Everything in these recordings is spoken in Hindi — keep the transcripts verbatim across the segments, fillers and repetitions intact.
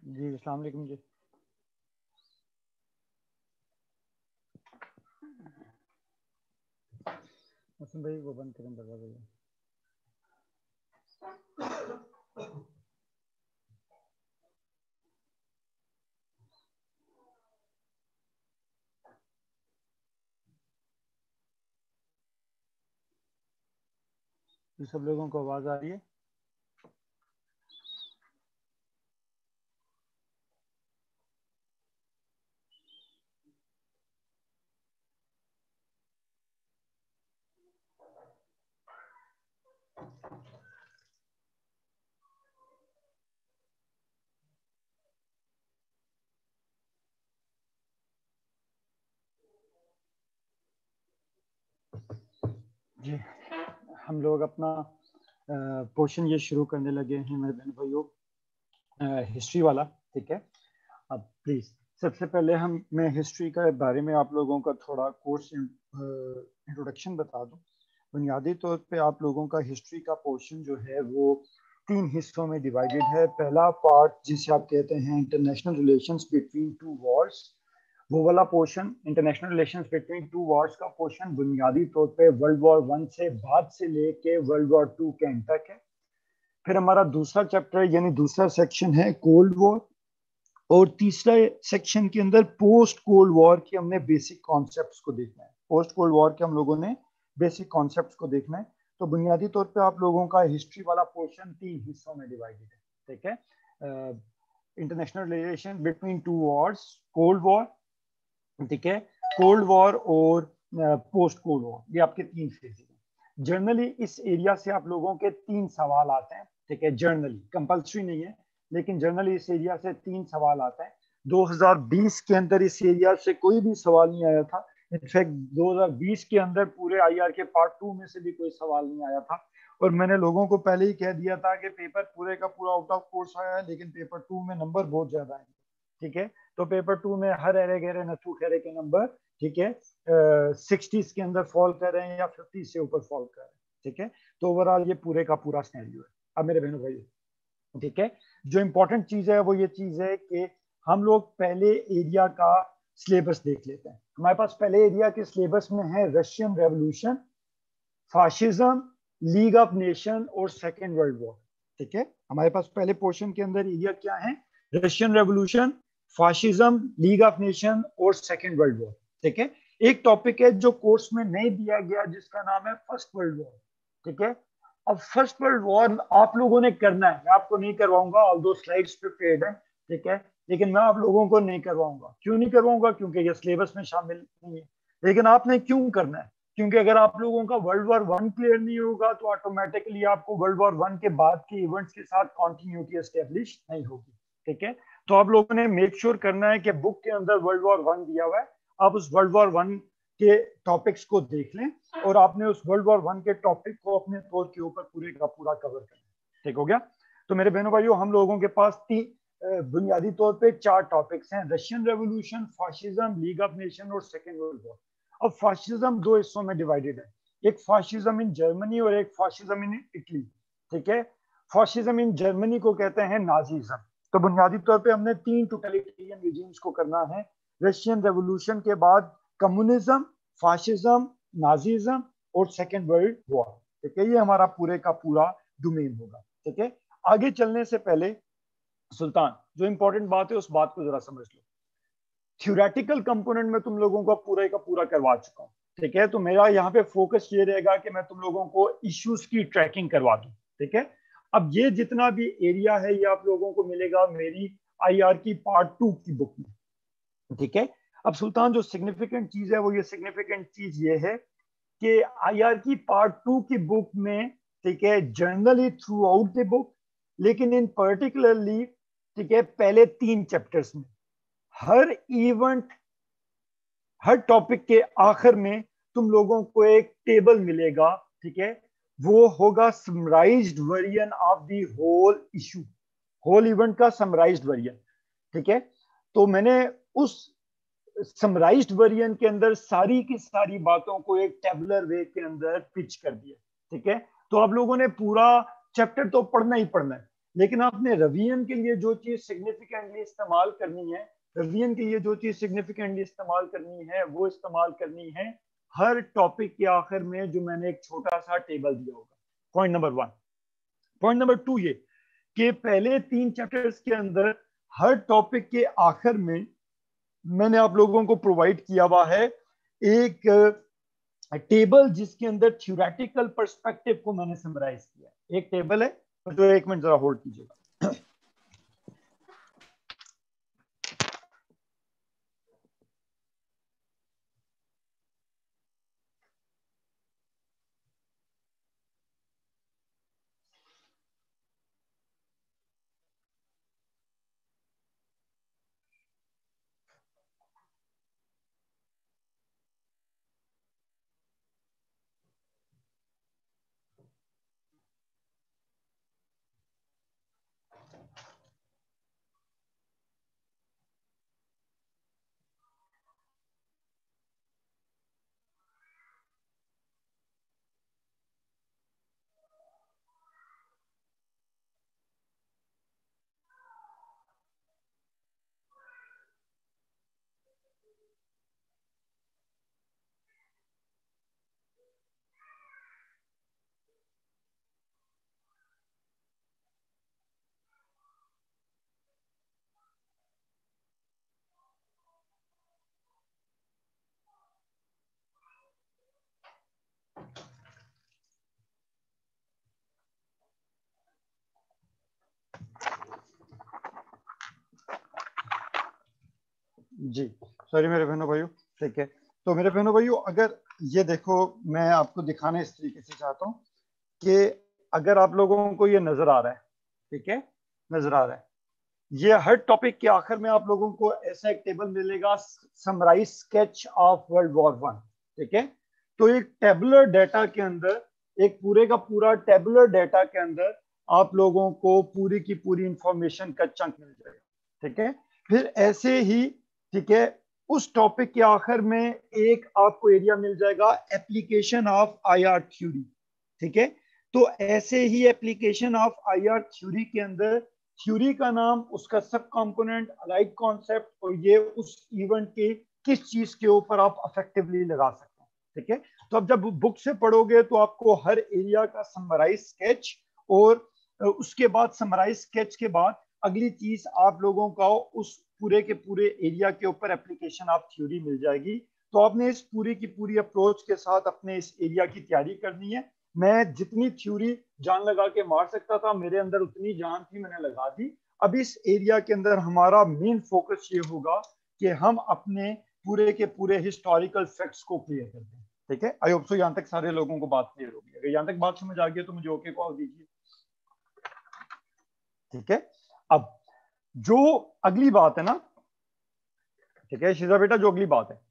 जी अस्सलाम वालेकुम जी। मौसम भाई वो बंद करें दरवाजा। ये सब लोगों को आवाज आ रही है? जी हम लोग अपना पोर्शन ये शुरू करने लगे हैं मेरे बहन भाइयों, हिस्ट्री वाला। ठीक है, अब प्लीज सबसे पहले हम मैं हिस्ट्री के बारे में आप लोगों का थोड़ा कोर्स इंट्रोडक्शन बता दूं। बुनियादी तौर पे आप लोगों का हिस्ट्री का पोर्शन जो है वो तीन हिस्सों में डिवाइडेड है। पहला पार्ट जिसे आप कहते हैं international relations between two wars, वो वाला portion international relations between two wars का पोर्शन बुनियादी तौर पे वर्ल्ड वॉर वन से बाद से लेके वर्ल्ड वॉर टू के एंड तक है। फिर हमारा दूसरा चैप्टर यानी दूसरा सेक्शन है कोल्ड वॉर, और तीसरा सेक्शन के अंदर पोस्ट कोल्ड वॉर के हमने बेसिक कॉन्सेप्ट्स को देखना है। पोस्ट कोल्ड वॉर के हम लोगों ने बेसिक कॉन्सेप्ट्स को देखना है। तो बुनियादी तौर पे आप लोगों का हिस्ट्री वाला पोर्शन तीन हिस्सों में डिवाइडेड है। ठीक है, international relation between two wars, cold war, ठीक है, कोल्ड वॉर और पोस्ट कोल्ड वॉर, ये आपके तीन फेजेस हैं। जर्नली इस एरिया से आप लोगों के तीन सवाल आते हैं। ठीक है, जर्नली कंपल्सरी नहीं है, लेकिन जर्नली इस एरिया से तीन सवाल आते हैं। दो हज़ार बीस के अंदर इस एरिया से कोई भी सवाल नहीं आया था। इनफैक्ट दो हज़ार बीस के अंदर पूरे आईआर के पार्ट टू में से भी कोई सवाल नहीं आया था। और मैंने लोगों को पहले ही कह दिया था कि पेपर पूरे का पूरा आउट ऑफ कोर्स आया है, लेकिन पेपर टू में नंबर बहुत ज्यादा है। ठीक है, तो पेपर टू में हर एरे गहरे नथु खेरे के नंबर, ठीक है, सिक्सटीज के अंदर फॉल कर रहे हैं या फिफ्टी से ऊपर फॉल कर रहे हैं। ठीक है, तो ओवरऑल ये पूरे का पूरा सिनेरियो है। अब मेरे बहनों भाई, ठीक है, जो इंपॉर्टेंट चीज है वो ये चीज है कि हम लोग पहले एरिया का सिलेबस देख लेते हैं। हमारे पास पहले एरिया के सिलेबस में है Russian revolution, fascism, league of nation और सेकेंड वर्ल्ड वॉर। ठीक है, हमारे पास पहले पोर्शन के अंदर एरिया क्या है? Russian revolution, fascism, league of nation और सेकेंड वर्ल्ड वॉर। ठीक है, एक टॉपिक है जो कोर्स में नहीं दिया गया जिसका नाम है फर्स्ट वर्ल्ड वॉर। ठीक है, अब फर्स्ट वर्ल्ड वॉर आप लोगों ने करना है, मैं आपको नहीं करवाऊंगा, ऑल दो स्लाइड्स प्रिपेयर्ड है। ठीक है, लेकिन मैं आप लोगों को नहीं करवाऊंगा। क्यों नहीं करवाऊंगा? क्योंकि ये सिलेबस में शामिल नहीं है। लेकिन आपने क्यों करना है? क्योंकि अगर आप लोगों का वर्ल्ड वॉर वन क्लियर नहीं होगा तो ऑटोमेटिकली आपको वर्ल्ड वॉर वन के बाद के इवेंट्स के साथ कॉन्टिन्यूटी एस्टेब्लिश नहीं होगी। ठीक है, तो आप लोगों ने मेक श्योर करना है कि बुक के अंदर वर्ल्ड वॉर वन दिया हुआ है, आप उस वर्ल्ड वॉर वन के टॉपिक्स को देख लें और आपने उस वर्ल्ड वॉर वन के टॉपिक को अपने तौर के ऊपर पूरे का पूरा कवर करना। ठीक हो गया? तो मेरे बहनों भाइयों, हम लोगों के पास तीन बुनियादी तौर पे चार टॉपिक्स हैं, Russian revolution, fascism, league of nation और सेकेंड वर्ल्ड वॉर। अब फाशिज्म दो हिस्सों में डिवाइडेड है, एक फाशिज्म इन जर्मनी और एक फाशिज्म इन इटली। ठीक है, फाशिज्म इन जर्मनी को कहते हैं नाजीज्म। तो बुनियादी तौर पे हमने तीन टोटलिटेरियन रिजीम्स को करना है। रशियन रेवोल्यूशन के बाद कम्युनिज्म, फाशिज्म, नाजीज्म और सेकेंड वर्ल्ड वॉर। ठीक है, ये हमारा पूरे का पूरा डोमेन होगा। ठीक है, आगे चलने से पहले सुल्तान, जो इंपॉर्टेंट बात है उस बात को जरा समझ लो। थ्योरेटिकल कंपोनेंट में तुम लोगों को पूरे का पूरा करवा चुका हूं। ठीक है, तो मेरा यहाँ पे फोकस ये रहेगा कि मैं तुम लोगों को इश्यूज की ट्रैकिंग करवा दूं। ठीक है, अब ये जितना भी एरिया है ये आप लोगों को मिलेगा मेरी आईआर की पार्ट टू की बुक में। ठीक है, अब सुल्तान जो सिग्निफिकेंट चीज है वो ये सिग्निफिकेंट चीज ये है कि आईआर की पार्ट टू की बुक में, ठीक है, generally throughout the book, लेकिन इन पर्टिकुलरली, ठीक है, पहले तीन चैप्टर्स में हर इवेंट, हर टॉपिक के आखिर में तुम लोगों को एक टेबल मिलेगा। ठीक है, वो होगा summarised version of the whole issue, whole event का समराइज्ड वर्जन। ठीक है, तो मैंने उस समराइज्ड वर्जन के अंदर सारी की सारी बातों को एक टेबुलर वे के अंदर पिच कर दिया। ठीक है, तो आप लोगों ने पूरा चैप्टर तो पढ़ना ही पढ़ना है, लेकिन आपने रिवीजन के लिए जो चीज सिग्निफिकेंटली इस्तेमाल करनी है, रिवीजन के लिए जो चीज सिग्निफिकेंटली इस्तेमाल करनी है वो इस्तेमाल करनी है हर टॉपिक के आखिर में जो मैंने एक छोटा सा टेबल दिया होगा। Point number one. Point number two ये कि पहले तीन चैप्टर्स के अंदर हर टॉपिक के आखिर में मैंने आप लोगों को प्रोवाइड किया हुआ है एक टेबल जिसके अंदर थ्योरेटिकल पर्सपेक्टिव को मैंने समराइज किया। एक टेबल है, तो एक मिनट जरा होल्ड कीजिएगा। जी सॉरी मेरे बहनों भाइयों, ठीक है। तो मेरे बहनों भाइयों, अगर ये देखो, मैं आपको दिखाना इस तरीके से चाहता हूँ कि अगर आप लोगों को ये नजर आ रहा है, ठीक है, नजर आ रहा है, ये हर टॉपिक के आखिर में आप लोगों को ऐसा एक टेबल मिलेगा, summarise sketch of world war one, ठीक है। तो एक टेबुलर डेटा के अंदर, एक पूरे का पूरा टेबुलर डेटा के अंदर आप लोगों को पूरी की पूरी इंफॉर्मेशन का चंक मिल जाएगा, ठीक है। फिर ऐसे ही, ठीक है, उस टॉपिक के आखिर में एक आपको एरिया मिल जाएगा एप्लीकेशन ऑफ आईआर थ्योरी, ठीक है। तो ऐसे ही एप्लीकेशन ऑफ आईआर थ्योरी के अंदर थ्योरी का नाम, उसका सब कंपोनेंट, अलाइड कॉन्सेप्ट, और ये उस इवेंट के किस चीज के ऊपर आप इफेक्टिवली लगा सकते हैं, ठीक है। तो अब जब बुक से पढ़ोगे तो आपको हर एरिया का समराइज स्केच, और उसके बाद समराइज स्केच के बाद अगली चीज आप लोगों का उस पूरे के पूरे एरिया के ऊपर एप्लीकेशन ऑफ थ्योरी मिल जाएगी। तो आपने इस पूरी की पूरी अप्रोच के साथ अपने इस एरिया की तैयारी करनी है। मैं जितनी थ्योरी जान लगा के मार सकता था, मेरे अंदर उतनी जान थी, मैंने लगा दी। अब इस एरिया के अंदर हमारा मेन फोकस ये होगा कि हम अपने पूरे के पूरे हिस्टोरिकल फैक्ट्स को क्लियर कर दें, ठीक है। आई होप सो यहाँ तक सारे लोगों को बात क्लियर होगी। अगर यहाँ तक बात समझ आ गई तो मुझे ओके कॉल दीजिए, ठीक है। अब जो अगली बात है ना, ठीक है शिजा बेटा, जो अगली बात है,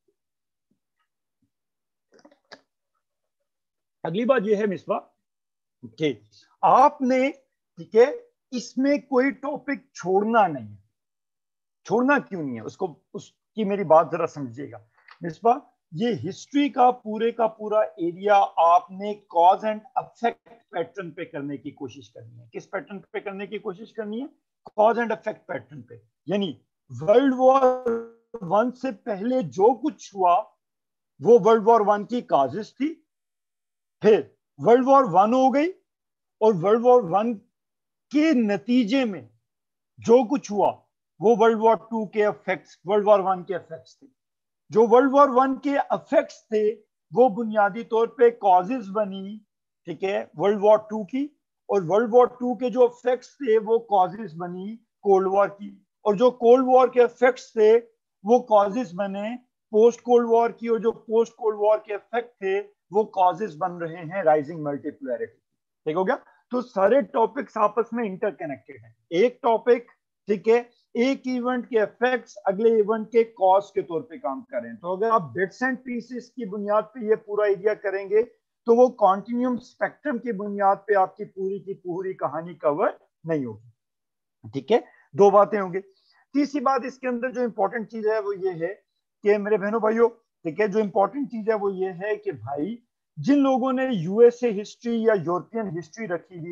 अगली बात ये है मिसबा कि आपने, ठीक है, इसमें कोई टॉपिक छोड़ना नहीं है। छोड़ना क्यों नहीं है उसको, उसकी मेरी बात जरा समझिएगा मिसबा। ये हिस्ट्री का पूरे का पूरा एरिया आपने कॉज एंड अफेक्ट पैटर्न पे करने की कोशिश करनी है। किस पैटर्न पे करने की कोशिश करनी है? कॉज एंड अफेक्ट पैटर्न पे। यानी वर्ल्ड वॉर वन से पहले जो कुछ हुआ वो वर्ल्ड वॉर वन की काजेस थी। फिर वर्ल्ड वॉर वन हो गई, और वर्ल्ड वॉर वन के नतीजे में जो कुछ हुआ वो वर्ल्ड वॉर टू के इफेक्ट्स, वर्ल्ड वॉर वन के इफेक्ट्स थे। जो वर्ल्ड वॉर वन के इफेक्ट्स थे वो बुनियादी तौर पे कॉजेज बनी, ठीक है, वर्ल्ड वॉर टू की। और वर्ल्ड वॉर टू के जो इफेक्ट्स थे वो कॉजेज बनी कोल्ड वॉर की। और जो कोल्ड वॉर के इफेक्ट्स थे वो कॉजेज बने पोस्ट कोल्ड वॉर की। और जो पोस्ट कोल्ड वॉर के इफेक्ट थे वो कॉजेज बन रहे हैं राइजिंग मल्टीपोलैरिटी। ठीक हो गया? तो सारे टॉपिक्स आपस में इंटरकनेक्टेड हैं। एक टॉपिक, ठीक है, एक इवेंट के इफेक्ट्स अगले इवेंट के कॉज के तौर पे काम करें। तो अगर आप बिट्स एंड पीसेस की बुनियाद पे ये पूरा एरिया करेंगे तो वो कॉन्टिन्यूम स्पेक्ट्रम की बुनियाद पे आपकी पूरी की पूरी कहानी कवर नहीं होगी। ठीक है, दो बातें होंगी। तीसरी बात इसके अंदर जो इंपॉर्टेंट चीज है वो ये है कि मेरे बहनों भाइयों, ठीक है, जो इंपॉर्टेंट चीज है वो ये है कि भाई जिन लोगों ने यूएसए हिस्ट्री या यूरोपियन हिस्ट्री रखी हुई है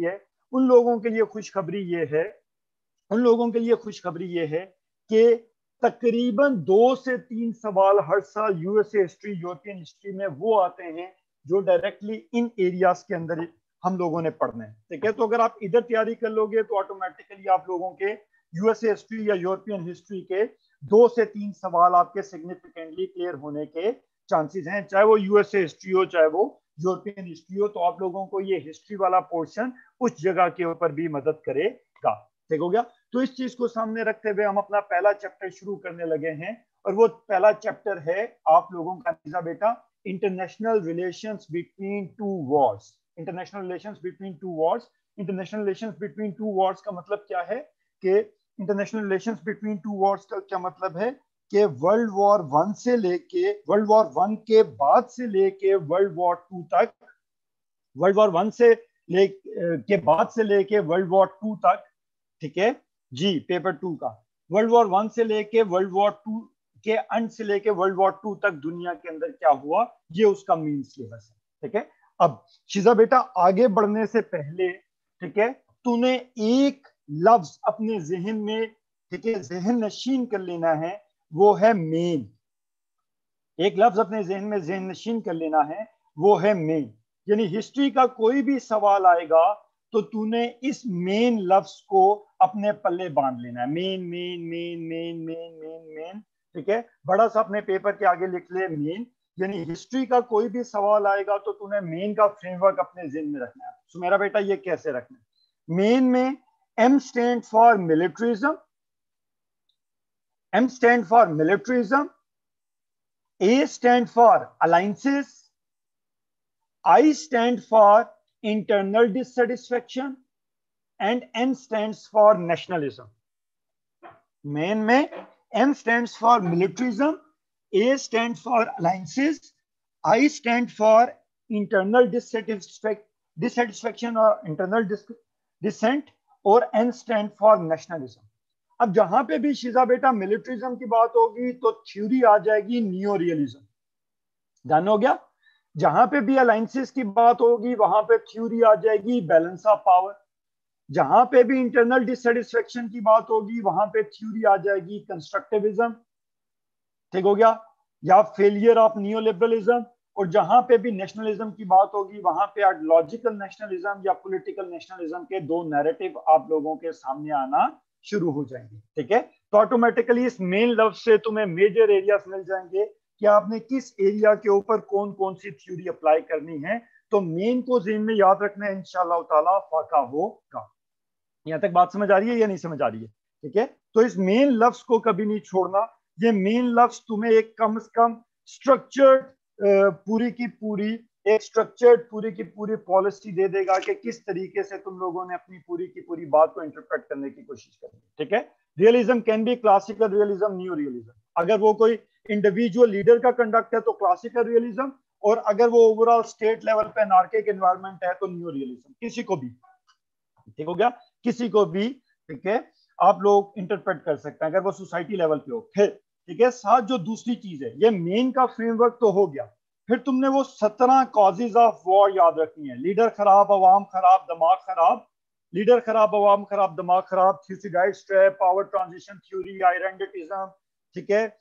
उन लोगों के लिए खुशखबरी ये है उन लोगों के लिए खुशखबरी ये है कि तकरीबन दो से तीन सवाल हर साल यूएसए हिस्ट्री, यूरोपियन हिस्ट्री में वो आते हैं जो डायरेक्टली इन एरियाज के अंदर हम लोगों ने पढ़ने हैं। ठीक है, तो अगर आप इधर तैयारी कर लोगे तो ऑटोमेटिकली आप लोगों के यूएसए हिस्ट्री या यूरोपियन हिस्ट्री के दो से तीन सवाल आपके सिग्निफिकेंटली क्लियर होने के चांसेस हैं, चाहे वो यूएसए हिस्ट्री हो चाहे वो यूरोपियन हिस्ट्री हो। तो आप लोगों को ये हिस्ट्री वाला पोर्शन उस जगह के ऊपर भी मदद करेगा। ठीक हो गया। तो इस चीज को सामने रखते हुए हम अपना पहला चैप्टर शुरू करने लगे हैं, और वो पहला चैप्टर है आप लोगों का निशा बेटा, international relations between two wars. International relations between two wars international relations between two wars का मतलब क्या है कि international relations between two wars का क्या मतलब है कि वर्ल्ड वॉर वन से लेके वर्ल्ड वॉर वन के बाद से लेके वर्ल्ड वॉर टू तक वर्ल्ड वॉर वन से ले के बाद से लेके वर्ल्ड वॉर टू तक, ठीक है जी, पेपर टू का, वर्ल्ड वॉर वन से लेके वर्ल्ड वॉर टू के अंत से लेके वर्ल्ड वॉर टू तक दुनिया के अंदर क्या हुआ, ये उसका मेन सिलेबस है। ठीक है, अब शिजा बेटा आगे बढ़ने से पहले, ठीक है, तूने एक लफ्ज अपने जहन में, ठीक है, जहन नशीन कर लेना है, वो है मेन। एक लफ्ज अपने जहन में जहन नशीन कर लेना है, वो है मेन। यानी हिस्ट्री का कोई भी सवाल आएगा तो तूने इस मेन लफ्ज को अपने पल्ले बांध लेना है। Main main main main main main main ठीक है, बड़ा सा अपने पेपर के आगे लिख ले मेन। यानी हिस्ट्री का कोई भी सवाल आएगा तो तूने मेन का फ्रेमवर्क अपने जहन में रखना है। तो मेरा बेटा ये कैसे रखना है, मेन में M stand for militarism, M stand for militarism, A stand for alliances, I stand for internal dissatisfaction and N stands for nationalism. Main में M stands for militarism, A stands for alliances, I stand for internal dissatisfaction, dissatisfaction or internal dissent, और N stand for nationalism. अब जहां पे भी शिजा बेटा मिलिट्रिज्म की बात होगी तो थ्योरी आ जाएगी नियो रियलिज्म, जान हो गया। जहां पे भी अलायंसेस की बात होगी वहां पे थ्योरी आ जाएगी बैलेंस ऑफ पावर। जहां पे भी इंटरनल डिससेटिस्फेक्शन की बात होगी वहां पे थ्योरी आ जाएगी कंस्ट्रक्टिविज्म, ठीक हो गया, या फेलियर ऑफ नियोलिबरलिज्म। और जहां पे भी नेशनलिज्म की बात होगी वहां पे आइडियोलॉजिकल नेशनलिज्म या पॉलिटिकल नेशनलिज्म के दो नैरेटिव आप लोगों के सामने आना शुरू हो जाएंगे। ठीक है, तो ऑटोमेटिकली इस मेन लफ्ज से तुम्हें मेजर एरियाज मिल जाएंगे कि आपने किस एरिया के ऊपर कौन कौन सी थ्योरी अप्लाई करनी है। तो मेन को ज़हन में याद रखना है, इंशाअल्लाह ताला फाका होगा। यहां तक बात समझ आ रही है या नहीं समझ आ रही है? ठीक है, तो इस मेन लफ्ज को कभी नहीं छोड़ना। ये मेन लफ्ज तुम्हें एक कम से कम स्ट्रक्चर्ड पूरी की पूरी एक स्ट्रक्चर्ड पूरी की पूरी पॉलिसी दे देगा कि किस तरीके से तुम लोगों ने अपनी पूरी की पूरी बात को इंटरप्रेट करने की कोशिश करनी। ठीक है, realism can be classical realism, new realism. अगर वो कोई इंडिविजुअल लीडर का कंडक्ट है तो क्लासिकल रियलिज्म, और अगर वो ओवरऑल स्टेट लेवल पे अनार्किक एनवायरनमेंट है तो न्यू रियलिज्म। किसी को भी, ठीक हो गया, किसी को भी, ठीक है, आप लोग इंटरप्रेट कर सकते हैं अगर वो सोसाइटी लेवल पे हो। फिर ठीक है, साथ जो दूसरी चीज है, ये मेन का फ्रेमवर्क तो हो गया, फिर तुमने वो सत्रह कॉजेज ऑफ वॉर याद रखनी है। लीडर खराब, अवाम खराब, दिमाग खराब, लीडर खराब, अवाम खराब, दिमाग खराब, Thucydides trap, power transition theory, identitism, ठीक है,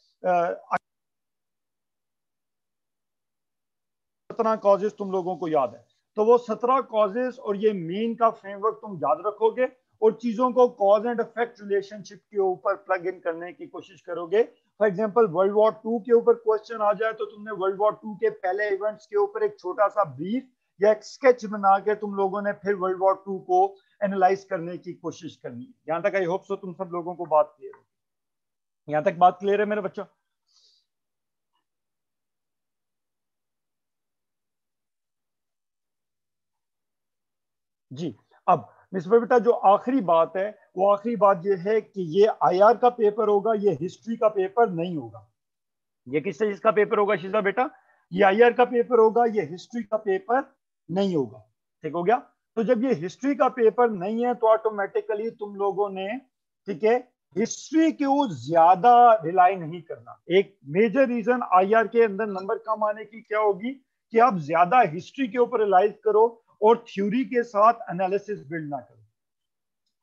सत्रह कॉजेज तुम लोगों को याद है। तो वो सत्रह कॉजेज और ये मेन का फ्रेमवर्क तुम याद रखोगे और चीजों को कॉज एंड इफेक्ट रिलेशनशिप के ऊपर प्लग इन करने की कोशिश करोगे। For example world war two के ऊपर क्वेश्चन आ जाए तो तुमने वर्ल्ड वॉर टू के पहले इवेंट्स के ऊपर एक छोटा सा ब्रीफ या एक स्केच बना के तुम लोगों ने फिर वर्ल्ड वॉर टू को एनालाइज करने की कोशिश करनी है। यहां तक आई होप सो तुम सब लोगों को बात क्लियर है। यहां तक बात क्लियर है मेरे बच्चों? जी, अब मिस्टर बेटा जो आखिरी बात है वो आखिरी बात ये है कि ये आईआर का पेपर होगा, ये हिस्ट्री का पेपर नहीं होगा। ये किस चीज का पेपर होगा शिजा बेटा? ये आईआर का पेपर होगा, ये हिस्ट्री का पेपर नहीं होगा। ठीक हो गया? तो जब ये हिस्ट्री का पेपर नहीं है तो ऑटोमेटिकली तुम लोगों ने, ठीक है, हिस्ट्री के ऊपर ज्यादा रिलाई नहीं करना। एक मेजर रीजन आईआर के अंदर नंबर कम आने की क्या होगी कि आप ज्यादा हिस्ट्री के ऊपर रिलाइज करो और थ्योरी के साथ एनालिसिस बिल्ड ना करो।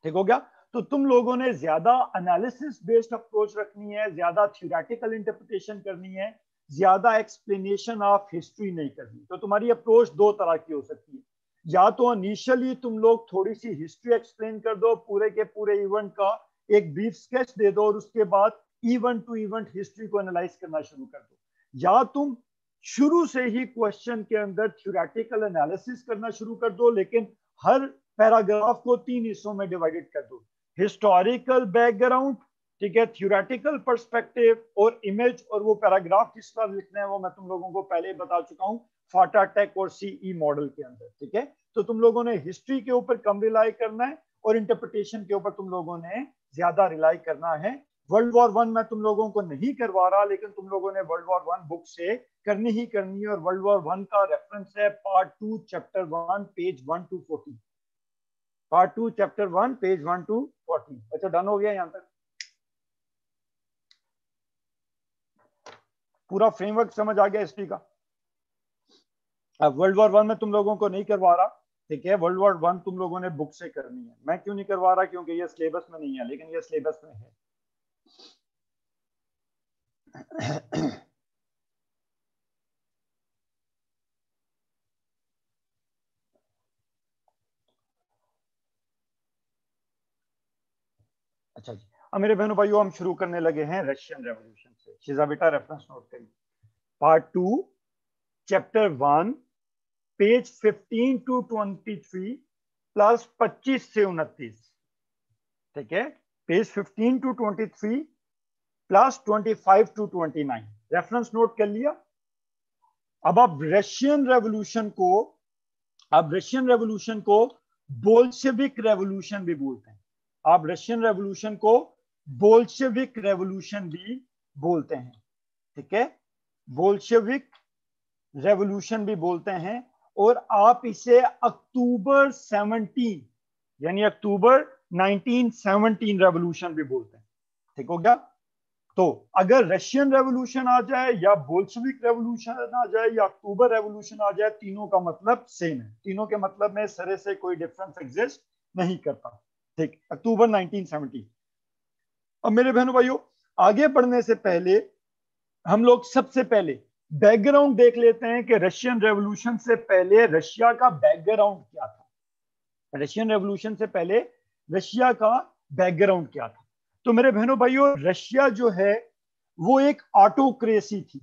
ठीक हो गया। तो तुम लोगों ने ज्यादा एनालिसिस बेस्ड अप्रोच रखनी है, ज्यादा थ्योरेटिकल इंटरप्रिटेशन करनी है, ज्यादा एक्सप्लेनेशन ऑफ हिस्ट्री नहीं करनी। तो तुम्हारी अप्रोच दो तरह की हो सकती है, या तो इनिशियली तुम लोग थोड़ी सी हिस्ट्री एक्सप्लेन कर दो, पूरे के पूरे इवेंट का एक ब्रीफ स्केच दे दो, और उसके बाद इवेंट टू इवेंट हिस्ट्री को एनालाइज करना शुरू कर दो, या तुम शुरू से ही क्वेश्चन के अंदर थ्योरेटिकल एनालिसिस करना शुरू कर दो, लेकिन हर पैराग्राफ को तीन हिस्सों में डिवाइडेड कर दो, हिस्टोरिकल बैकग्राउंड, ठीक है, थ्योरेटिकल पर्सपेक्टिव और इमेज। और वो पैराग्राफ किस तरह लिखना है वो मैं तुम लोगों को पहले बता चुका हूं फाटा टेक और सीई मॉडल के अंदर, ठीक है। तो तुम लोगों ने हिस्ट्री के ऊपर कम रिलाई करना है और इंटरप्रिटेशन के ऊपर तुम लोगों ने ज्यादा रिलाई करना है। वर्ल्ड वॉर वन मैं तुम लोगों को नहीं करवा रहा, लेकिन तुम लोगों ने वर्ल्ड वॉर वन बुक से करनी ही करनी है, और वर्ल्ड वॉर वन का रेफरेंस है part two chapter one page one to forty, part two chapter one page one to forty. अच्छा, डन हो गया यहां तक? पूरा फ्रेमवर्क समझ आ गया हिस्ट्री का? अब वर्ल्ड वॉर वन में तुम लोगों को नहीं करवा रहा, ठीक है, वर्ल्ड वॉर वन तुम लोगों ने बुक से करनी है। मैं क्यों नहीं करवा रहा? क्योंकि ये सिलेबस में नहीं है, लेकिन ये सिलेबस में है। अच्छा जी, अब मेरे बहनों भाइयों हम शुरू करने लगे हैं रशियन रेवोल्यूशन से। शिजा बेटा रेफरेंस नोट करिए, part two chapter one page fifteen to twenty three plus पच्चीस से उनतीस, ठीक है, page fifteen to twenty three plus twenty five to twenty nine. Reference note कर लिया? अब आप रशियन रेवोल्यूशन को अब रशियन रेवोल्यूशन को बोल्शेविक रेवोल्यूशन भी बोलते हैं। आप रशियन रेवोल्यूशन को बोल्शेविक रेवोल्यूशन भी बोलते हैं, ठीक है, बोल्शेविक रेवोल्यूशन भी बोलते हैं। और आप इसे अक्टूबर सेवनटीन यानी अक्टूबर नाइनटीन सेवनटीन रेवोल्यूशन भी बोलते हैं, ठीक हो गया। तो अगर रशियन रेवोल्यूशन आ जाए या बोल्शेविक रेवोल्यूशन आ जाए या अक्टूबर रेवोल्यूशन आ जाए, तीनों का मतलब सेम है, तीनों के मतलब में सरे से कोई डिफरेंस एग्जिस्ट नहीं करता, ठीक। October nineteen seventeen. अब मेरे बहनों भाइयों, आगे बढ़ने से पहले हम लोग सबसे पहले बैकग्राउंड देख लेते हैं कि रशियन रेवोल्यूशन से पहले रशिया का बैकग्राउंड क्या था। रशियन रेवोल्यूशन से पहले रशिया का बैकग्राउंड क्या था? तो मेरे बहनों भाइयों, रशिया जो है वो एक ऑटोक्रेसी थी।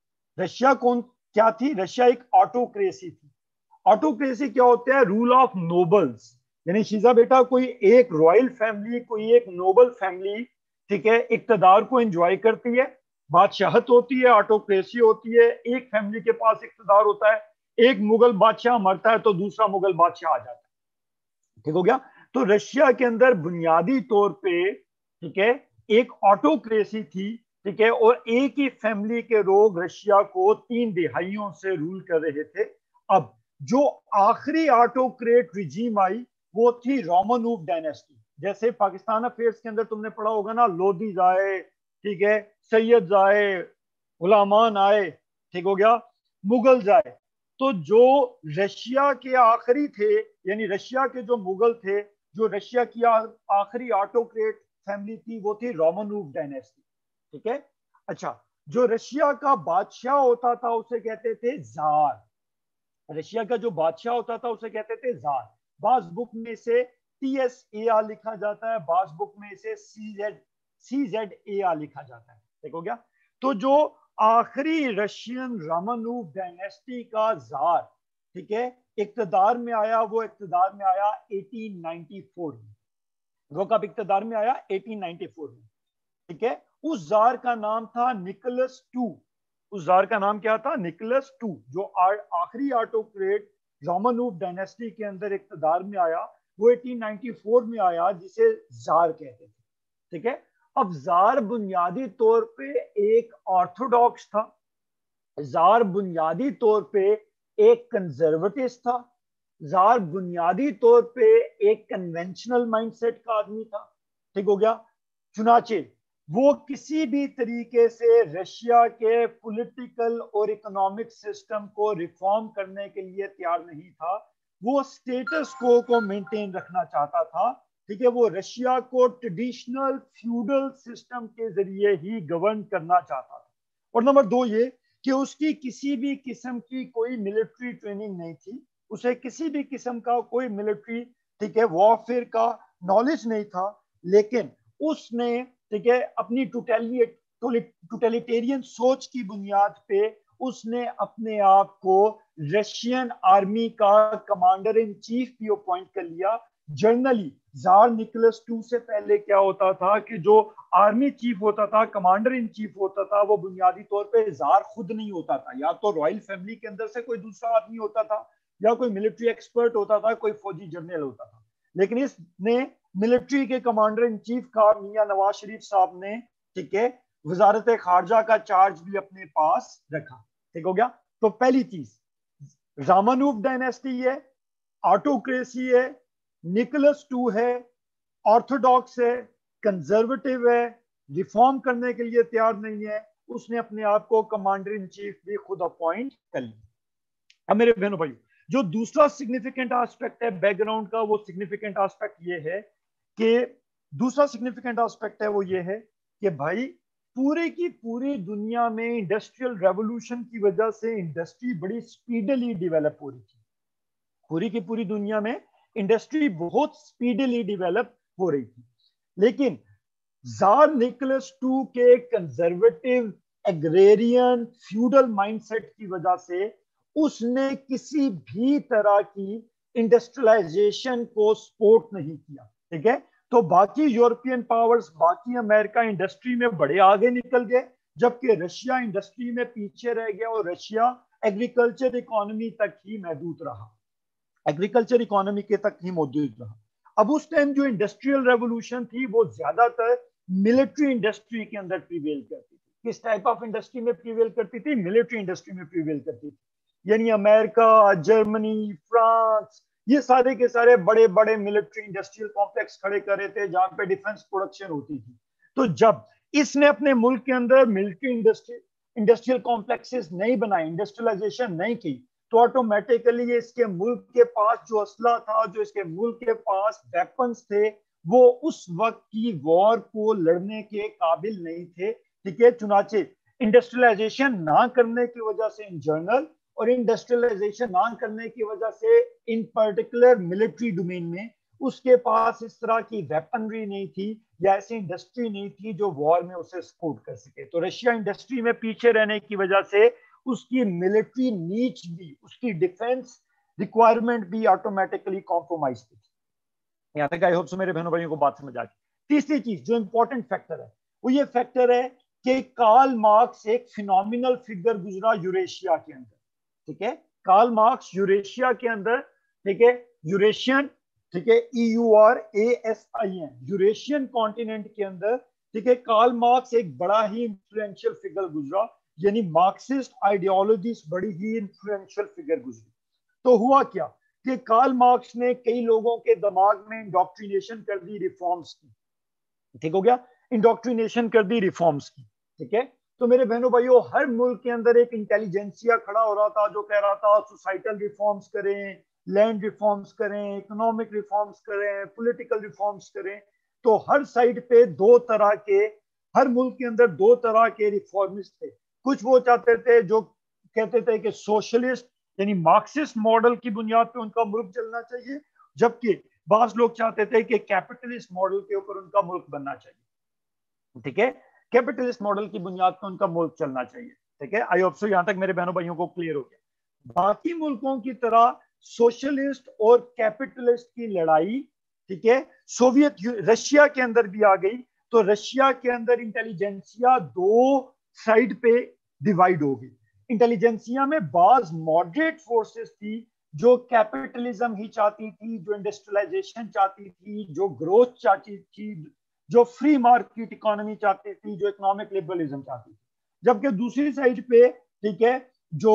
रशिया कौन क्या थी? रशिया एक ऑटोक्रेसी थी। ऑटोक्रेसी क्या होता है? रूल ऑफ नोबल्स, यानी शीजा बेटा कोई एक रॉयल फैमिली, कोई एक नोबल फैमिली, ठीक है, इक्तदार को एंजॉय करती है, बादशाहत होती है, ऑटोक्रेसी होती है, एक फैमिली के पास इक्तदार होता है, एक मुगल बादशाह मरता है तो दूसरा मुगल बादशाह आ जाता है, ठीक हो गया। तो रशिया के अंदर बुनियादी तौर पे, ठीक है, एक ऑटोक्रेसी थी, ठीक है, और एक ही फैमिली के लोग रशिया को तीन दिहाइयों से रूल कर रहे थे। अब जो आखिरी ऑटोक्रेट रिजीम आई वो थी रोमनोव डायनेस्टी। जैसे पाकिस्तान अफेयर्स के अंदर तुमने पढ़ा होगा ना, लोदीज आए, ठीक है, सैयद आए, गुलामान आए, ठीक हो गया, मुगल्स आए। तो जो रशिया के आखिरी थे, यानी रशिया के जो मुगल थे, जो रशिया की आखिरी ऑटोक्रेट फैमिली थी, वो थी रोमनोव डायनेस्टी, ठीक है। अच्छा, जो रशिया का बादशाह होता था उसे कहते थे जार। रशिया का जो बादशाह होता था उसे कहते थे जार। बास बुक में इसे टी एस ए आर लिखा जाता है, बास बुक में इसे C Z C Z A R लिखा जाता है, ठीक हो गया। तो जो आखिरी रशियन रोमनोव डायनेस्टी का जार, ठीक है, इक्तदार में आया, वो इक्तदार में आया एटीन नाइंटी फोर में। वो कब इक्तदार में आया? एटीन नाइंटी फोर में, ठीक है। उस जार का नाम था निकोलस टू। उस जार का नाम क्या था? निकोलस टू, जो आखिरी ऑटोक्रेट रोमनोव डायनेस्टी के अंदर इक्तदार में आया, वो एटीन नाइंटी फोर में आया, जिसे जार कहते थे, ठीक है। अब जार बुनियादी तौर पे एक ऑर्थोडॉक्स था, जार बुनियादी तौर पे एक कंजर्वेटिस्ट था, जार बुनियादी तौर पे एक कन्वेंशनल माइंडसेट का आदमी था, ठीक हो गया। चुनाचे वो किसी भी तरीके से रशिया के पॉलिटिकल और इकोनॉमिक सिस्टम को रिफॉर्म करने के लिए तैयार नहीं था। वो स्टेटस को को मेंटेन रखना चाहता था, ठीक है, वो रशिया को ट्रेडिशनल फ्यूडल सिस्टम के जरिए ही गवर्न करना चाहता था। और नंबर दो ये कि उसकी किसी भी किस्म की कोई मिलिट्री ट्रेनिंग नहीं थी, उसे किसी भी किस्म का कोई मिलिट्री, ठीक है, वॉरफेयर का नॉलेज नहीं था, लेकिन उसने, ठीक है, अपनी टोटलिटेरियन सोच की बुनियाद पे उसने अपने आप को रशियन आर्मी का कमांडर इन चीफ भी अपॉइंट कर लिया। जनरली जार निकोलस टू से पहले क्या होता था कि जो आर्मी चीफ होता था, कमांडर इन चीफ होता था, वो बुनियादी तौर पे जार खुद नहीं होता था, या तो रॉयल फैमिली के अंदर से कोई दूसरा आदमी होता था, या कोई मिलिट्री एक्सपर्ट होता था, कोई फौजी जनरल होता था। लेकिन इसने मिलिट्री के कमांडर इन चीफ का मियां नवाज शरीफ साहब ने, ठीक है, वजारत खारजा का चार्ज भी अपने पास रखा। ठीक हो गया। तो पहली चीज, रामानुव डायनेस्टी है, ऑटोक्रेसी है, निकोलस टू है, ऑर्थोडॉक्स है, कंजर्वेटिव है, रिफॉर्म करने के लिए तैयार नहीं है, उसने अपने आप को कमांडर इन चीफ भी खुद अपॉइंट कर लिया। अब मेरे बहनों भाई, जो दूसरा सिग्निफिकेंट एस्पेक्ट है बैकग्राउंड का, वो सिग्निफिकेंट एस्पेक्ट ये है कि दूसरा सिग्निफिकेंट एस्पेक्ट है वो ये है कि भाई पूरे की पूरी दुनिया में इंडस्ट्रियल रेवोल्यूशन की वजह से इंडस्ट्री बड़ी स्पीडली डेवलप हो रही थी। पूरी की पूरी दुनिया में इंडस्ट्री बहुत स्पीडली डेवलप हो रही थी, लेकिन जार निकोलस टू के कंजर्वेटिव एग्रेरियन फ्यूडल माइंडसेट की वजह से उसने किसी भी तरह की इंडस्ट्रियलाइजेशन को सपोर्ट नहीं किया। ठीक है, तो बाकी यूरोपियन पावर्स, बाकी अमेरिका इंडस्ट्री में बड़े आगे निकल गए, जबकि रशिया इंडस्ट्री में पीछे रह गया और रशिया एग्रीकल्चर इकोनॉमी तक ही महदूद रहा, एग्रीकल्चर इकोनॉमी के तक ही मौजूद रहा। अब उस टाइम जो इंडस्ट्रियल रेवोल्यूशन थी वो ज्यादातर मिलिट्री इंडस्ट्री के अंदर प्रिवेल करती थी। किस टाइप ऑफ इंडस्ट्री में प्रिवेल करती थी? मिलिट्री इंडस्ट्री में प्रिवेल करती थी। यानी अमेरिका, जर्मनी, फ्रांस, ये सारे के सारे बड़े बड़े मिलिट्री इंडस्ट्रियल कॉम्प्लेक्स खड़े कर रहे थे जहां पे डिफेंस प्रोडक्शन होती थी। तो जब इसने अपने मुल्क के अंदर मिलिट्री इंडस्ट्री इंडस्ट्रियल कॉम्प्लेक्सेस नहीं बनाए, इंडस्ट्रियलाइजेशन नहीं की, तो ऑटोमेटिकली इसके मुल्क के पास जो असला था, जो इसके मुल्क के पास वेपन्स थे, वो उस वक्त की वॉर को लड़ने के काबिल नहीं थे। ठीक है, चुनाचे इंडस्ट्रियलाइजेशन ना करने की वजह से इन जनरल और इंडस्ट्रियलाइजेशन ना करने की वजह से इन पर्टिकुलर मिलिट्री डोमेन में उसके पास इस तरह की वेपनरी नहीं थी या ऐसी इंडस्ट्री नहीं थी जो वॉर में उसे सपोर्ट कर सके। तो रशिया इंडस्ट्री में पीछे रहने की वजह से उसकी मिलिट्री नीच भी, उसकी डिफेंस रिक्वायरमेंट भी ऑटोमेटिकली कॉम्प्रोमाइज थी। यहां तक आई होप सो मेरे बहनों भाइयों को बात समझ आ गई। तीसरी चीज जो इंपॉर्टेंट फैक्टर है वो ये फैक्टर है कि कार्ल मार्क्स एक फिनोमिनल फिगर गुजरा यूरेशिया के अंदर। ठीक है, कार्ल मार्क्स यूरेशिया के अंदर, ठीक है, यूरेशियन, ठीक है, E U R A S I N, Eurasian continent के अंदर, ठीक है, कार्ल मार्क्स एक बड़ा ही इंफ्लुएंशियल फिगर गुजरा, यानी मार्क्सिस्ट आइडियोलॉजी बड़ी ही इंफ्लुएंशियल फिगर गुजरी। तो हुआ क्या कि कार्ल मार्क्स ने कई लोगों के दिमाग में इंडोक्ट्रिनेशन कर दी रिफॉर्म्स की। ठीक हो गया, इंडोक्ट्रिनेशन कर दी रिफॉर्म्स की। ठीक है, तो मेरे बहनों भाइयों, हर मुल्क के अंदर एक इंटेलिजेंसिया खड़ा हो रहा था जो कह रहा था सोसाइटल रिफॉर्म्स करें, लैंड रिफॉर्म्स करें, इकोनॉमिक रिफॉर्म्स करें, पॉलिटिकल रिफॉर्म्स करें। तो हर साइड पे दो तरह के, हर मुल्क के अंदर दो तरह के रिफॉर्मिस्ट थे। कुछ वो चाहते थे, जो कहते थे कि सोशलिस्ट यानी मार्क्सिस्ट मॉडल की बुनियाद पे उनका मुल्क चलना चाहिए, जबकि बास लोग चाहते थे कि कैपिटलिस्ट मॉडल के ऊपर उनका मुल्क बनना चाहिए। ठीक है, कैपिटलिस्ट मॉडल की बुनियाद पर उनका मुल्क चलना चाहिए। ठीक है, आई होप सो यहां तक मेरे बहनों भाइयों को क्लियर हो गया। बाकी मुल्कों की तरह सोशलिस्ट और कैपिटलिस्ट की लड़ाई, ठीक है, सोवियत रशिया के अंदर भी आ गई। तो रशिया के अंदर इंटेलिजेंसिया दो साइड पे डिवाइड हो गई। इंटेलिजेंसिया में बाज मॉडरेट फोर्सेस थी जो कैपिटलिज्म ही चाहती थी, जो इंडस्ट्रियलाइजेशन चाहती थी, जो ग्रोथ चाहती थी, जो फ्री मार्केट इकोनॉमी चाहती थी, जो इकोनॉमिक लिबरलिज्म चाहती थी। जबकि दूसरी साइड पे, ठीक है, जो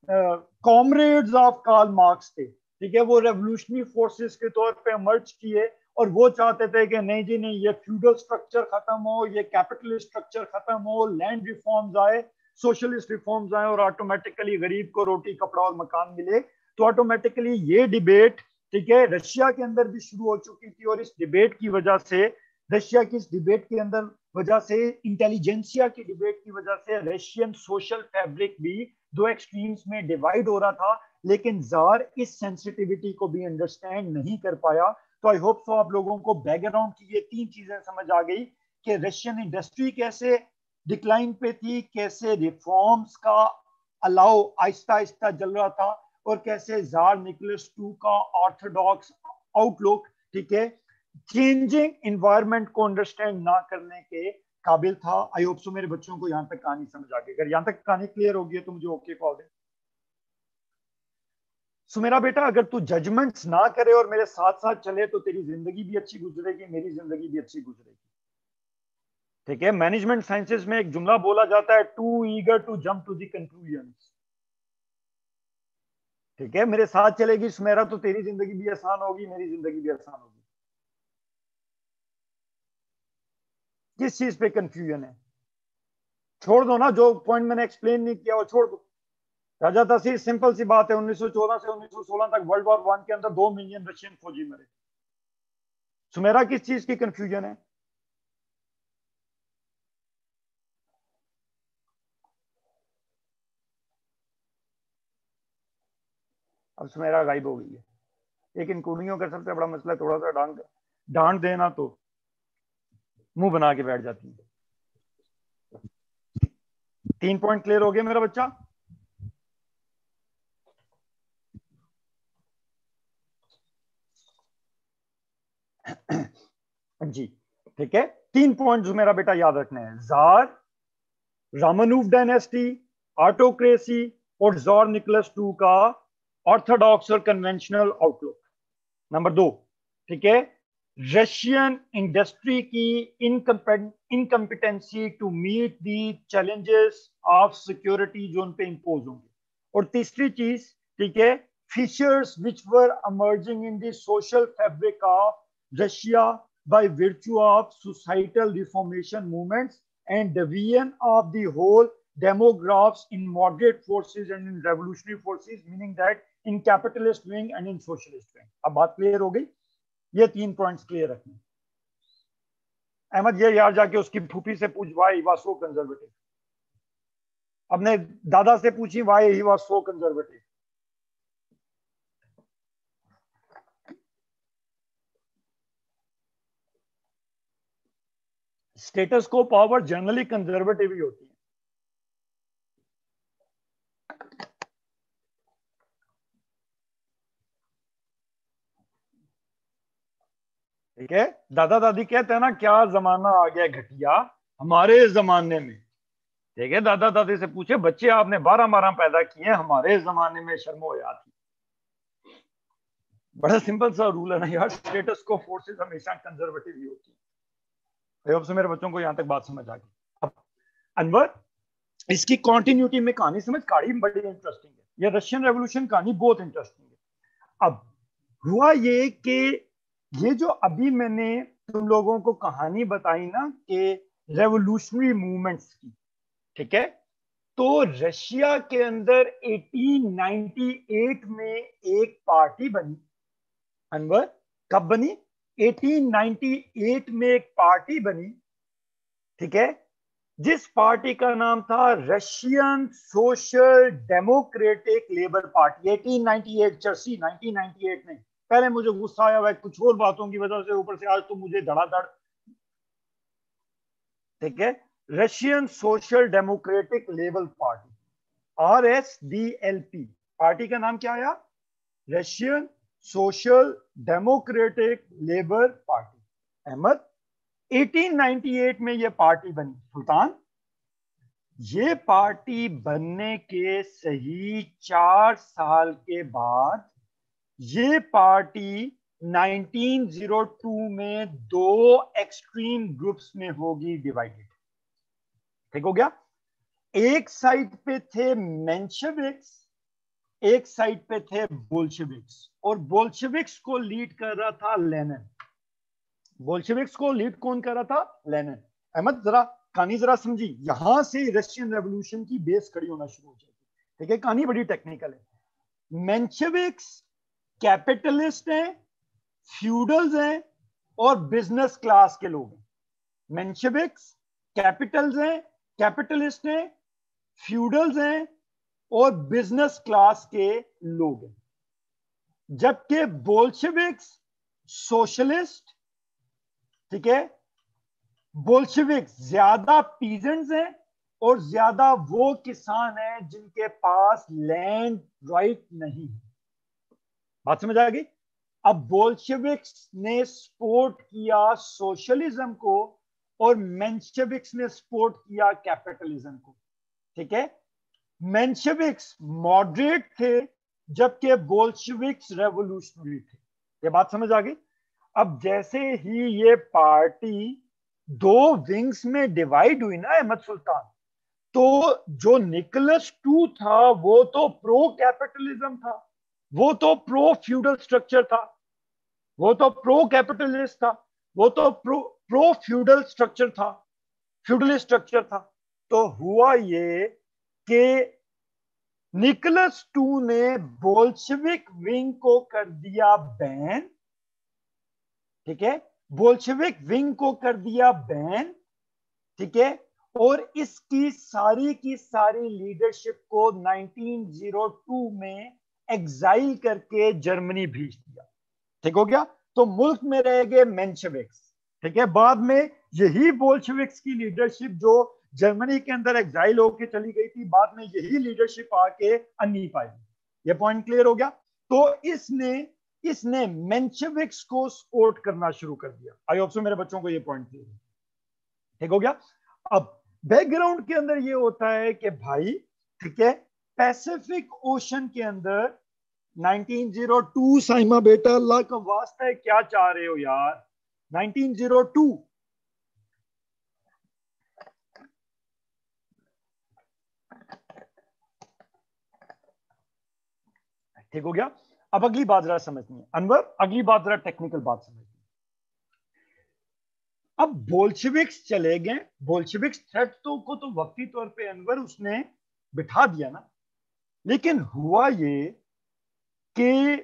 कॉमरेड्स ऑफ कार्ल मार्क्स थे, ठीक है, वो रेवोल्यूशनरी फोर्सेस के तौर पे मर्ज किए और वो चाहते थे कि नहीं जी नहीं, ये फ्यूडल स्ट्रक्चर खत्म हो, ये कैपिटलिस्ट स्ट्रक्चर खत्म हो, लैंड रिफॉर्म्स आए, सोशलिस्ट रिफॉर्म्स आए और ऑटोमेटिकली गरीब को रोटी, कपड़ा और मकान मिले। तो ऑटोमेटिकली ये डिबेट ठीक है, रशिया के अंदर भी शुरू हो चुकी थी, और इस डिबेट की वजह से, रशिया की इस डिबेट के अंदर वजह से, इंटेलिजेंसिया की डिबेट की वजह से रशियन सोशल फैब्रिक भी दो एक्सट्रीम्स में डिवाइड हो रहा था, लेकिन जार इस सेंसिटिविटी को भी अंडरस्टैंड नहीं कर पाया। तो आई होप सो आप लोगों को बैकग्राउंड की ये तीन चीजें समझ आ गई कि रशियन इंडस्ट्री कैसे डिक्लाइन पे थी, कैसे रिफॉर्म्स का अलाउ आहिस्ता आहिस्ता चल रहा था, और कैसे जार निकोलस टू का ऑर्थोडॉक्स आउटलुक, ठीक है, चेंजिंग इन्वायरमेंट को अंडरस्टैंड ना करने के काबिल था। आई होप सो मेरे बच्चों को यहां तक कहानी समझ आ गई। अगर यहां तक कहानी क्लियर होगी तो मुझे ओके कॉल दे। सो मेरा बेटा, अगर तू जजमेंट्स ना करे और मेरे साथ साथ चले तो तेरी जिंदगी भी अच्छी गुजरेगी, मेरी जिंदगी भी अच्छी गुजरेगी, ठीक है। मैनेजमेंट साइंसेस में एक जुमला बोला जाता है, too eager to jump to the conclusions, ठीक है। मेरे साथ चलेगी सुमेरा तो तेरी जिंदगी भी आसान होगी, मेरी जिंदगी भी आसान होगी। किस चीज पे कंफ्यूजन है? छोड़ दो ना, जो पॉइंट मैंने एक्सप्लेन नहीं किया वो छोड़ दो। राजा तसीर, सिंपल सी बात है, उन्नीस सौ चौदह से उन्नीस सौ सोलह तक वर्ल्ड वॉर वन के अंदर दो मिलियन रशियन फौजी मरे। सुमेरा, किस चीज की कंफ्यूजन है? अब सुमेरा गायब हो गई है। एक इन कुड़ियों का सबसे बड़ा मसला, थोड़ा सा डांट डांट देना तो मुंह बना के बैठ जाती है। तीन पॉइंट क्लियर हो गए मेरा बच्चा? जी, ठीक है। तीन पॉइंट जो मेरा बेटा याद रखने हैं, जार, रामानुव डायनेस्टी, ऑटोक्रेसी, और जार निकोलस टू का ऑर्थोडॉक्स और कन्वेंशनल आउटलुक। नंबर दो, ठीक है, रशियन इंडस्ट्री की incompetency to meet the challenges of security जो उन पे इंपोज होंगे। और तीसरी चीज, ठीक है, features which were emerging in the social fabric of Russia by virtue of societal reformation movements and division of the whole demographics in moderate forces and in revolutionary forces, meaning that in capitalist wing and in socialist wing। अब बात क्लियर हो गई? ये तीन पॉइंट्स क्लियर रखने। अहमद, ये यार जाके उसकी फूफी से पूछ, why he was so conservative. अपने दादा से पूछी, why he was so conservative. Status quo power generally conservative ही होती है। ठीक है, दादा दादी कहते हैं ना, क्या जमाना आ गया घटिया हमारे जमाने में। ठीक है, दादा दादी से पूछे, बच्चे आपने बारह बारह पैदा किए, हमारे जमाने में शर्मो याद थी। बड़ा सिंपल सा रूल है ना यार, स्टेटस को फोर्सेस हमेशा कंजर्वेटिव ही होती है। अब से मेरे बच्चों को यहां तक बात समझ आ गई। अब अनवर, इसकी कंटिन्यूटी में कहानी समझ, कहानी बड़ी इंटरेस्टिंग है। ये रशियन रेवोल्यूशन कहानी बहुत इंटरेस्टिंग है। अब हुआ ये कि ये जो अभी मैंने तुम लोगों को कहानी बताई ना कि रेवोल्यूशनरी मूवमेंट्स की, ठीक है, तो रशिया के अंदर अठारह सौ अट्ठानवे में एक पार्टी बनी। अनवर, कब बनी? अठारह सौ अट्ठानवे में एक पार्टी बनी, ठीक है, जिस पार्टी का नाम था Russian Social Democratic Labour Party. अठारह सौ अट्ठानवे चर्सी, अठारह सौ अट्ठानवे में। पहले मुझे गुस्सा आया हुआ कुछ और बातों की वजह से, ऊपर से आज तो मुझे धड़ाधड़, ठीक है, Russian Social Democratic Labour Party, R S D L P. Party का नाम क्या आया? Russian Social Democratic Labour Party. Ahmad, अठारह सौ अट्ठानवे में यह पार्टी बनी। सुल्तान, ये पार्टी बनने के सही चार साल के बाद ये पार्टी उन्नीस सौ दो में दो एक्सट्रीम ग्रुप्स में होगी डिवाइडेड। ठीक हो गया? एक साइड पे थे मेंशेविक्स, एक साइड पे थे बोल्शेविक्स, और बोल्शेविक्स को लीड कर रहा था लेनिन। बोल्शेविक्स को लीड कौन कर रहा था? लेनिन। अहमद, जरा कहानी जरा समझी, यहां से रशियन रेवोल्यूशन की बेस खड़ी होना शुरू हो जाएगी। ठीक है, कहानी बड़ी टेक्निकल है। मेंशेविक्स कैपिटलिस्ट हैं, फ्यूडल्स हैं और बिजनेस क्लास के लोग हैं। मेंशेविक्स कैपिटल्स हैं, कैपिटलिस्ट हैं, फ्यूडल्स हैं और बिजनेस क्लास के लोग हैं। जबकि बोल्शेविक्स सोशलिस्ट, ठीक है, बोल्शेविक्स ज्यादा पीजेंट्स हैं और ज्यादा वो किसान हैं जिनके पास लैंड राइट नहीं है। बात समझ आ गई? अब बोल्शेविक्स ने सपोर्ट किया सोशलिज्म को और मेंशेविक्स ने सपोर्ट किया कैपिटलिज्म को। ठीक है, मेंशेविक्स मॉडरेट थे जबकि बोल्शेविक्स रेवोल्यूशनरी थे। ये बात समझ आ गई? अब जैसे ही ये पार्टी दो विंग्स में डिवाइड हुई ना अहमद सुल्तान, तो जो निकोलस टू था वो तो प्रो कैपिटलिज्म था, वो तो प्रो फ्यूडल स्ट्रक्चर था, वो तो प्रो कैपिटलिस्ट था, वो तो प्रो प्रो फ्यूडल स्ट्रक्चर था, फ्यूडल स्ट्रक्चर था। तो हुआ ये कि निकोलस टू ने बोल्शेविक विंग को कर दिया बैन। ठीक है, बोल्शेविक विंग को कर दिया बैन। ठीक है, और इसकी सारी की सारी लीडरशिप को नाइनटीन ओ टू में एग्जाइल करके जर्मनी भेज दिया। ठीक हो गया? तो मुल्क में रह गए मेंशेविक्स। ठीक है, बाद में यही बोल्शेविक्स की लीडरशिप जो जर्मनी के अंदर एग्जाइल होके चली गई थी, बाद में यही लीडरशिप आके अन्नी पाई। ये पॉइंट क्लियर हो गया? तो इसने इसने मेंशेविक्स को सपोर्ट करना शुरू कर दिया। आई होप सो मेरे बच्चों को ये पॉइंट क्लियर है। ठीक हो गया? अब बैकग्राउंड के अंदर ये होता है कि भाई, ठीक है, पैसिफिक ओशन के अंदर नाइनटीन ओ टू, साइमा बेटा अल्लाह का वास्ता है, क्या चाह रहे हो यार? नाइनटीन ओ टू ठीक हो गया? अब अगली बात जरा समझनी है अनवर, अगली बात जरा टेक्निकल बात समझनी है। अब बोल्शेविक्स चले गए, बोल्शेविक्स थ्रेट तो को तो वक्ती तौर पे अनवर उसने बिठा दिया ना, लेकिन हुआ ये कि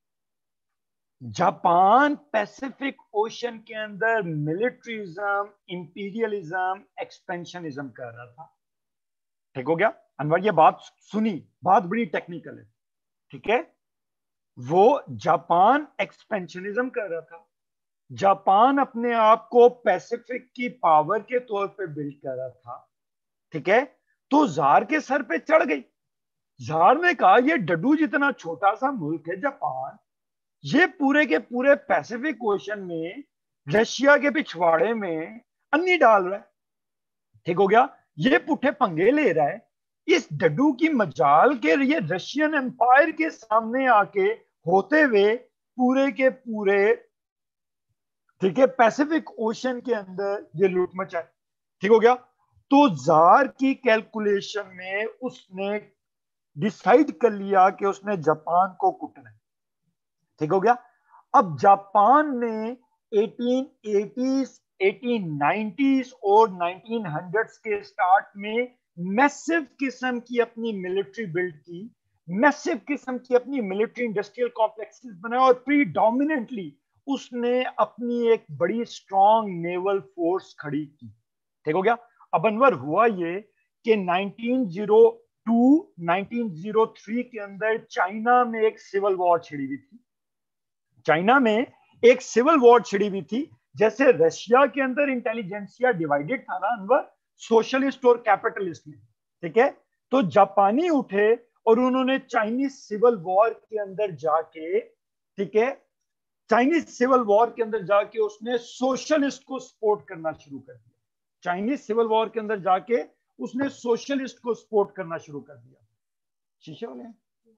जापान पैसिफिक ओशन के अंदर मिलिट्रिज्म, इंपीरियलिज्म, एक्सपेंशनिज्म कर रहा था। ठीक हो गया अनवर? ये बात सुनी, बात बड़ी टेक्निकल है। ठीक है, वो जापान एक्सपेंशनिज्म कर रहा था, जापान अपने आप को पैसिफिक की पावर के तौर पे बिल्ड कर रहा था। ठीक है, तो जार के सर पे चढ़ गई। जार ने कहा ये डड्डू जितना छोटा सा मुल्क है जापान, ये पूरे के पूरे पैसिफिक ओशन में रशिया के पिछवाड़े में अन्नी डाल रहा है। ठीक हो गया? ये पुट्ठे पंगे ले रहा है। इस डड्डू की मजाल के ये रशियन एम्पायर के सामने आके होते हुए पूरे के पूरे, ठीक है, पैसिफिक ओशन के अंदर ये लूट मचाए। ठीक हो गया? तो जार की कैलकुलेशन में उसने डिसाइड कर लिया कि उसने जापान को कुटना है। ठीक हो गया? अब जापान ने एटीन एटीज़, एटीन नाइंटीज़ और नाइनटीन हंड्रेड्स के स्टार्ट में मैसिव किस्म की अपनी मिलिट्री बिल्ड की, मैसिव किस्म की अपनी मिलिट्री इंडस्ट्रियल कॉम्प्लेक्सेस बनाए और प्रीडोमिनेंटली उसने अपनी एक बड़ी स्ट्रॉन्ग नेवल फोर्स खड़ी की। ठीक हो गया? अब अनवर हुआ ये कि nineteen O two, nineteen O three के अंदर चाइना में एक सिविल वॉर छिड़ी हुई थी। चाइना में एक सिविल वॉर छिड़ी हुई थी। जैसे रशिया के अंदर इंटेलिजेंसिया डिवाइडेड था ना अनवर, सोशलिस्ट और कैपिटलिस्ट में। ठीक है, तो जापानी उठे और उन्होंने चाइनीज सिविल वॉर के अंदर जाके, ठीक है, चाइनीज सिविल वॉर के अंदर जाके उसने सोशलिस्ट को सपोर्ट करना शुरू कर दिया। चाइनीज सिविल वॉर के अंदर जाके उसने सोशलिस्ट को सपोर्ट करना शुरू कर दिया। शीशे वाले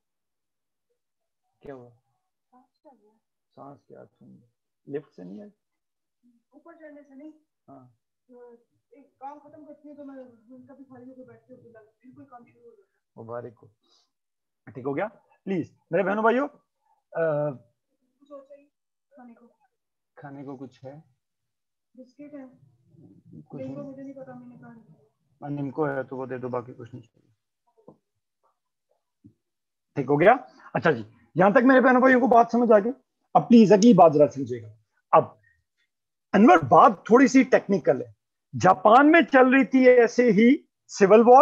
क्या हुआ? सांस क्या तुम लिफ्ट से नहीं है? ऊपर चढ़ने से नहीं। हाँ, एक काम खत्म करती है तो मैं कभी खाली होकर बैठती हूँ, बिल्कुल काम शुरू हो जाता है। मुबारक हो। ठीक हो गया? प्लीज मेरे बहनों भाइयों, खाने को खाने को कुछ है? बिस्किट है, कुछ नहीं, मुझे नहीं पता, मैंने कहा निम्को है तो वो दे दो, बाकी कुछ नहीं चाहिए। ठीक हो गया? अच्छा जी, यहां तक मेरे बहनों भाइयों को बात समझ आ गई? अब प्लीज अगली बात जरा समझिएगा। अब अनवर बात थोड़ी सी टेक्निकल है। जापान में चल रही थी ऐसे ही सिविल वॉर,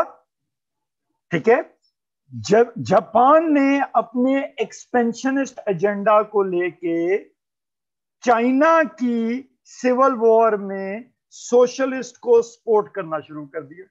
ठीक है। जब जापान ने अपने एक्सपेंशनिस्ट एजेंडा को लेके चाइना की सिविल वॉर में सोशलिस्ट को सपोर्ट करना शुरू कर दिया।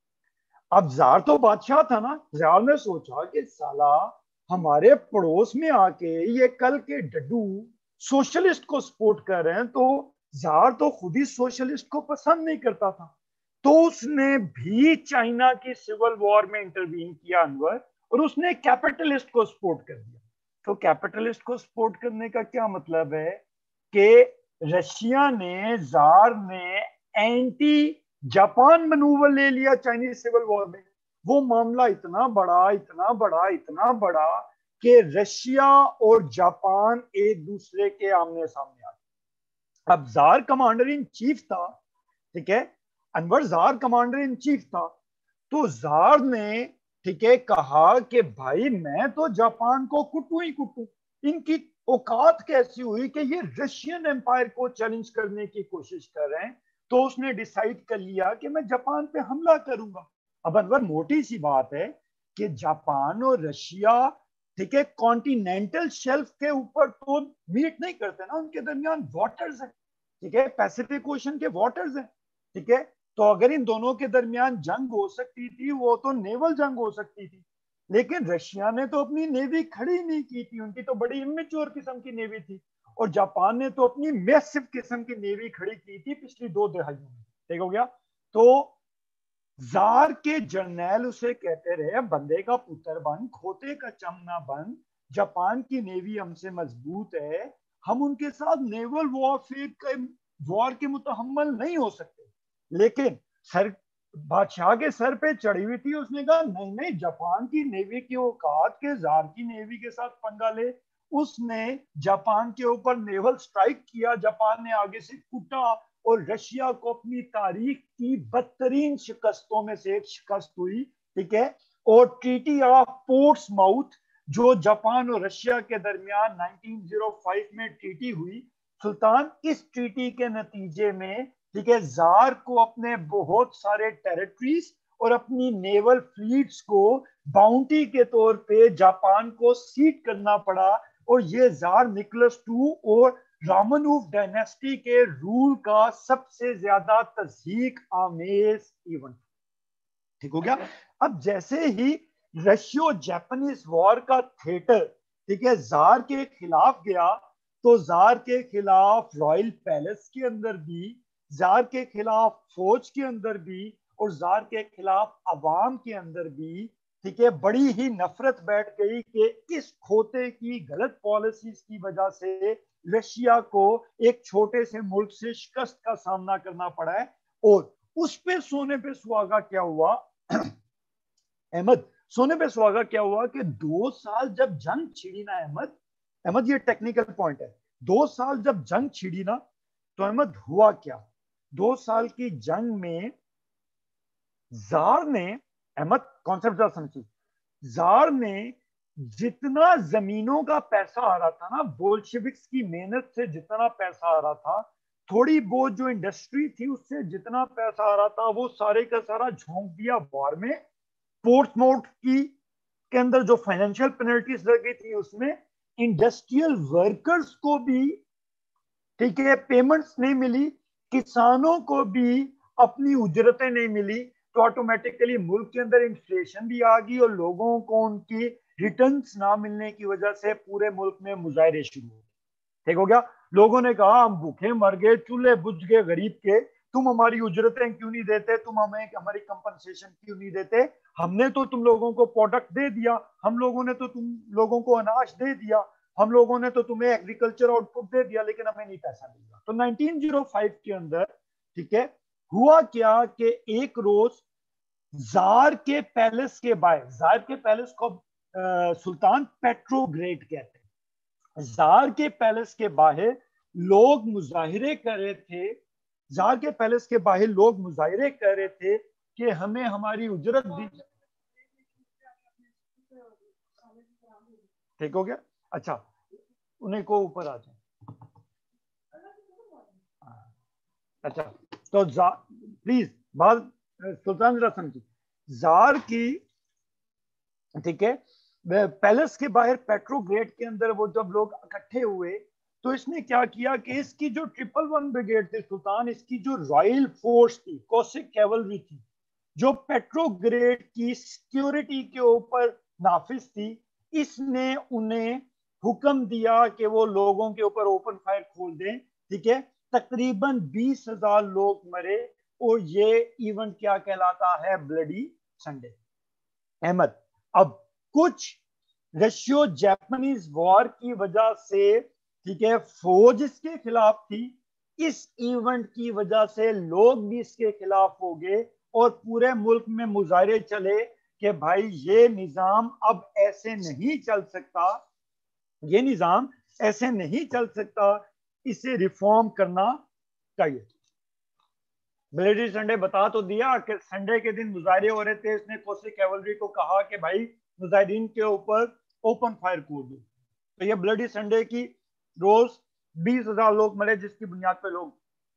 अब जार तो बादशाह था ना, जार ने सोचा कि साला हमारे पड़ोस में आके ये कल के डड्डू सोशलिस्ट को सपोर्ट कर रहे हैं, तो जार तो खुद ही सोशलिस्ट को पसंद नहीं करता था, तो उसने भी चाइना की सिविल वॉर में इंटरवीन किया अनवर, और उसने कैपिटलिस्ट को सपोर्ट कर दिया। तो कैपिटलिस्ट को सपोर्ट करने का क्या मतलब है कि रशिया ने, जार ने एंटी जापान मनूवर ले लिया चाइनीज सिविल वॉर में। वो मामला इतना बड़ा इतना बड़ा इतना बड़ा कि रशिया और जापान एक दूसरे के आमने सामने आ गए। अब जार कमांडर इन चीफ था, ठीक है, Anwar czar commander in chief था, तो जार ने, ठीक है, कहा कि भाई मैं तो जापान को कुटू ही कुटू, इनकी औकात कैसी हुई कि ये रशियन एम्पायर को चैलेंज करने की कोशिश कर रहे हैं। तो उसने डिसाइड कर लिया कि मैं जापान पे हमला करूंगा। अब अनवर मोटी सी बात है कि जापान और रशिया, ठीक है, कॉन्टिनेंटल शेल्फ के ऊपर तो मीट नहीं करते ना, उनके दरमियान वाटर्स है, ठीक है, पैसिफिक ओशन के वाटर्स है, ठीक है। तो अगर इन दोनों के दरमियान जंग हो सकती थी, वो तो नेवल जंग हो सकती थी, लेकिन रशिया ने तो अपनी नेवी खड़ी नहीं की थी, उनकी तो बड़ी इमेच्योर किस्म की नेवी थी, और जापान ने तो अपनी मैसिव किस्म की नेवी खड़ी की थी पिछली दो दहाइयों में, ठीक हो गया। तो जार के जर्नैल उसे कहते रहे, बंदे का पुत्र बन, खोते का चमना बन, जापान की नेवी हमसे मजबूत है, हम उनके साथ नेवल वॉरफेयर के वॉर के मुतहम्मल नहीं हो सकते। लेकिन सर बादशाह के सर पे चढ़ी हुई थी, उसने कहा नहीं नहीं, जापान की नेवी की औकात के जार की नेवी के साथ पंगा ले। उसने जापान के ऊपर नेवल स्ट्राइक किया, जापान ने आगे से कूटा, और रशिया को अपनी तारीख की बदतरीन शिकस्तों में से एक शिकस्त हुई, ठीक है। और ट्रीटी ऑफ पोर्ट्समाउथ, जो जापान और रशिया के दरमियान नाइनटीन ओ फाइव में ट्रीटी हुई, सुल्तान, इस ट्रीटी के नतीजे में, ठीक है, जार को अपने बहुत सारे टेरिटरीज और अपनी नेवल फ्लीट्स को बाउंटी के तौर पे जापान को सीट करना पड़ा, और ये जार निकोलस टू और रामानुव डायनेस्टी के रूल का सबसे ज्यादा तस्दीक आमेज इवेंट, ठीक हो गया। अब जैसे ही रशियो जापानीज वॉर का थिएटर, ठीक है, जार के खिलाफ गया, तो जार के खिलाफ रॉयल पैलेस के अंदर भी, जार के खिलाफ फौज के अंदर भी, और जार के खिलाफ अवाम के अंदर भी, ठीक है, बड़ी ही नफरत बैठ गई कि इस खोते की गलत पॉलिसीज की वजह से रशिया को एक छोटे से मुल्क से शिकस्त का सामना करना पड़ा है। और उस पे सोने पे सुहागा क्या हुआ अहमद, सोने पे सुहागा क्या हुआ कि दो साल जब जंग छिड़ी ना अहमद, अहमद ये टेक्निकल पॉइंट है, दो साल जब जंग छिड़ी ना, तो अहमद हुआ क्या, दो साल की जंग में जार ने, अहमद कॉन्सेप्ट जरा समझिए, जार ने जितना जमीनों का पैसा आ रहा था ना, बोल्शेविक्स की मेहनत से जितना पैसा आ रहा था, थोड़ी बहुत जो इंडस्ट्री थी उससे जितना पैसा आ रहा था, वो सारे का सारा झोंक दिया वॉर में। पोर्ट्समाउथ की के अंदर जो फाइनेंशियल पेनल्टीज लगी थी, उसमें इंडस्ट्रियल वर्कर्स को भी, ठीक है, पेमेंट्स नहीं मिली, किसानों को भी अपनी उजरतें नहीं मिली, तो ऑटोमेटिकली मुल्क के अंदर इन्फ्लेशन भी आ गई, और लोगों को उनकी रिटर्न्स ना मिलने की वजह से पूरे मुल्क में मुजाहरे शुरू हो गए, ठीक हो गया। लोगों ने कहा हम भूखे मर गए, चूल्हे बुझ गए गरीब के, तुम हमारी उजरतें क्यों नहीं देते, तुम हमें हमारी कंपनसेशन क्यों नहीं देते, हमने तो तुम लोगों को प्रोडक्ट दे दिया, हम लोगों ने तो तुम लोगों को अनाज दे दिया, हम लोगों ने तो तुम्हें एग्रीकल्चर आउटपुट दे दिया, लेकिन हमें नहीं पैसा मिला। तो नाइनटीन ओ फाइव के अंदर, ठीक है, हुआ क्या कि एक रोज जार के पैलेस के बाहर, जार के पैलेस को आ, सुल्तान पेट्रोग्रेड कहते हैं, जार के पैलेस के बाहर लोग मुजाहिरे कर रहे थे, जार के पैलेस के बाहर लोग मुजाहिरे कर रहे थे कि हमें हमारी उजरत दी, ठीक हो गया। अच्छा उन्हें को ऊपर आ जाए। अच्छा तो प्लीज बात सुल्तान जरा समझिए। जार की, ठीक है, पैलेस के बाहर पेट्रोग्रेड के अंदर वो जब लोग इकट्ठे हुए तो इसने क्या किया कि इसकी जो ट्रिपल वन ब्रिगेड थी सुल्तान, इसकी जो रॉयल फोर्स थी, कोसिक कैवलरी थी, जो पेट्रोग्रेड की सिक्योरिटी के ऊपर नाफिज थी, इसने उन्हें हुक्म दिया कि वो लोगों के ऊपर ओपन फायर खोल दें। ठीक है, तकरीबन बीस हजार लोग मरे और ये इवेंट क्या कहलाता है? Bloody Sunday. अहमद, अब कुछ रशियो जापानीज वॉर की वजह से, ठीक है, फौज इसके खिलाफ थी, इस इवेंट की वजह से लोग भी इसके खिलाफ हो गए और पूरे मुल्क में मुजाहरे चले कि भाई ये निजाम अब ऐसे नहीं चल सकता, ये निजाम ऐसे नहीं चल सकता, इसे रिफॉर्म करना चाहिए। ब्लडी संडे बता तो दिया कि संडे के दिन मुजाहरे हो रहे थे, इसने कोसिक कैवलरी को कहा कि भाई मुजाहिदीन के ऊपर ओपन फायर कर दो। तो ये ब्लडी संडे की रोज बीस हजार लोग मरे, जिसकी बुनियाद पे लोग,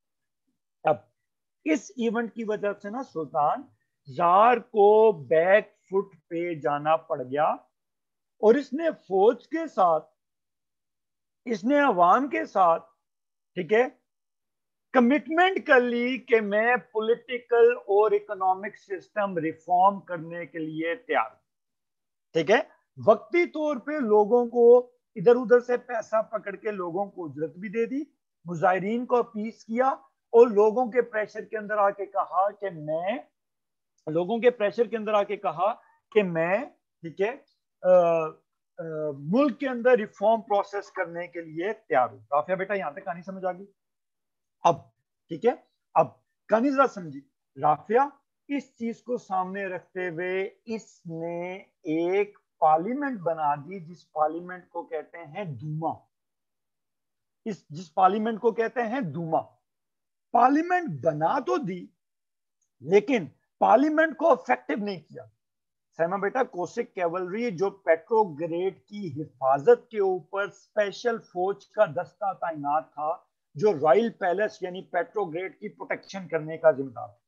अब इस इवेंट की वजह से ना सुल्तान जार को बैक फुट पे जाना पड़ गया और इसने फौज के साथ, इसने अवाम के साथ, ठीक है, कमिटमेंट कर ली कि मैं पॉलिटिकल और इकोनॉमिक सिस्टम रिफॉर्म करने के लिए तैयार हूं। ठीक है, वक्ती तौर पे लोगों को इधर उधर से पैसा पकड़ के लोगों को उजरत भी दे दी, मुजाहिरीन को अपीस किया और लोगों के प्रेशर के अंदर आके कहा कि मैं लोगों के प्रेशर के अंदर आके कहा कि मैं, ठीक है, मुल्क के अंदर रिफॉर्म प्रोसेस करने के लिए तैयार हूं। राफिया बेटा यहां तक कहानी समझ आ गई? अब ठीक है, अब कहानी जरा समझी। राफिया इस चीज को सामने रखते हुए इसने एक पार्लियामेंट बना दी, जिस पार्लियामेंट को कहते हैं दूमा। इस जिस पार्लियामेंट को कहते हैं दूमा। पार्लियामेंट बना तो दी लेकिन पार्लियामेंट को इफेक्टिव नहीं किया। सैमा बेटा, कोसिक कैवलरी जो पेट्रोग्रेड की हिफाजत के ऊपर स्पेशल फौज का दस्ता तैनात था, जो रॉयल पैलेस यानी पेट्रोग्रेड की प्रोटेक्शन करने का जिम्मेदार था।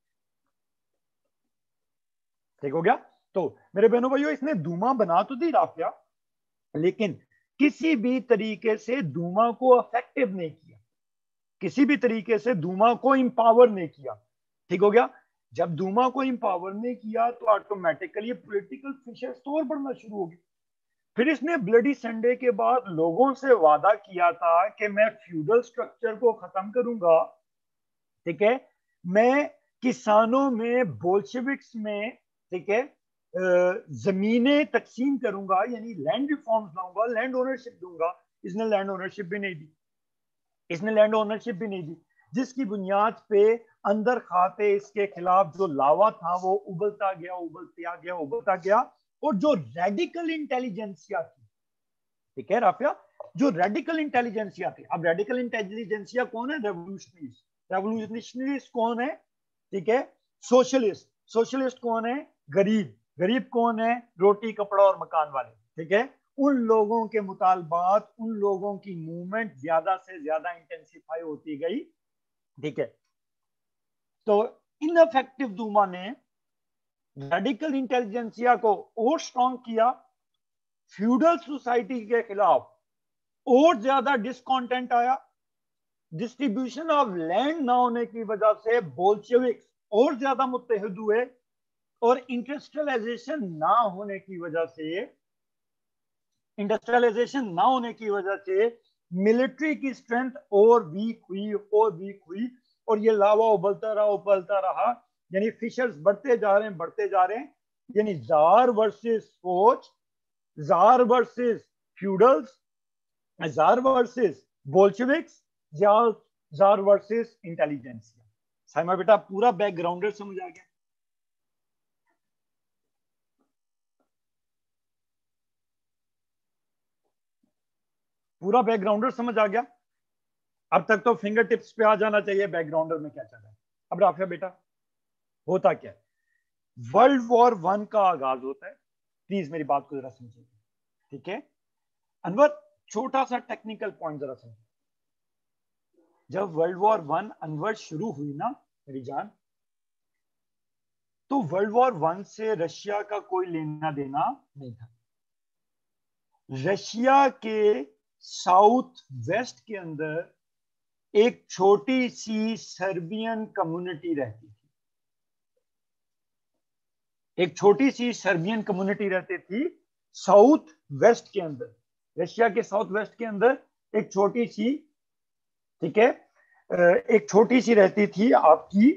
ठीक हो गया? तो मेरे बहनों भाइयों, इसने दूमा बना तो दी राफिया, लेकिन किसी भी तरीके से दूमा को इफेक्टिव नहीं किया, किसी भी तरीके से दूमा को इंपावर नहीं किया। ठीक हो गया? जब दूमा को इंपावर नहीं किया तो ऑटोमेटिकली पॉलिटिकल फिशर्स तो और बढ़ना शुरू हो गई। फिर इसने ब्लडी संडे के बाद लोगों से वादा किया था कि मैं फ्यूडल स्ट्रक्चर को खत्म करूंगा। ठीक है, मैं किसानों में, बोल्शेविक्स में, ठीक है, जमीनें तकसीम करूंगा, यानी लैंड रिफॉर्म्स लाऊंगा, लैंड ओनरशिप दूंगा। इसने लैंड ओनरशिप भी नहीं दी, इसने लैंड ओनरशिप भी नहीं दी, जिसकी बुनियाद पे अंदर खाते इसके खिलाफ जो लावा था वो उबलता गया, उबलता गया, उबलता गया। और जो रेडिकल इंटेलिजेंसिया थी, ठीक है राफिया, जो रेडिकल इंटेलिजेंसिया थी, अब रेडिकल इंटेलिजेंसिया कौन है? रेवोल्यूशनरीज। रेवोल्यूशनरीज कौन है? ठीक है, सोशलिस्ट। सोशलिस्ट कौन है? गरीब। गरीब कौन है? रोटी कपड़ा और मकान वाले। ठीक है, उन लोगों के मुतालबात, उन लोगों की मूवमेंट ज्यादा से ज्यादा इंटेंसिफाई होती गई। ठीक है, तो इनफेक्टिव दूमा ने रेडिकल इंटेलिजेंसिया को और स्ट्रॉन्ग किया, फ्यूडल सोसाइटी के खिलाफ और ज्यादा डिसकॉन्टेंट आया, डिस्ट्रीब्यूशन ऑफ लैंड ना होने की वजह से बोल्शेविक्स और ज्यादा मुत्तहद हुए, और इंडस्ट्रियलाइजेशन ना होने की वजह से इंडस्ट्रियलाइजेशन ना होने की वजह से मिलिट्री की स्ट्रेंथ और वीक हुई और वीक हुई और ये लावा उबलता रहा, उबलता रहा, यानी फिशर्स बढ़ते जा रहे हैं, बढ़ते जा रहे हैं, यानी जार वर्सेस फौज, czar versus feudals, czar versus Bolsheviks, czar versus intelligentsia. Saima बेटा, पूरा बैकग्राउंडर समझ आ गया? पूरा बैकग्राउंडर समझ आ गया? अब तक तो फिंगर टिप्स पे आ जाना चाहिए बैकग्राउंडर में क्या चल रहा है। अब राफिया बेटा, होता क्या है? वर्ल्ड वॉर वन का आगाज होता है, प्लीज मेरी बात को जरा समझिए। ठीक है, अनवर छोटा सा टेक्निकल पॉइंट जरा समझो। जब वर्ल्ड वॉर वन अनवर शुरू हुई ना मेरी जान, तो वर्ल्ड वॉर वन से रशिया का कोई लेना देना नहीं था। रशिया के साउथ वेस्ट के अंदर एक छोटी सी सर्बियन कम्युनिटी रहती थी। एक छोटी सी सर्बियन कम्युनिटी रहती थी साउथ वेस्ट के अंदर, रशिया के साउथ वेस्ट के अंदर एक छोटी सी, ठीक है, एक छोटी सी रहती थी आपकी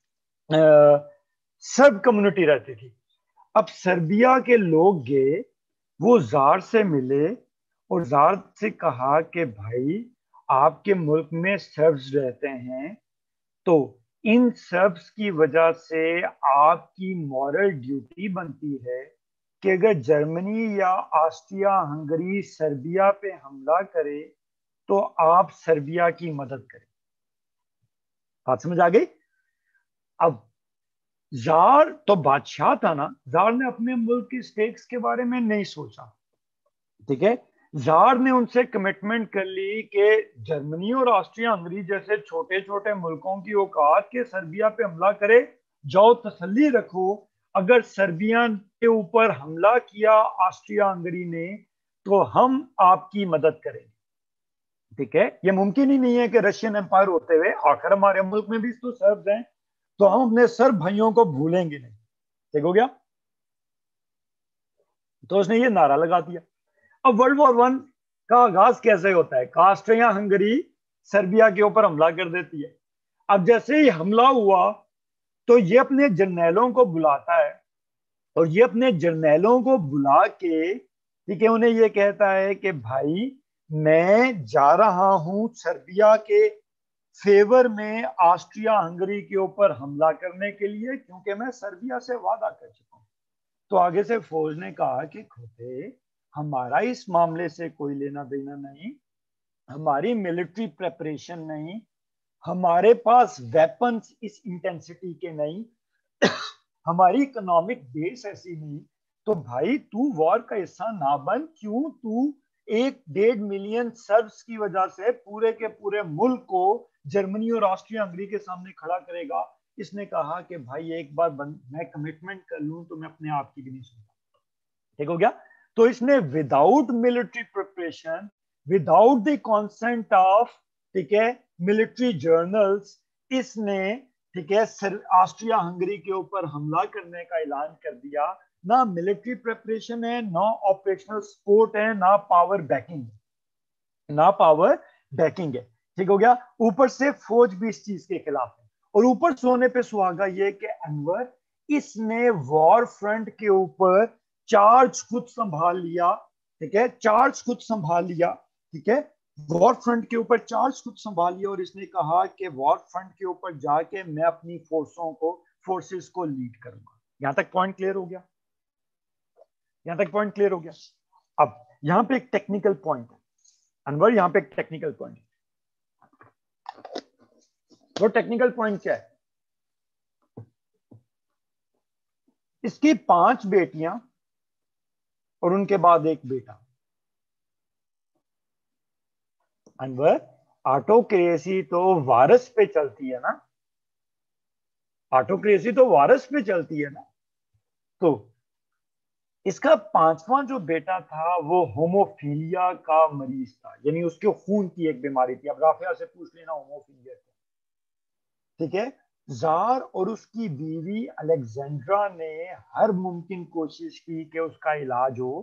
सर्ब कम्युनिटी रहती थी। अब सर्बिया के लोग गए, वो जार से मिले और जार से कहा कि भाई आपके मुल्क में सर्ब्स रहते हैं, तो इन सर्ब्स की वजह से आपकी मॉरल ड्यूटी बनती है कि अगर जर्मनी या ऑस्ट्रिया हंगरी सर्बिया पे हमला करे तो आप सर्बिया की मदद करें। बात समझ आ गई? अब जार तो बादशाह था ना, जार ने अपने मुल्क की स्टेक्स के बारे में नहीं सोचा, ठीक है। जार ने उनसे कमिटमेंट कर ली कि जर्मनी और ऑस्ट्रिया हंगरी जैसे छोटे छोटे मुल्कों की औकात के सर्बिया पे हमला करे, जाओ तसल्ली रखो, अगर सर्बिया के ऊपर हमला किया ऑस्ट्रिया हंगरी ने तो हम आपकी मदद करेंगे, ठीक है। ये मुमकिन ही नहीं है कि रशियन एम्पायर होते हुए आखिर हमारे मुल्क में भी तो सर्ब्स हैं, तो हम अपने सर्ब भाइयों को भूलेंगे नहीं, ठीक हो गया। तो उसने ये नारा लगा दिया। अब वर्ल्ड वॉर वन का आगाज कैसे होता है? ऑस्ट्रिया हंगरी सर्बिया के ऊपर हमला कर देती है। अब जैसे ही हमला हुआ तो ये अपने जर्नैलों को बुलाता है और ये अपने जर्नैलों को बुला के, ठीक है, उन्हें ये कहता है कि भाई मैं जा रहा हूं सर्बिया के फेवर में ऑस्ट्रिया हंगरी के ऊपर हमला करने के लिए, क्योंकि मैं सर्बिया से वादा कर चुका हूं। तो आगे से फौज ने कहा कि खोते हमारा इस मामले से कोई लेना देना नहीं, हमारी मिलिट्री प्रेपरेशन नहीं, हमारे पास वेपन्स इस इंटेंसिटी के नहीं, हमारी इकोनॉमिक बेस ऐसी नहीं, तो भाई तू वॉर का हिस्सा ना बन। क्यों तू एक डेढ़ मिलियन सर्ब्स की वजह से पूरे के पूरे मुल्क को जर्मनी और ऑस्ट्रिया हंगरी के सामने खड़ा करेगा? इसने कहा कि भाई एक बार मैं कमिटमेंट कर लूं तो मैं अपने आप की भी नहीं सुनता, ठीक हो गया। तो इसने without military preparation, without the consent of, ठीक है, मिलिट्री जर्नल्स, इसने, ठीक है, ऑस्ट्रिया हंगरी के ऊपर हमला करने का ऐलान कर दिया। ना मिलिट्री प्रिपरेशन है, ना ऑपरेशनल सपोर्ट है, ना पावर बैकिंग है, ना पावर बैकिंग है, ठीक हो गया। ऊपर से फौज भी इस चीज के खिलाफ है, और ऊपर सोने पे सुहागा ये कि अनवर इसने वॉर फ्रंट के ऊपर चार्ज खुद संभाल लिया, ठीक है, चार्ज खुद संभाल लिया, ठीक है, वॉर फ्रंट के ऊपर चार्ज खुद संभाल लिया। और इसने कहा कि वॉर फ्रंट के ऊपर जाके मैं अपनी फोर्सों को, फोर्सेस को लीड करूंगा। यहां तक पॉइंट क्लियर हो गया? यहां तक पॉइंट क्लियर हो गया? अब यहां पे एक टेक्निकल पॉइंट है अनवर, यहां पे एक टेक्निकल पॉइंट है। वो टेक्निकल पॉइंट क्या है? इसकी पांच बेटियां और उनके बाद एक बेटा। अनवर, ऑटोक्रेसी तो वारस पे चलती है ना, ऑटोक्रेसी तो वारस पे चलती है ना। तो इसका पांचवा जो बेटा था वो होमोफीलिया का मरीज था, यानी उसके खून की एक बीमारी थी। अब राफिया से पूछ लेना होमोफीलिया, ठीक है। जार और उसकी बीवी अलेक्जेंड्रा ने हर मुमकिन कोशिश की कि उसका इलाज हो,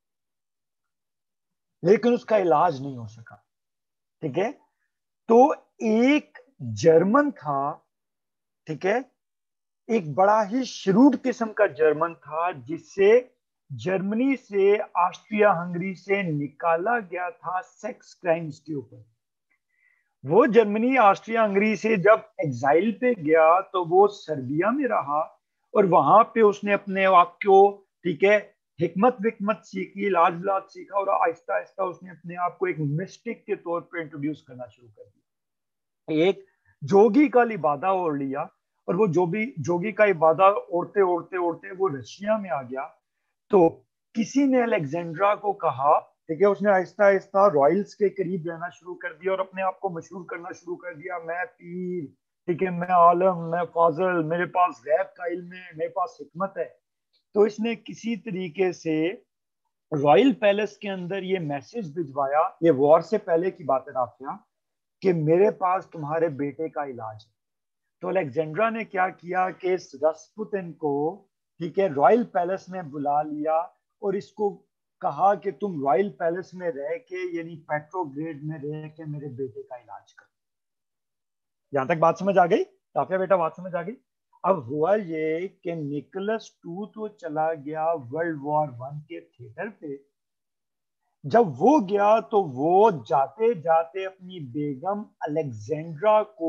लेकिन उसका इलाज नहीं हो सका, ठीक है। तो एक जर्मन था, ठीक है, एक बड़ा ही श्रूड किस्म का जर्मन था, जिससे जर्मनी से ऑस्ट्रिया हंगरी से निकाला गया था सेक्स क्राइम्स के ऊपर। वो जर्मनी ऑस्ट्रिया हंगरी से जब एग्जाइल पे गया तो वो सर्बिया में रहा, और वहां पे उसने अपने आप को, ठीक है, हिकमत विकमत सीखी, लाज लाज सीखा, और आहिस्ता आहिस्ता उसने अपने आप को एक मिस्टिक के तौर पे इंट्रोड्यूस करना शुरू कर दिया। एक जोगी का लिबादा ओढ़ लिया, और वो जो भी जोगी का इबादा ओढ़ते ओढ़ते ओढ़ते वो रशिया में आ गया। तो किसी ने अलेक्जेंड्रा को कहा ठीक है, उसने आहिस्ता आहिस्ता रॉयल्स के करीब रहना शुरू कर दिया और अपने आप को मशहूर करना शुरू कर दिया, मैं पीर, ठीक है, मैं आलम, मैं फाजल, मेरे पास गैब का इल्म है, मेरे पास हिकमत है। तो इसने किसी तरीके से रॉयल पैलेस के अंदर ये मैसेज भिजवाया, ये वॉर से पहले की बात है राफिया, कि मेरे पास तुम्हारे बेटे का इलाज है। तो अलेक्जेंड्रा ने क्या किया कि इस रस्पुतिन को, ठीक है, रॉयल पैलेस में बुला लिया और इसको कहा कि तुम रॉयल पैलेस में रह के, यानी पेट्रोग्रेड में रह के मेरे बेटे का इलाज करो। यहां तक बात समझ आ गई राफिया बेटा, बात समझ आ गई? अब हुआ ये कि निकोलस टू तो चला गया वर्ल्ड वॉर वन के थिएटर पे। जब वो गया तो वो जाते जाते अपनी बेगम अलेक्जेंड्रा को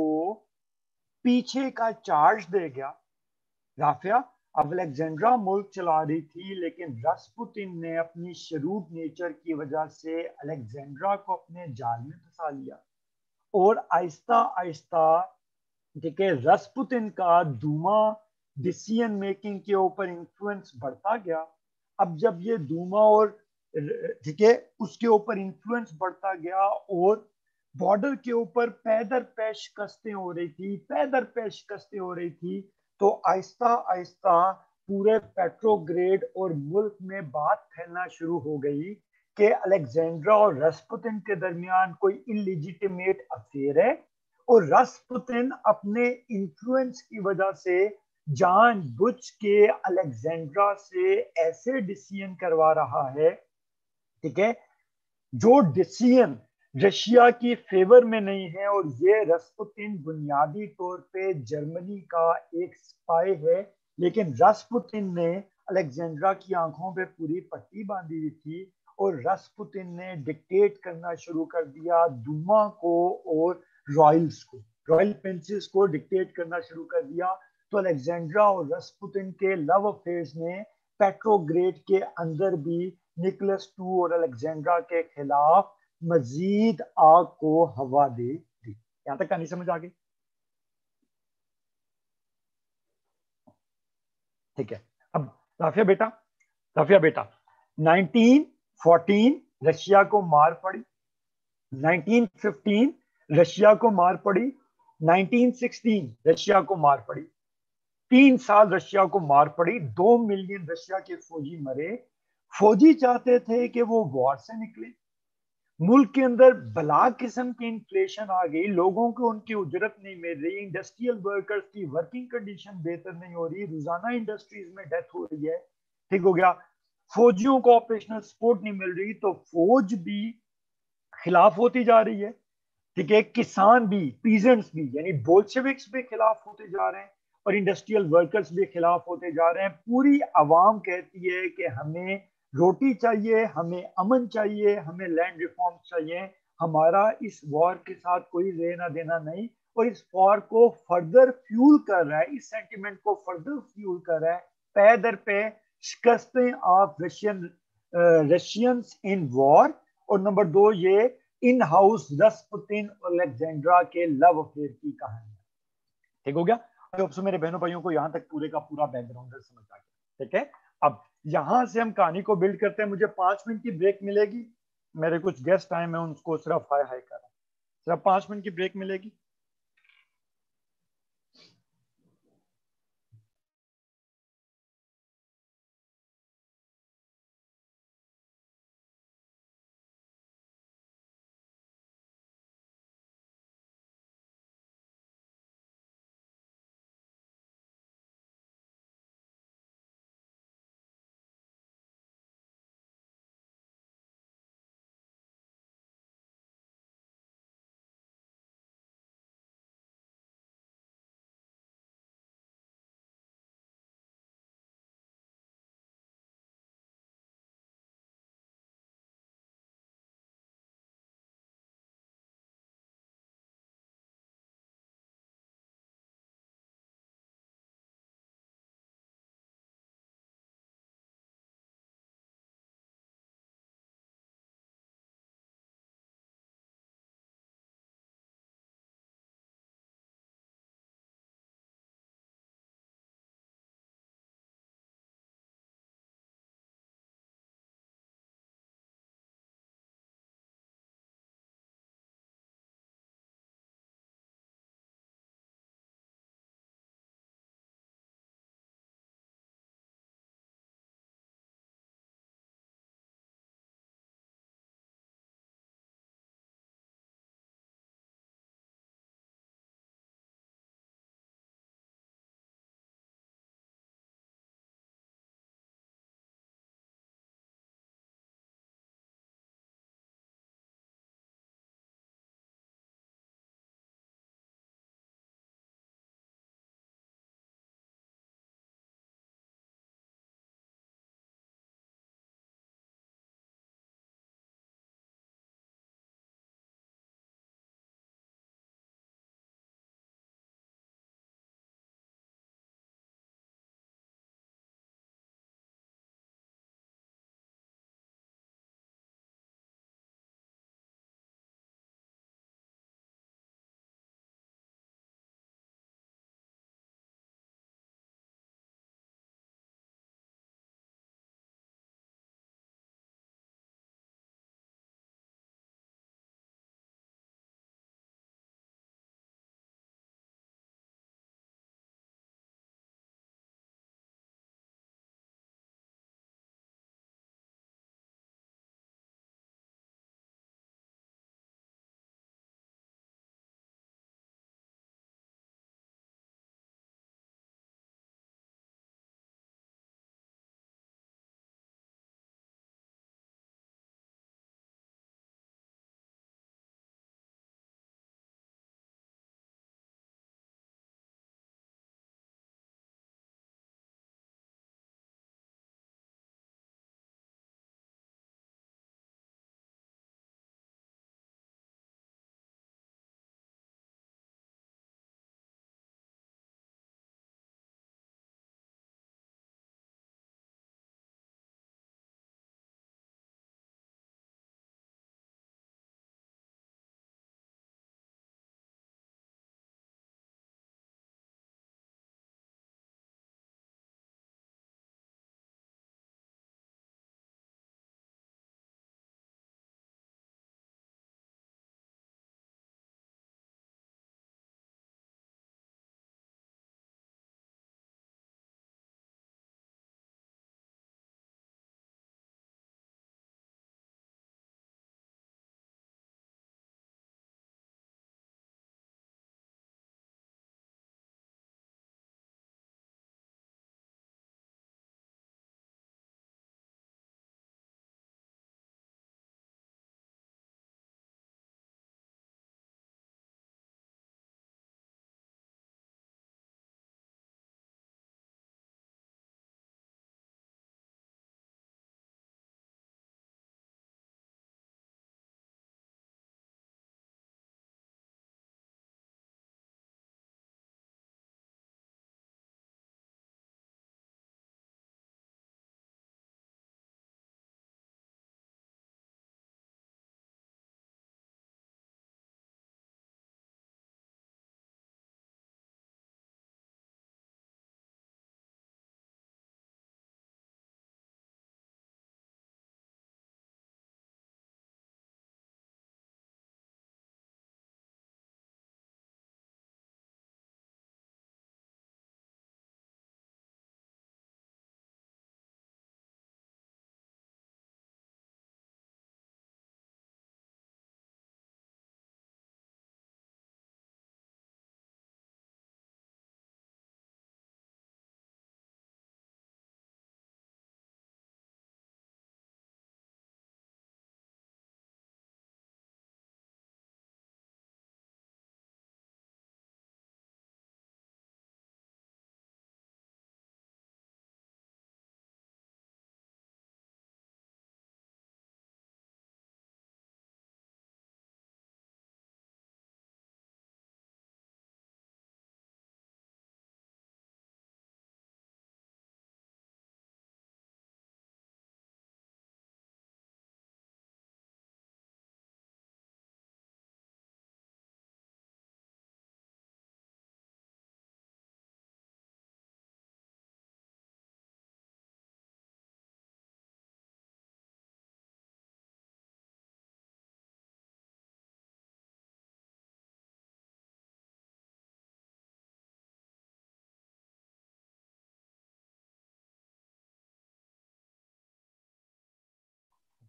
पीछे का चार्ज दे गया राफिया। अब अलेक्जेंड्रा मुल्क चला रही थी, लेकिन रस्पुतिन ने अपनी शरूर नेचर की वजह से अलेक्जेंड्रा को अपने जाल में फंसा लिया और आहिस्ता आहिस्ता, ठीक है, रस्पुतिन का दूमा डिसीजन मेकिंग के ऊपर इंफ्लुएंस बढ़ता गया। अब जब ये दूमा और, ठीक है, उसके ऊपर इंफ्लुएंस बढ़ता गया और बॉर्डर के ऊपर पैदर पै शिकस्तें हो रही थी, पैदर पै शिकस्तें हो रही थी, तो आहिस्ता आहिस्ता पूरे पेट्रोग्रेड और मुल्क में बात फैलना शुरू हो गई कि अलेक्जेंड्रा और रस्पुतिन के दरमियान कोई इलिजिटिमेट अफेयर है और रस्पुतिन अपने इन्फ्लुएंस की वजह से जानबूझ के अलेक्जेंड्रा से ऐसे डिसीजन करवा रहा है, ठीक है, जो डिसीजन रशिया की फेवर में नहीं है। और ये रस्पुतिन बुनियादी तौर पे जर्मनी का एक स्पाई है, लेकिन रस्पुतिन ने अलेक्जेंड्रा की आंखों पे पूरी पट्टी बांधी हुई थी और रस्पुतिन ने डिक्टेट करना शुरू कर दिया दूमा को और रॉयल्स को, रॉयल प्रिंसेस को डिक्टेट करना शुरू कर दिया। तो अलेक्जेंड्रा और रस्पुतिन के लव अफेयर्स ने पेट्रोग्रेड के अंदर भी निकोलस टू और अलेक्जेंड्रा के खिलाफ मजीद आग को हवा दे दी। यहां तक कहानी समझ आ गई? ठीक है। अब राफिया बेटा, राफिया बेटा, नाइनटीन फोर्टीन रशिया को मार पड़ी, नाइनटीन फिफ्टीन रशिया को मार पड़ी, नाइनटीन सिक्सटीन रशिया को मार पड़ी, तीन साल रशिया को मार पड़ी, दो मिलियन रशिया के फौजी मरे। फौजी चाहते थे कि वो वॉर से निकले, मुल्क के अंदर बला किस्म की इन्फ्लेशन आ गई, लोगों को उनकी उजरत नहीं मिल रही, इंडस्ट्रियल वर्कर्स की वर्किंग कंडीशन बेहतर नहीं हो रही, रोजाना इंडस्ट्रीज में डेथ हो रही है, ठीक हो गया, फौजियों को ऑपरेशनल सपोर्ट नहीं मिल रही, तो फौज भी खिलाफ होती जा रही है, ठीक है, किसान भी, पीजेंट्स भी, यानी बोल्शेविक्स भी खिलाफ होते जा रहे हैं और इंडस्ट्रियल वर्कर्स भी खिलाफ होते जा रहे हैं। पूरी आवाम कहती है कि हमें रोटी चाहिए, हमें अमन चाहिए, हमें लैंड रिफॉर्म चाहिए, हमारा इस वॉर के साथ कोई लेना देना नहीं। और इस वॉर को फर्दर फ्यूल कर रहा है, इस सेंटिमेंट को फर्दर फ्यूल कर रहा है पे दर पे शिकस्तें of Russian Russians in war. और नंबर दो, ये इन हाउस रस्पुतिन और अलेक्जेंड्रा के लव अफेयर की कहानी। ठीक हो गया? आई होप सो मेरे बहनों भाइयों को यहां तक पूरे का पूरा बैकग्राउंड समझ आ गया। ठीक है, अब यहां से हम कहानी को बिल्ड करते हैं। मुझे पांच मिनट की ब्रेक मिलेगी, मेरे कुछ गेस्ट आए, मैं उनको सिर्फ हाय हाय कर रहा हूं, सिर्फ पांच मिनट की ब्रेक मिलेगी।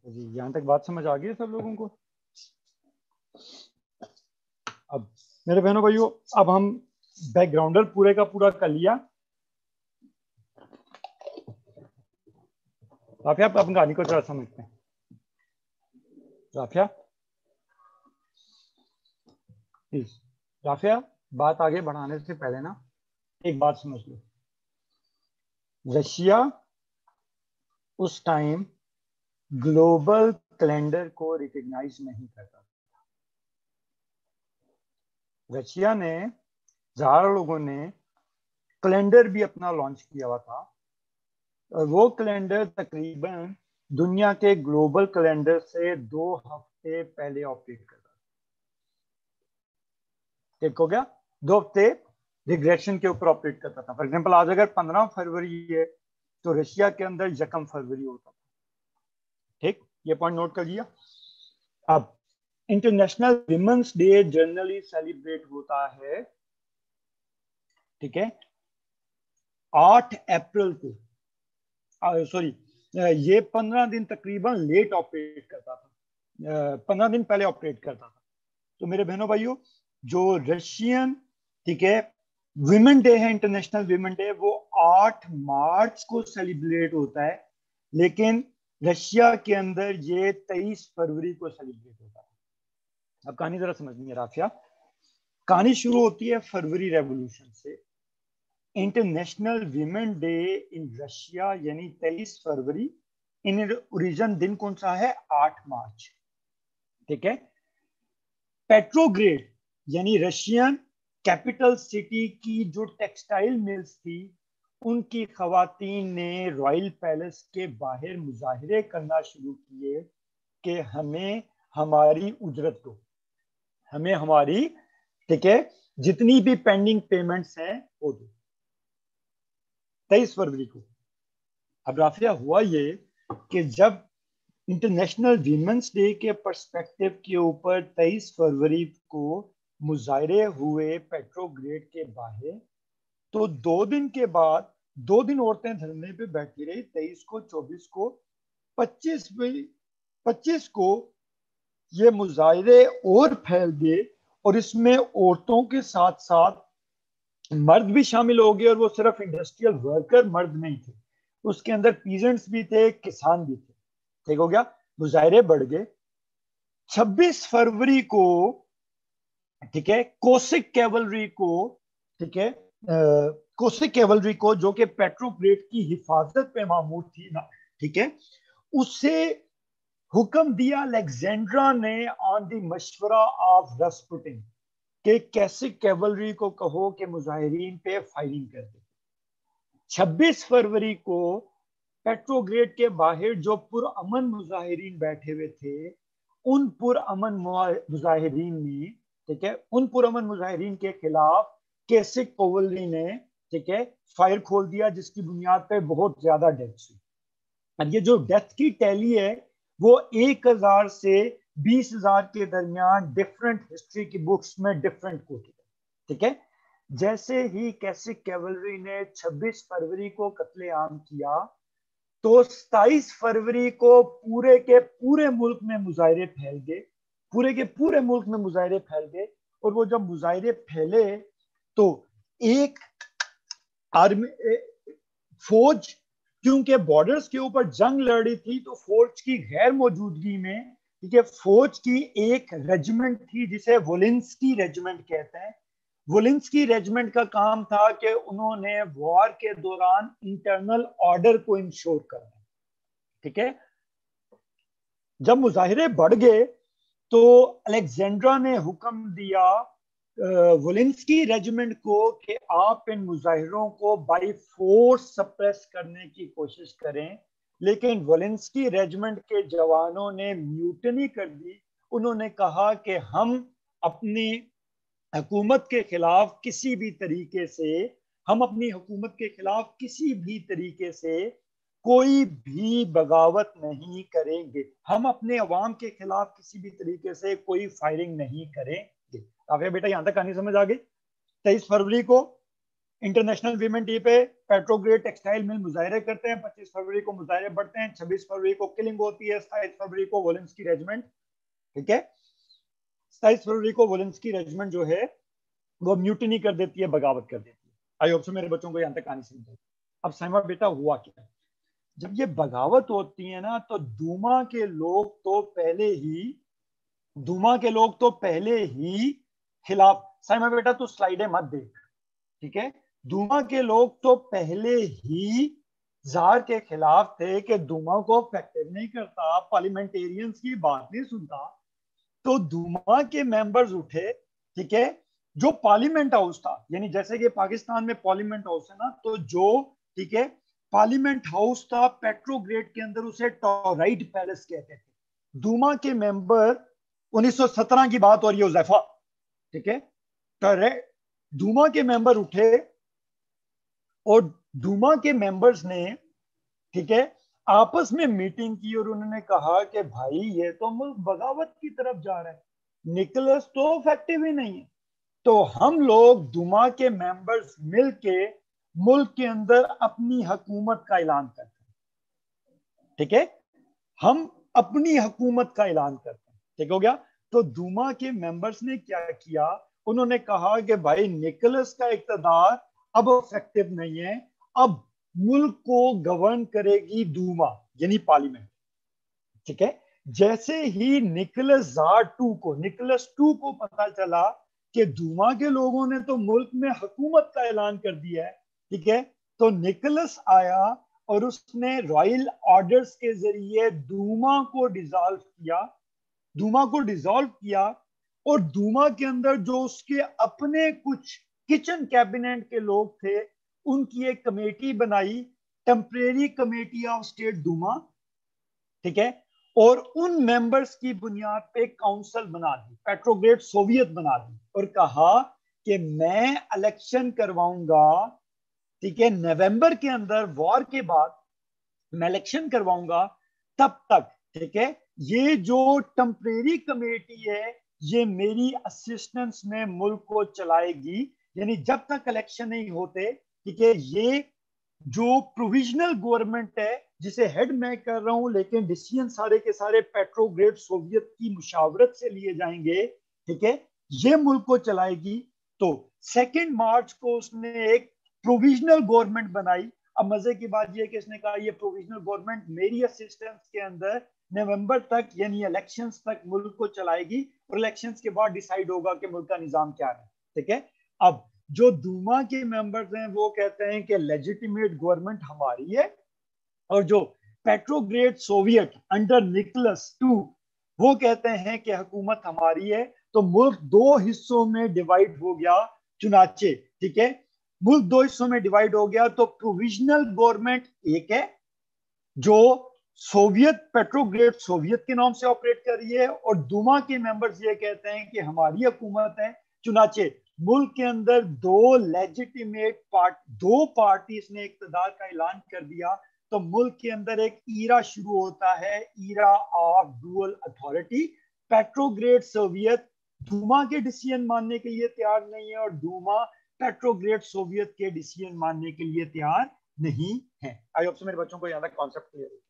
जी यहाँ तक बात समझ आ गई है सब लोगों को? अब मेरे बहनों भाइयों, अब हम बैकग्राउंडर पूरे का पूरा कर लिया। राफिया, आप अपनी कहानी को थोड़ा समझते हैं। राफिया प्लीज, राफिया बात आगे बढ़ाने से पहले ना एक बात समझ लो। रशिया उस टाइम ग्लोबल कैलेंडर को रिकॉग्नाइज नहीं करता। रशिया ने, हजार लोगों ने कैलेंडर भी अपना लॉन्च किया हुआ था, और वो कैलेंडर तकरीबन दुनिया के ग्लोबल कैलेंडर से दो हफ्ते पहले ऑपरेट करता था। ठीक हो गया? दो हफ्ते रिग्रेशन के ऊपर ऑपरेट करता था। फॉर एग्जांपल आज अगर पंद्रह फरवरी है तो रशिया के अंदर यकम फरवरी होता था। ठीक, ये पॉइंट नोट कर लिया। अब International Women's Day generally celebrate होता है, ठीक है, आठ अप्रैल को। सॉरी, ये पंद्रह दिन तकरीबन लेट ऑपरेट करता था, पंद्रह दिन पहले ऑपरेट करता था। तो मेरे बहनों भाइयों, जो रशियन, ठीक है, विमेन डे है, इंटरनेशनल विमेन डे, वो आठ मार्च को सेलिब्रेट होता है, लेकिन रशिया के अंदर ये तेईस फरवरी को सेलिब्रेट होता है। अब कहानी जरा समझनी है राफिया। कहानी शुरू होती है फरवरी रेवोल्यूशन से। International Women Day in Russia यानी तेईस फरवरी, इन ओरिजिन दिन कौन सा है? आठ मार्च। ठीक है। पेट्रोग्रेड यानी रशियन कैपिटल सिटी की जो टेक्सटाइल मिल्स थी, उनकी खवातीन ने रॉयल पैलेस के बाहर मुजाहिरे करना शुरू किए कि हमें हमारी उजरत दो, हमें हमारी, ठीक है, जितनी भी पेंडिंग पेमेंट्स हैं वो दो। तेईस फरवरी को। अब राफिया हुआ ये कि जब इंटरनेशनल वीमेंस डे के पर्सपेक्टिव के ऊपर तेईस फरवरी को मुजाहरे हुए पेट्रोग्रेड के बाहर, तो दो दिन के बाद दो दिन औरतें धरने पे बैठी रही, तेईस को, चौबीस को, पच्चीस पच्चीस को ये मुजाहरे और फैल गए, और इसमें औरतों के साथ साथ मर्द भी शामिल हो गए, और वो सिर्फ इंडस्ट्रियल वर्कर मर्द नहीं थे, उसके अंदर पीजेंट्स भी थे, किसान भी थे। ठीक हो गया? मुजाहरे बढ़ गए। छब्बीस फरवरी को, ठीक है, कोसिक कैवलरी को, ठीक है, कोसिक कैवलरी को जो कि पेट्रोग्रेड की हिफाजत पे मामूर थी ना, ठीक है, उससे हुक्म दिया अलेक्जेंड्रा ने ऑन द मशवरा ऑफ रस्पुटिन कि कैसिक कैवलरी को कहो कि मुजाहिरीन पे फायरिंग कर दे। छब्बीस फरवरी को पेट्रोग्रेड के बाहर जो पुरअमन मुजाहिरीन बैठे हुए थे, उन पुरअमन मुजाहिरीन ने, ठीक है, उन पुरअमन मुजाहिरीन के खिलाफ कैसिक कैवलरी ने, ठीक है, फायर खोल दिया, जिसकी बुनियाद पे बहुत ज्यादा डेथ्स हुई। अब ये जो डेथ की टैली है वो एक हजार से बीस हजार के दरमियान डिफरेंट हिस्ट्री की बुक्स में डिफरेंट कोटेड है। ठीक है। जैसे ही कैसिक कैवलरी ने छब्बीस फरवरी को कत्लेआम किया, तो सताईस फरवरी को पूरे के पूरे मुल्क में मुजाहरे फैल गए, पूरे के पूरे मुल्क में मुजाहरे फैल गए। और वो जब मुजाहरे फैले तो एक आर्मी फौज, क्योंकि बॉर्डर्स के ऊपर जंग लड़ी थी, तो फौज की गैर मौजूदगी में, ठीक है, फौज की एक रेजिमेंट थी जिसे वोलिंस्की रेजिमेंट कहते हैं। वोलिंस्की रेजिमेंट का काम था कि उन्होंने वॉर के दौरान इंटरनल ऑर्डर को इंश्योर करना। ठीक है। जब मुजाहिरे बढ़ गए तो अलेक्जेंड्रा ने हुक्म दिया वोलिंस्की रेजिमेंट को कि आप इन मुजाहिरों को बाई फोर्स सप्रेस करने की कोशिश करें, लेकिन वोलिंस्की रेजिमेंट के जवानों ने म्यूटनी कर दी। उन्होंने कहा कि हम अपनी हुकूमत के खिलाफ किसी भी तरीके से हम अपनी हुकूमत के खिलाफ किसी भी तरीके से कोई भी बगावत नहीं करेंगे, हम अपने अवाम के खिलाफ किसी भी तरीके से कोई फायरिंग नहीं करेंगे। अब बेटा यहां तक कहानी समझ आ गई? तेईस फरवरी को इंटरनेशनल वीमेन डे पे पेट्रोग्रेड टेक्सटाइल मिल मुजाहरे करते हैं, पच्चीस फरवरी को मुजाहरे बढ़ते हैं, छब्बीस फरवरी को किलिंग होती है, सताईस फरवरी को वोलेंस्की रेजिमेंट, ठीक है, सताईस फरवरी को वोलेंस्की रेजिमेंट जो है वो म्यूटिनी कर देती है, बगावत कर देती है। आई होप सो मेरे बच्चों को यहाँ तक कहानी समझ आई। अब साइमा बेटा हुआ क्या, जब ये बगावत होती है ना तो दूमा के लोग तो पहले ही दूमा के लोग तो पहले ही खिलाफ, साइमा बेटा तू स्लाइडें मत देख, ठीक है, दूमा के लोग तो पहले ही जार के खिलाफ थे कि दूमा को इफेक्टिव नहीं करता, पार्लियामेंटेरियंस की बात नहीं सुनता। तो दूमा के मेंबर्स उठे, ठीक है, जो पार्लियामेंट हाउस था, यानी जैसे कि पाकिस्तान में पार्लियामेंट हाउस है ना, तो जो, ठीक है, पार्लियामेंट हाउस था पेट्रोग्रेड के अंदर उसे टॉराइड पैलेस कहते थे। दूमा के मेंबर, उन्नीस सौ सत्रह की बात हो रही है उजैफा, ठीक है, दूमा के मेंबर उठे और दूमा के मेंबर्स ने, ठीक है, आपस में मीटिंग की और उन्होंने कहा कि भाई ये तो मुल्क बगावत की तरफ जा रहा है, निकोलस तो इफेक्टिव ही नहीं है, तो हम लोग दुमा के मेंबर्स मिलके मुल्क के अंदर अपनी हुकूमत का ऐलान करते हैं, ठीक है, हम अपनी हुकूमत का ऐलान करते हैं, ठीक हो गया। तो दुमा के मेंबर्स ने क्या किया, उन्होंने कहा कि भाई निकोलस का इक़्तिदार अब इफेक्टिव नहीं है, अब मुल्क को गवर्न करेगी दूमा यानी पार्लियामेंट, ठीक है। जैसे ही निकोलस जार टू को निकोलस टू को पता चला कि दूमा के लोगों ने तो मुल्क में हुकूमत का ऐलान कर दिया है, ठीक है, तो निकोलस आया और उसने रॉयल ऑर्डर्स के जरिए दूमा को डिसॉल्व किया, दूमा को डिसॉल्व किया और दूमा के अंदर जो उसके अपने कुछ किचन कैबिनेट के लोग थे उनकी एक कमेटी बनाई, temporary committee of state Duma, ठीक है, और उन मेंबर्स की बुनियाद पे काउंसिल बना दी, पेट्रोग्रेड सोवियत बना दी और कहा कि मैं इलेक्शन करवाऊंगा, ठीक है, नवंबर के अंदर वॉर के बाद मैं इलेक्शन करवाऊंगा, तब तक, ठीक है, ये जो टेम्परेरी कमेटी है ये मेरी असिस्टेंस में मुल्क को चलाएगी, यानी जब तक इलेक्शन नहीं होते, ठीक है, ये जो प्रोविजनल गवर्नमेंट है जिसे हेड मैं कर रहा हूं, लेकिन डिसीजन सारे के सारे पेट्रोग्रेड सोवियत की मुशावरत से लिए जाएंगे, ठीक है, ये मुल्क को चलाएगी। तो सेकेंड मार्च को उसने एक प्रोविजनल गवर्नमेंट बनाई। अब मजे की बात यह कि इसने कहा ये प्रोविजनल गवर्नमेंट मेरी असिस्टेंस के अंदर नवंबर तक यानी इलेक्शंस तक मुल्क को चलाएगी और इलेक्शंस के बाद डिसाइड होगा कि मुल्क का निजाम क्या है, ठीक है। अब जो दूमा के मेंबर्स हैं वो कहते हैं कि लेजिटिमेट गवर्नमेंट हमारी है, और जो Petrograd Soviet under Nicholas two वो कहते हैं कि हुकूमत हमारी है। तो मुल्क दो हिस्सों में डिवाइड हो गया चुनाचे, ठीक है, मुल्क दो हिस्सों में डिवाइड हो गया। तो प्रोविजनल गवर्नमेंट एक है जो सोवियत पेट्रोग्रेड सोवियत के नाम से ऑपरेट कर रही है, और दूमा के मेंबर्स ये कहते हैं कि हमारी हुकूमत है। चुनाचे मुल्क के अंदर दो लेजिटिमेट पार्ट दो पार्टीज ने इक़्तिदार का ऐलान कर दिया, तो मुल्क के अंदर एक ईरा शुरू होता है, era of dual authority. Petrograd Soviet Duma के डिसीजन मानने के लिए तैयार नहीं है और दूमा पेट्रोग्रेड सोवियत के डिसीजन मानने के लिए तैयार नहीं है। आई होप सो मेरे बच्चों को यहाँ तक कॉन्सेप्ट क्लियर है।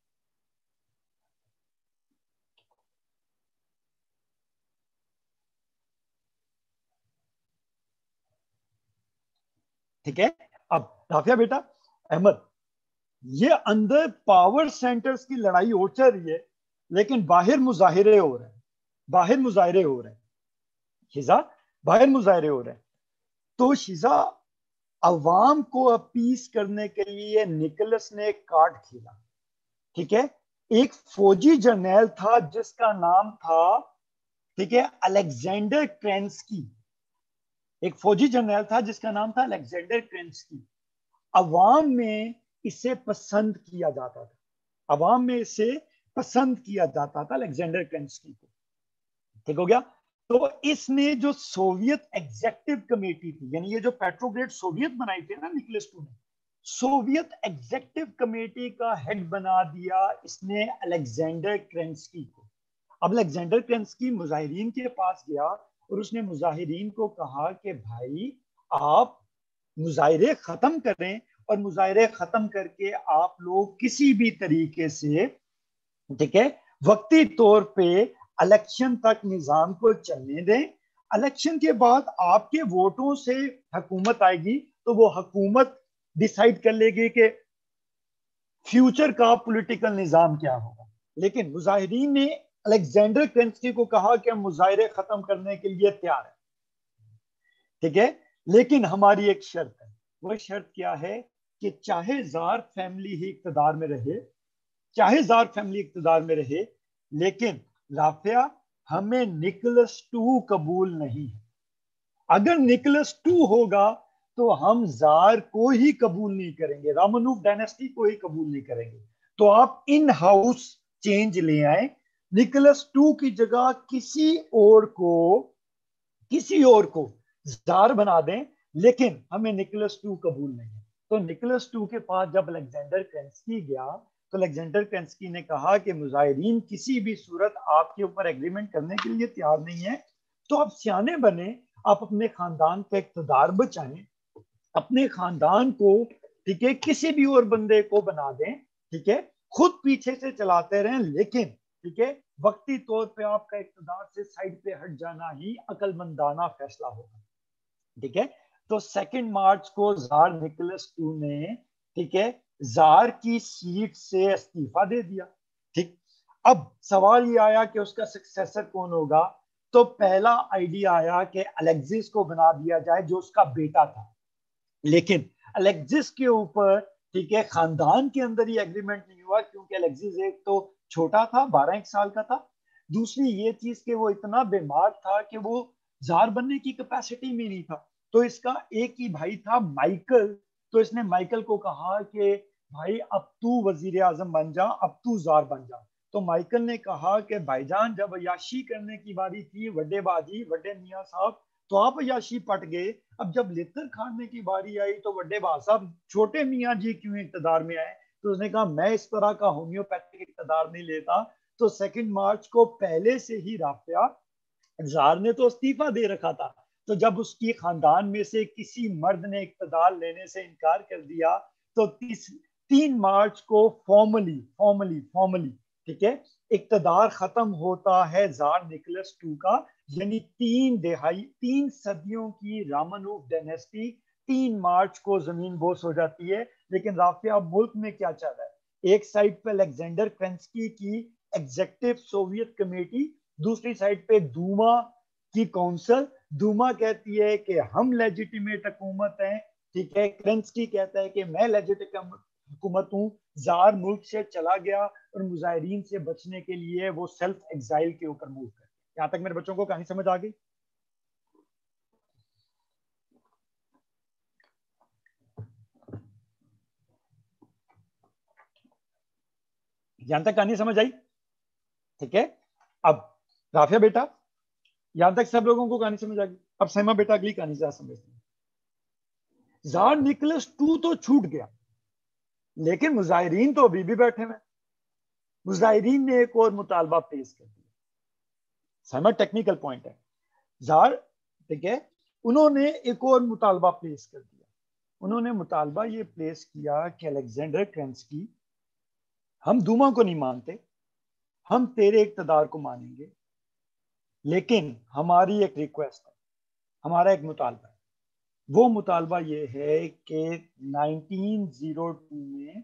ठीक है, अब राफिया बेटा अहमद, ये अंदर पावर सेंटर्स की लड़ाई हो चल रही है लेकिन बाहर मुजाहिरे हो रहे हैं, बाहर मुजाहिरे हो रहे हैं शिजा, बाहर मुजाहिरे हो रहे हैं। तो शिजा अवाम को अपीस करने के लिए निकोलस ने एक कार्ड खेला, ठीक है, एक फौजी जर्नल था जिसका नाम था, ठीक है, अलेक्जेंडर क्रेंस्की, एक फौजी जनरल था जिसका नाम था अलेक्जेंडर क्रेंस्की। अवाम में इसे पसंद किया जाता था, अवाम में इसे पसंद किया जाता था अलेक्जेंडर क्रेंस्की को, ठीक हो गया। तो इसने जो सोवियत एग्जेक्टिव कमेटी थी, यानी ये जो पेट्रोग्रेड सोवियत बनाई थी ना निकोलस टू ने, सोवियत एग्जेक्टिव कमेटी का हेड बना दिया इसने अलेक्जेंडर क्रेंस्की को। अब अलेक्जेंडर क्रेंस्की मुजाहिरीन के पास गया और उसने मुजाहिरीन को कहा कि भाई आप मुजाहिरे खत्म करें और मुजाहिरे खत्म करके आप लोग किसी भी तरीके से, ठीक है, वक्ती तौर पे इलेक्शन तक निजाम को चलने दें। इलेक्शन के बाद आपके वोटों से हुकूमत आएगी तो वो हुकूमत डिसाइड कर लेगी कि फ्यूचर का पॉलिटिकल निजाम क्या होगा। लेकिन मुजाहिरीन ने अलेक्जेंडर क्रेंस्की को कहा कि हम मुजाहिरे खत्म करने के लिए तैयार हैं, ठीक है, लेकिन हमारी एक शर्त है। वह शर्त क्या है कि चाहे जार फैमिली ही इक्तदार में रहे, चाहे जार फैमिली इक्तदार में रहे, लेकिन राफिया हमें निकोलस टू कबूल नहीं है। अगर निकोलस टू होगा तो हम जार को ही कबूल नहीं करेंगे, रामानुफ डायनेस्टी को ही कबूल नहीं करेंगे। तो आप इन हाउस चेंज ले आए, निकोलस टू की जगह किसी और को किसी और को जार बना दें, लेकिन हमें निकोलस टू कबूल नहीं है। तो निकोलस टू के पास जब अलेक्जेंडर क्रेंस्की गया तो अलेक्जेंडर क्रेंस्की ने कहा कि मुजाहिरीन किसी भी सूरत आपके ऊपर एग्रीमेंट करने के लिए तैयार नहीं है, तो आप सियाने बने, आप अपने खानदान का इक़्तिदार बचाएं, अपने खानदान को, ठीक है, किसी भी और बंदे को बना दें, ठीक है, खुद पीछे से चलाते रहें, लेकिन ठीक है वक्ती तौर पे आपका इक़्तिदार से साइड पे हट जाना ही अकलमंदाना फैसला होगा, ठीक है। तो सेकंड मार्च को जार निकोलस टू ने, ठीक है, जार की सीट से इस्तीफा दे दिया, ठीक। अब सवाल ये आया कि उसका सक्सेसर कौन होगा। तो पहला आइडिया आया कि अलेक्सिस को बना दिया जाए जो उसका बेटा था, लेकिन अलेक्सिस के ऊपर, ठीक है, खानदान के अंदर ही एग्रीमेंट नहीं हुआ, क्योंकि अलेक्सिस एक तो छोटा था, बारह एक साल का था, दूसरी ये चीज कि वो इतना बीमार था कि वो जार बनने की कैपेसिटी में नहीं था। तो इसका एक ही भाई था माइकल, तो इसने माइकल को कहा कि भाई अब तू वजीर आजम बन जा, अब तू जार बन जा। तो माइकल ने कहा कि भाईजान जब अयाशी करने की बारी थी, वड्डे बाजी वड्डे मियाँ साहब, तो आप अयाशी पट गए, अब जब लितर खाने की बारी आई तो वड्डे बाज साहब छोटे मियाँ जी क्यों इक़्तिदार में आए। तो उसने कहा मैं इस तरह का होम्योपैथिक इक़्तिदार नहीं लेता। तो सेकंड मार्च को पहले से ही राफिया, जार ने तो इस्तीफा दे रखा था, तो जब उसकी खानदान में से किसी मर्द ने इक़्तिदार लेने से इनकार कर दिया तो तीस तीन मार्च को फॉर्मली फॉर्मली फॉर्मली ठीक है इक़्तिदार खत्म होता है जार निकोलस टू का। यानी तीन दिहाई तीन सदियों की रामानुफ डायनेस्टी तीन मार्च को जमीन बोस हो जाती है। लेकिन राफिया मुल्क में क्या चल रहा है, एक साइड पे अलेक्जेंडर क्रेंस्की की एग्जीक्यूटिव सोवियत कमेटी, दूसरी साइड पे दूमा की काउंसिल। दूमा कहती है कि हम लेजिटिमेट हुकूमत हैं, ठीक है, क्रेंस्की कहता है कि मैं लेजिटिमेट हुकूमत हूँ। जार मुल्क से चला गया और मुजाहिरीन से बचने के लिए वो सेल्फ एग्जाइल के ऊपर मूव कर। यहाँ तक मेरे बच्चों को कहानी समझ आ गई? यहां तक कहानी समझ आई? ठीक है, अब राफिया बेटा यहां तक सब लोगों को कहानी समझ आ गई। अब सैमा बेटा अगली कहानी से समझते हैं। जार निकोलस टू तो छूट गया, लेकिन मुजाहिरीन तो अभी भी बैठे हुए। मुजाहिरीन ने एक और मुतालबा पेश कर दिया। सैमा टेक्निकल पॉइंट है। जार, ठीक है, उन्होंने एक और मुतालबा पेश कर दिया। उन्होंने मुतालबा ये पेश किया कि अलेक्जेंडर क्रेंस्की, हम दूमा को नहीं मानते, हम तेरे इक़्तिदार को मानेंगे, लेकिन हमारी एक रिक्वेस्ट है, हमारा एक मुतालबा है। वो मुतालबा ये है कि नाइनटीन ज़ीरो टू में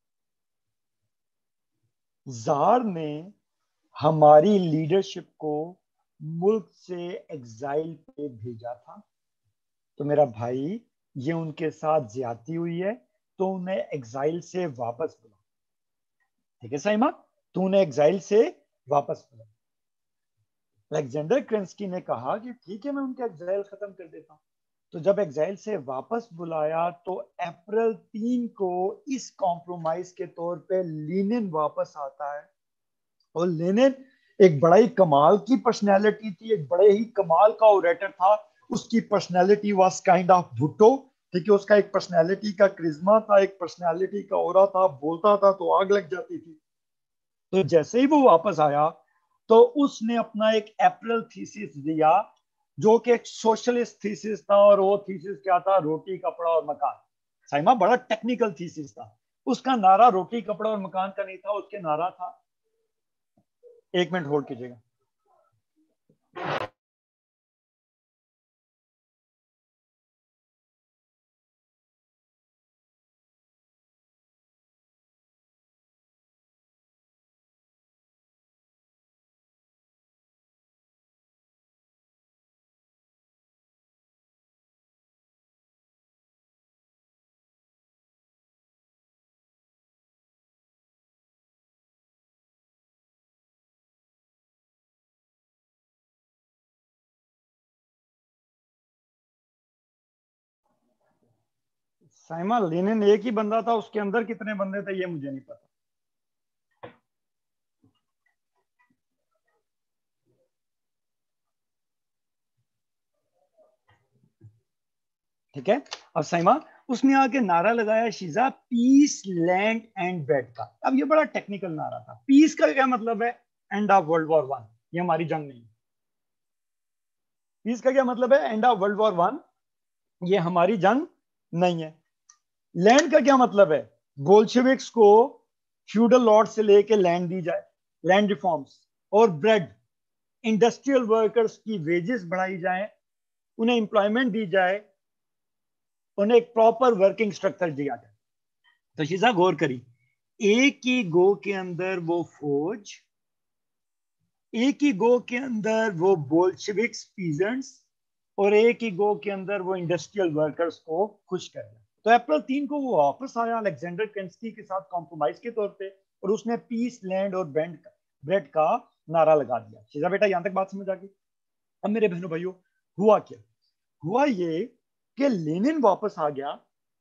जार ने हमारी लीडरशिप को मुल्क से एग्जाइल पे भेजा था, तो मेरा भाई ये उनके साथ ज्यादती हुई है, तो उन्हें एग्जाइल से वापस बुला। ठीक है साइमा, तू उन्हें एग्जाइल से वापस बुला। अलेक्जेंडर क्रेंस्की ने कहा कि ठीक है मैं उनका एग्जाइल खत्म कर देता हूँ। तो जब एग्जाइल से वापस बुलाया तो अप्रैल तीन को इस कॉम्प्रोमाइज के तौर पे लेनिन वापस आता है। और लेनिन एक बड़ा ही कमाल की पर्सनैलिटी थी, एक बड़े ही कमाल का ओरेटर था। उसकी personality was kind of Bhutto, ठीक है, उसका एक पर्सनैलिटी का क्रिज्मा था, एक पर्सनैलिटी का ओरा था, बोलता था तो आग लग जाती थी। तो जैसे ही वो वापस आया तो उसने अपना एक अप्रैल थीसिस दिया जो कि एक सोशलिस्ट थीसिस था, और वो थीसिस क्या था? रोटी कपड़ा और मकान। साइमा बड़ा टेक्निकल थीसिस था। उसका नारा रोटी कपड़ा और मकान का नहीं था, उसके नारा था, एक मिनट होल्ड कीजिएगा। साइमा लेनिन एक ही बंदा था, उसके अंदर कितने बंदे थे ये मुझे नहीं पता। ठीक है। अब साइमा उसने आके नारा लगाया, शीजा, पीस लैंड एंड ब्रेड का। अब ये बड़ा टेक्निकल नारा था। पीस का क्या मतलब है? End of world war One. ये हमारी जंग नहीं है। पीस का क्या मतलब है? End of world war One. ये हमारी जंग नहीं है। लैंड का क्या मतलब है? बोल्शेविक्स को फ्यूडल लॉर्ड से लेके लैंड दी जाए, लैंड रिफॉर्म्स। और ब्रेड, इंडस्ट्रियल वर्कर्स की वेजेस बढ़ाई जाए, उन्हें एम्प्लॉयमेंट दी जाए, उन्हें एक प्रॉपर वर्किंग स्ट्रक्चर दिया जाए। तो शीजा गौर करी, एक ही गो के अंदर वो फौज, एक ही गो के अंदर वो बोल्शेविक्स पीजेंट्स, और एक ही गो के अंदर वो इंडस्ट्रियल वर्कर्स को खुश कर दिया। तो अप्रैल तीन को वो वापस आया अलेक्जेंडर केंस्की के साथ कॉम्प्रोमाइज के तौर पे, और उसने पीस लैंड और ब्रेड ब्रेड का नारा लगा दिया। शीजा बेटा यहां तक बात समझ आ गई? अब मेरे बहनों भाइयों, हुआ क्या? हुआ ये कि लेनिन वापस आ गया।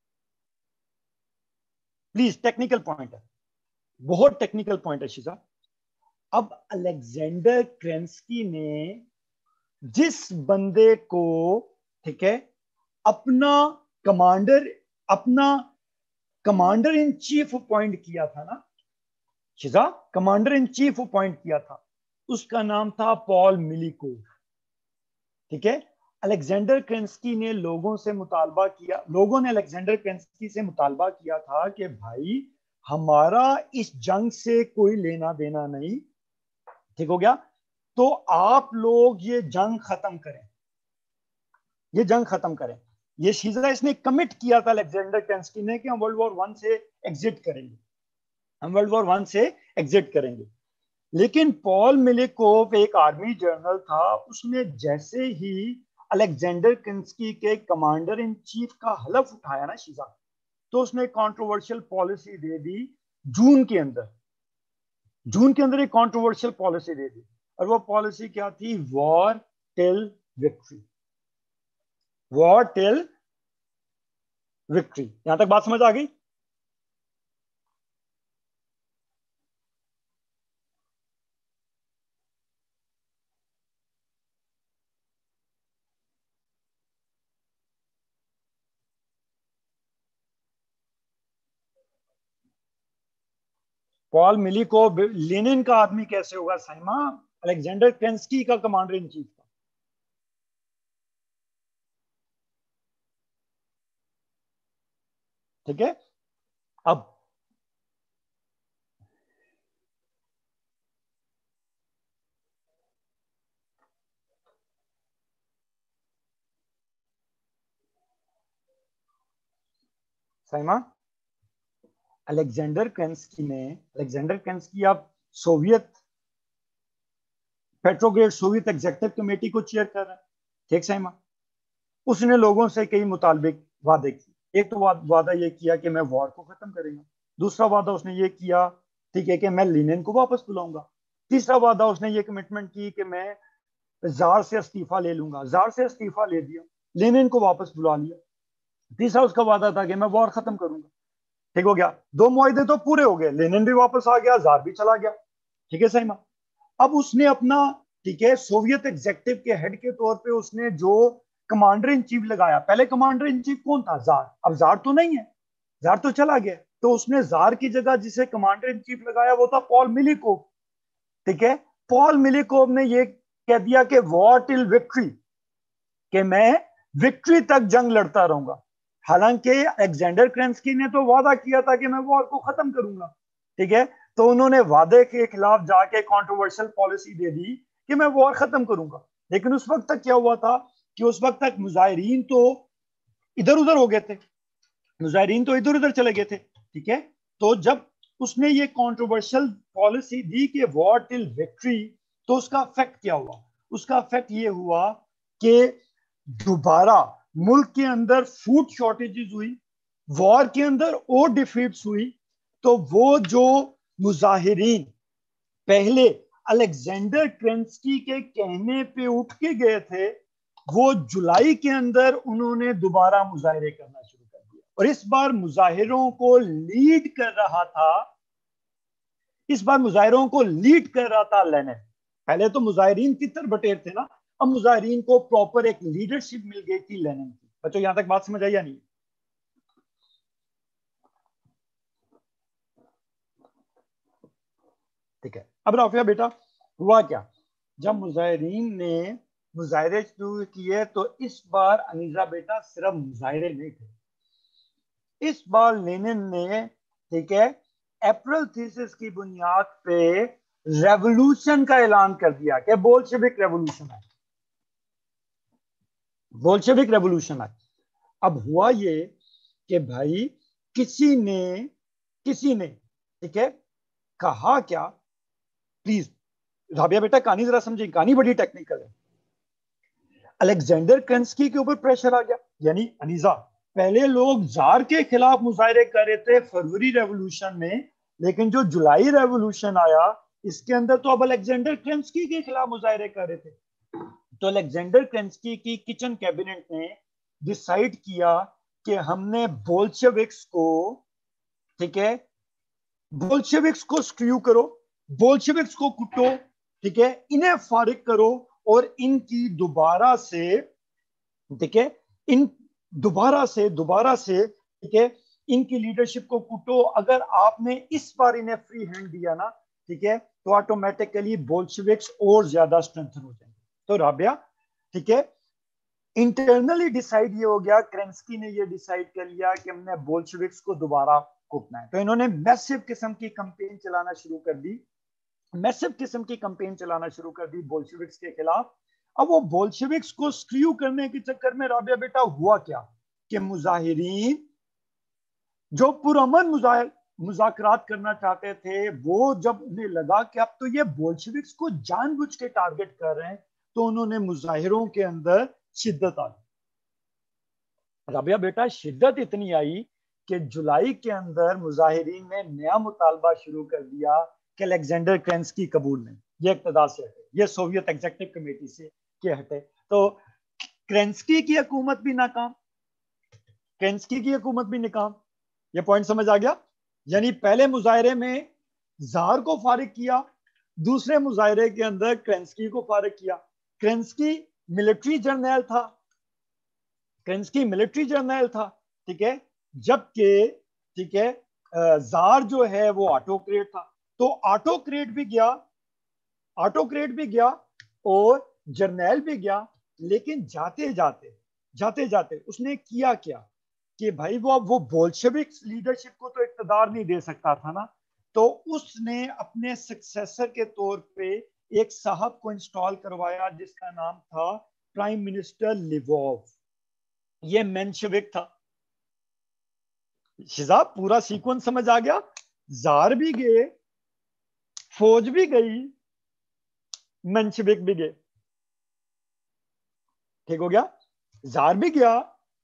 प्लीज, टेक्निकल पॉइंट है, बहुत टेक्निकल पॉइंट है शीजा। अब अलेक्जेंडर क्रेंस्की ने जिस बंदे को, ठीक है, अपना कमांडर अपना कमांडर इन चीफ अपॉइंट किया था ना शिजा, कमांडर इन चीफ अपॉइंट किया था, उसका नाम था पॉल मिलीकोव। ठीक है। अलेक्जेंडर क्रेंस्की ने लोगों से मुतालबा किया लोगों ने अलेक्जेंडर क्रेंस्की से मुतालबा किया था कि भाई, हमारा इस जंग से कोई लेना देना नहीं, ठीक हो गया, तो आप लोग ये जंग खत्म करें, ये जंग खत्म करें। ये शीजा इसने कमिट किया था अलेक्जेंडर क्रेंस्की ने कि हम वर्ल्ड वॉर वन से एग्जिट करेंगे, हम वर्ल्ड वॉर वन से एग्जिट करेंगे। लेकिन पॉल मिलिकोव एक आर्मी जनरल था, उसने जैसे ही अलेक्जेंडर क्रेंस्की के कमांडर इन चीफ का हलफ उठाया ना शीजा, तो उसने कंट्रोवर्शियल पॉलिसी दे दी। जून के अंदर जून के अंदर एक कंट्रोवर्शियल पॉलिसी दे दी, और वो पॉलिसी क्या थी? War till victory. War till victory. यहां तक बात समझ आ गई? पॉल मिलिकोव लेनिन का आदमी कैसे होगा साइमा? अलेक्जेंडर क्रेंस्की का कमांडर इन चीफ था। ठीक है। अब साइमा, अलेक्जेंडर क्रेंस्की ने अलेक्जेंडर क्रेंस्की आप Soviet Petrograd Soviet executive committee को चेयर कर रहे हैं। ठीक साइमा, उसने लोगों से कई मुतालबे वादे किए। एक तो वादा ये किया कि मैं वॉर को खत्म करेंगे। दूसरा वादा उसने ये किया, ठीक है, कि मैं लेनिन को वापस बुलाऊंगा। तीसरा वादा उसने ये कमिटमेंट की कि मैं जार से इस्तीफा ले लूंगा। जार से इस्तीफा ले दिया, लेनिन को वापस बुला लिया। तीसरा उसका वादा था कि मैं वॉर खत्म करूंगा। ठीक हो गया, दो मुआहदे तो पूरे हो गए, लेनिन भी वापस आ गया, जार भी चला गया। ठीक है सहीमा। अब उसने अपना, ठीक है, सोवियत एग्जेक्टिव के हेड के तौर पे उसने जो कमांडर इन चीफ लगाया, पहले कमांडर इन चीफ कौन था? जार। अब जार तो नहीं है, जार तो चला गया, तो उसने जार की जगह जिसे कमांडर इन चीफ लगाया वो था पॉल मिलिकोव। ठीक है। पॉल मिलिकोव ने ये कह दिया कि वॉर टिल विक्ट्री, कि मैं विक्ट्री तक जंग लड़ता रहूंगा। हालांकि अलेक्जेंडर क्रेंस्की ने तो वादा किया था कि मैं वॉर को खत्म करूंगा, ठीक है, तो उन्होंने वादे के खिलाफ जाके कंट्रोवर्शियल पॉलिसी दे दी कि मैं वॉर खत्म करूंगा। लेकिन उस वक्त तक क्या हुआ था कि उस वक्त तक मुजाहिरीन तो इधर उधर हो गए थे, मुजाहिरीन तो इधर उधर चले गए थे, ठीक है। तो जब उसने ये कंट्रोवर्शियल पॉलिसी दी कि वॉर टिल विक्ट्री, तो उसका इफेक्ट क्या हुआ? उसका इफेक्ट ये हुआ कि दोबारा मुल्क के अंदर फूड शॉर्टेजेस हुई, वॉर के अंदर और डिफीट्स हुई। तो वो जो मुजाहिरीन पहले अलेक्जेंडर क्रेंस्की के कहने पे उठ के गए थे, वो जुलाई के अंदर उन्होंने दोबारा मुजाहिरे करना शुरू कर दिया। और इस बार मुजाहिरों को लीड कर रहा था इस बार मुजाहिरों को लीड कर रहा था लेनिन। पहले तो मुजाहिरीन तितर बटेर थे ना, अब मुजाहिरीन को प्रॉपर एक लीडरशिप मिल गई थी लेनिन की। बच्चों यहां तक बात समझ आई या नहीं? ठीक है। अब राफिया बेटा, हुआ क्या? जब मुजाहिरीन ने मुजाहिरे शुरू किए तो इस बार अनीजा बेटा सिर्फ मुजाहिरे नहीं थे, इस बार लेनिन ने, ठीक है, अप्रैल थीसिस की बुनियाद पे रेवोल्यूशन का ऐलान कर दिया कि बोल्शेविक रेवोल्यूशन है, बोल्शेविक रेवोल्यूशन है। अब हुआ ये कि भाई किसी ने किसी ने ठीक है कहा क्या, प्लीज राबिया बेटा कहानी जरा समझिए, कहानी बड़ी टेक्निकल है। अलेक्जेंडर क्रेंस्की के ऊपर प्रेशर आ गया, यानी अनीजा, पहले लोग जार के खिलाफ मुजाहिरे कर रहे थे फरवरी रेवोल्यूशन में, लेकिन जो जुलाई रेवोल्यूशन आया इसके अंदर तो अब अलेक्जेंडर क्रेंस्की के खिलाफ मुजाहिरे कर रहे थे। तो अलेक्जेंडर क्रेंस्की की किचन कैबिनेट ने डिसाइड किया कि हमने बोल्शेविक्स को, ठीक है, बोल्शेविक्स को स्क्रू करो, बोल्शेविक्स को कुटो, ठीक है, इन्हें फारिग करो और इनकी दोबारा से, ठीक है, इन दोबारा से दोबारा से ठीक है इनकी लीडरशिप को कुटो। अगर आपने इस बार इन्हें फ्री हैंड दिया ना, ठीक है, तो ऑटोमेटिकली बोल्शेविक्स और ज्यादा स्ट्रेंथन हो जाएंगे। तो राबिया, ठीक है, इंटरनली डिसाइड ये हो गया, क्रेंस्की ने ये डिसाइड कर लिया कि हमने बोल्शेविक्स को दोबारा कुटना है। तो इन्होंने मैसिव किस्म की कैंपेन चलाना शुरू कर दी, मैसिव किस्म की कैंपेन चलाना शुरू कर दी बोल्शेविक्स के खिलाफ। अब वो बोल्शेविक्स को स्क्रू करने के चक्कर में राबिया बेटा हुआ क्या कि मुजाहिरीन जो पुरअमन मुजाहिर मुज़ाकरात करना चाहते थे, वो जब उन्हें लगा कि अब तो ये बोल्शेविक्स को जानबूझ के टारगेट कर रहे हैं, तो उन्होंने मुजाहिरों के अंदर शिद्दत आ गई। राबिया बेटा शिद्दत इतनी आई कि जुलाई के अंदर मुजाहिरीन ने नया मुतालबा शुरू कर दिया कि अलेक्जेंडर क्रेंस्की कबूल नहीं, ये इक़्तिदार से हटे, ये सोवियत एग्जीक्यूटिव कमेटी से के हटे। तो क्रेंस्की की हुकूमत भी नाकाम, क्रेंस्की की हुकूमत भी नाकाम। ये पॉइंट समझ आ गया? यानी पहले मुजाहिरे में जार को फारिग किया, दूसरे मुजाहिरे के अंदर क्रेंस्की को फारिग किया। क्रेंस्की मिलिट्री जर्नल था, क्रेंस्की मिलिट्री जर्नल था, ठीक है, जबकि, ठीक है, जार जो है वो ऑटोक्रेट था। तो ऑटोक्रेट भी गया, ऑटोक्रेट भी गया और जर्नल भी गया, लेकिन जाते जाते जाते जाते उसने किया क्या कि भाई वो वो बोल्शेविक लीडरशिप को तो इक़्तिदार नहीं दे सकता था ना, तो उसने अपने सक्सेसर के तौर पे एक साहब को इंस्टॉल करवाया जिसका नाम था प्राइम मिनिस्टर लिवोव। ये मेंशेविक था। शिजाब पूरा सीक्वेंस समझ आ गया? जार भी गए, फौज भी गई, मेंशेविक भी गए। ठीक हो गया? जार भी गया,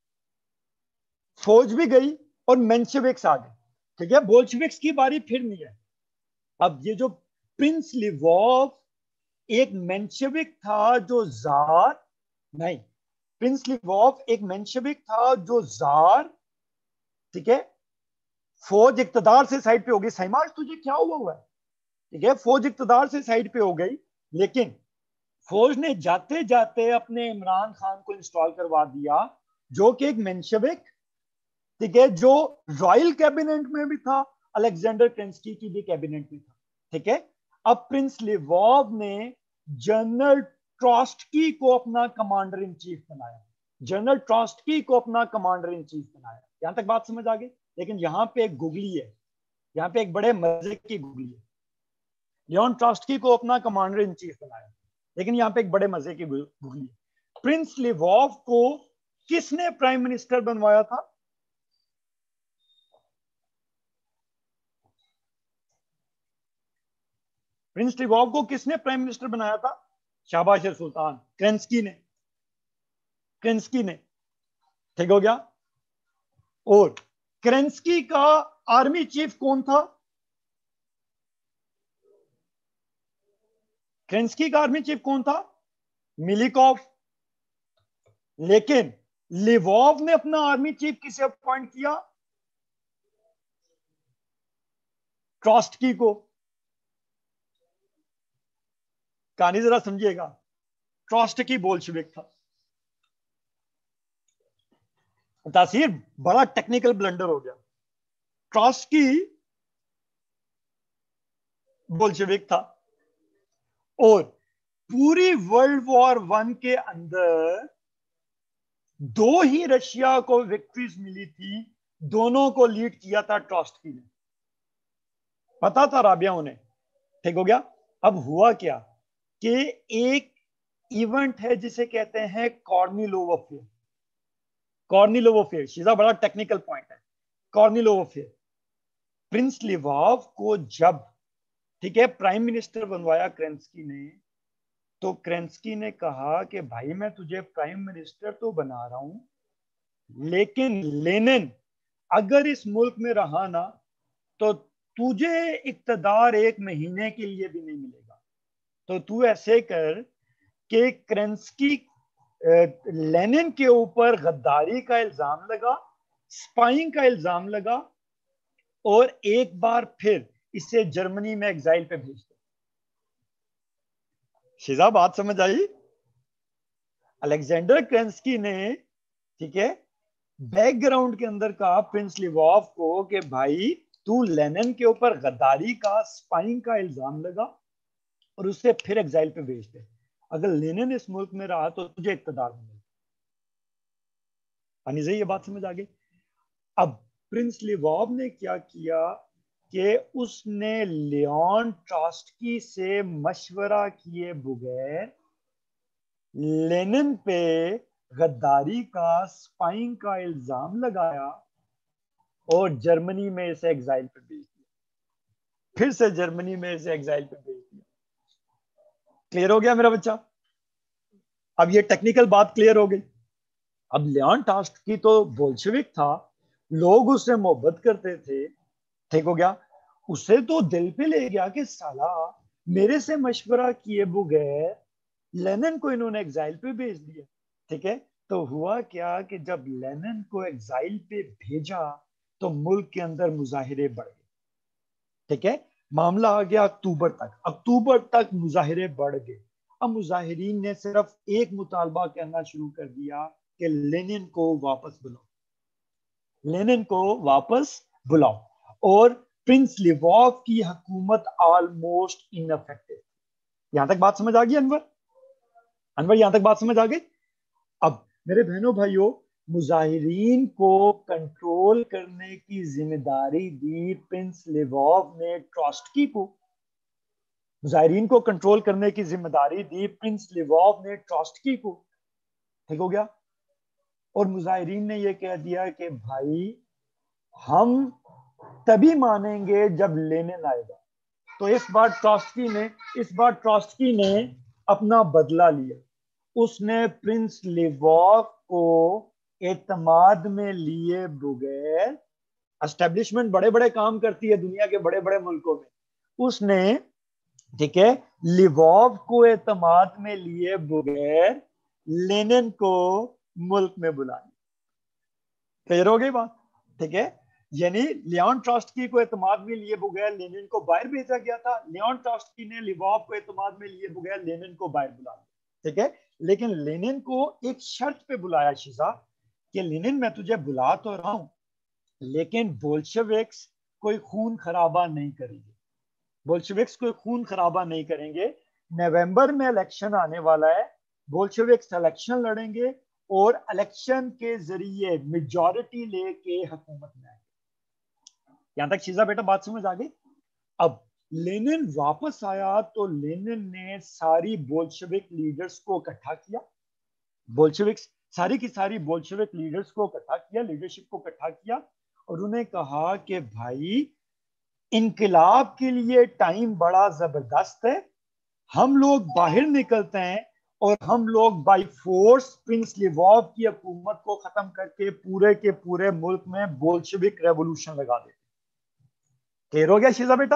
फौज भी गई और मेंशेविक्स आ गए। ठीक है, बोल्शेविक्स की बारी फिर नहीं है। अब ये जो प्रिंस लिवोव एक मेंशेविक था जो जार नहीं, प्रिंस लिवोव एक मेंशेविक था जो जार, ठीक है, फौज इक्तदार से साइड पे हो गई। सैमाज तुझे क्या हुआ हुआ है? ठीक है, फौज इक्तदार से साइड पे हो गई, लेकिन फौज ने जाते जाते अपने इमरान खान को इंस्टॉल करवा दिया जो कि एक मेंशेविक, ठीक है, जो रॉयल कैबिनेट में भी था, अलेक्जेंडर क्रेंस्की की भी कैबिनेट में था। ठीक है, अब प्रिंस लिवोव ने जनरल ट्रॉट्स्की को अपना कमांडर इन चीफ बनाया, जनरल ट्रॉट्स्की को अपना कमांडर इन चीफ बनाया। यहां तक बात समझ आ गई। लेकिन यहाँ पे एक गुगली है, यहाँ पे एक बड़े मजे की गुगली है। लियोन ट्रॉट्स्की को अपना कमांडर इन चीफ बनाया, लेकिन यहाँ पे एक बड़े मजे की गुगली है। प्रिंस लिवोव को किसने प्राइम मिनिस्टर बनवाया था? प्रिंस लिवोव को किसने प्राइम मिनिस्टर बनाया था? शाबाश सुल्तान, क्रेंस्की ने, क्रेंस्की ने। ठीक हो गया। और क्रेंस्की का आर्मी चीफ कौन था? क्रेंस्की का आर्मी चीफ कौन था? मिलिकॉव। लेकिन लिवोव ने अपना आर्मी चीफ किसे अपॉइंट किया? ट्रॉट्स्की को। कहानी जरा समझिएगा। ट्रॉट्स्की बोल्शेविक था। तासीर बड़ा टेक्निकल ब्लंडर हो गया। ट्रॉट्स्की बोल्शेविक था और पूरी वर्ल्ड वॉर वन के अंदर दो ही रशिया को विक्ट्रीज मिली थी, दोनों को लीड किया था ट्रॉट्स्की ने। पता था राबिया उन्हें। ठीक हो गया। अब हुआ क्या कि एक इवेंट है जिसे कहते हैं कॉर्निलोव अफेयर। कॉर्निलोव अफेयर शीजा बड़ा टेक्निकल पॉइंट है। कॉर्निलोव अफेयर, प्रिंस लिवोव को जब, ठीक है, प्राइम मिनिस्टर बनवाया क्रेंस्की ने, तो क्रेंस्की ने कहा कि भाई मैं तुझे प्राइम मिनिस्टर तो बना रहा हूं, लेकिन लेनिन अगर इस मुल्क में रहा ना तो तुझे इक्तदार एक महीने के लिए भी नहीं मिलेगा। तो तू ऐसे कर कि क्रेंस्की लेनिन के ऊपर गद्दारी का इल्जाम लगा, स्पाइंग का इल्जाम लगा, और एक बार फिर इसे जर्मनी में एग्जाइल पे भेज दो। शिजा बात समझ आई? अलेक्जेंडर क्रेंस्की ने, ठीक है, बैकग्राउंड के अंदर कहा प्रिंस लिवोव को कि भाई तू लेनिन के ऊपर गद्दारी का, स्पाइंग का इल्जाम लगा और उसे फिर एग्जाइल पे भेज दे। अगर लेनिन इस मुल्क में रहा तो तुझे इक्तदार मिलेगा। अनिज़े ये बात समझ आ गई? अब प्रिंस लिवोव ने क्या किया कि उसने लियोन ट्रॉट्स्की से मशवरा किए बगैर लेनिन पे गद्दारी का, स्पाइंग का इल्जाम लगाया और जर्मनी में इसे एग्जाइल पे भेज दिया। फिर से जर्मनी में इसे एग्जाइल पे भेज दिया। क्लियर हो गया मेरा बच्चा? अब ये टेक्निकल बात क्लियर हो गई। अब लियोन ट्रॉट्स्की तो बोल्शेविक था, लोग उससे मोहब्बत करते थे। ठीक हो गया। उसे तो दिल पे ले गया कि साला मेरे से मशवरा किए बगैर लेनिन को इन्होंने एग्जाइल पे भेज दिया। ठीक है। तो हुआ क्या कि जब लेनिन को एग्जाइल पे भेजा तो मुल्क के अंदर मुजाहिरे बढ़ गए। ठीक है। मामला आ गया अक्टूबर तक। अक्टूबर तक मुजाहिरे बढ़ गए। अब मुजाहिरीन ने सिर्फ एक मुतालबा कहना शुरू कर दिया कि लेनिन को वापस बुलाओ, लेनिन को वापस बुलाओ। और प्रिंस लिवोव की हुकूमत ऑलमोस्ट इनफेक्टिव। यहां तक बात समझ आ गई अनवर? अनवर यहां तक बात समझ आ गई? अब मेरे बहनों भाइयों, मुजाहिरीन को कंट्रोल करने की जिम्मेदारी दी प्रिंस लिवोव ने ट्रॉट्स्की को। मुजाहिरीन को कंट्रोल करने की जिम्मेदारी दी प्रिंस लिवोव ने ट्रॉट्स्की को। ठीक हो गया। और मुजाहिरीन ने यह कह दिया कि भाई हम तभी मानेंगे जब लेनिन आएगा। तो इस बार ट्रॉट्स्की ने इस बार ट्रॉट्स्की ने अपना बदला लिया। उसने प्रिंस लिवोव को एतमाद में लिए बगैर, एस्टेब्लिशमेंट बड़े बड़े काम करती है दुनिया के बड़े बड़े मुल्कों में, उसने, ठीक है, लिवोव को एतमाद में लिए बगैर लेनिन को मुल्क में बुला लिया। क्लियर हो गई बात? ठीक है। यानी लियोन ट्रॉट्स्की को एतमाद में लिए बगैर लेनिन को बाहर भेजा गया था, लियोन ट्रॉट्स्की ने लिवोव को एतमाद में लिए बगैर लेनिन को बाहर बुला लिया। ठीक है। लेकिन लेनिन को एक शर्त पे बुलाया शिजा कि लेनिन मैं तुझे बुला तो रहा हूं, लेकिन बोल्शेविक्स कोई खून खराबा नहीं करेंगे, बोल्शेविक्स कोई खून खराबा नहीं करेंगे, नवंबर में इलेक्शन आने वाला है, बोल्शेविक्स इलेक्शन लड़ेंगे और इलेक्शन के जरिए मेजॉरिटी लेके हुकूमत में आएंगे। यहां तक शीजा बेटा बात समझ आ गई? अब लेनिन वापस आया तो लेनिन ने सारी बोल्शेविक लीडर्स को इकट्ठा किया, बोल्शेविक्स सारी की सारी बोल्शेविक लीडर्स को इकट्ठा किया, लीडरशिप को इकट्ठा किया और उन्हें कहा कि भाई इनकलाब के लिए टाइम बड़ा जबरदस्त है, हम लोग बाहर निकलते हैं और हम लोग बाय फोर्स प्रिंस लिवोव की हुकूमत को खत्म करके पूरे के पूरे मुल्क में बोल्शेविक रेवोल्यूशन लगा देते। क्लियर हो गया शीजा बेटा?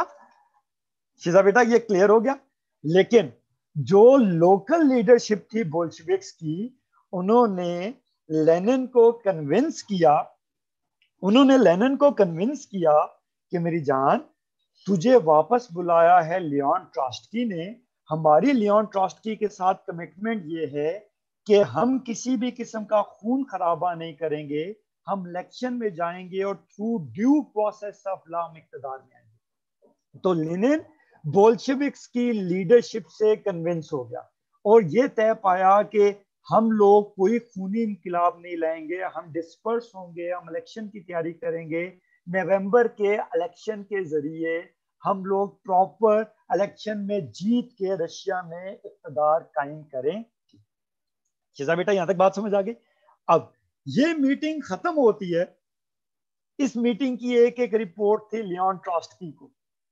शीजा बेटा ये क्लियर हो गया। लेकिन जो लोकल लीडरशिप थी बोल्शेविक्स की, उन्होंने लेनिन को कन्विंस किया उन्होंने लेनिन को कन्विंस किया कि मेरी जान, तुझे वापस बुलाया है लियोन ट्रॉट्स्की ने, हमारी लियोन ट्रॉट्स्की के साथ कमिटमेंट ये है कि हम किसी भी किस्म का खून खराबा नहीं करेंगे, हम इलेक्शन में जाएंगे और through due process of law हम इख्तियार में आएंगे। तो लेनिन बोल्शेविक्स की लीडरशिप से कन्विंस हो गया और ये तय पाया कि हम लोग कोई खूनी इनकलाब नहीं लाएंगे, हम डिस्पर्स होंगे, हम इलेक्शन की तैयारी करेंगे, नवंबर के इलेक्शन के जरिए हम लोग प्रॉपर इलेक्शन में जीत के रशिया में इख्तियार कायम करें। शीजा बेटा यहां तक बात समझ आ गई? अब ये मीटिंग खत्म होती है, इस मीटिंग की एक एक रिपोर्ट थी लियोन ट्रॉट्स्की को,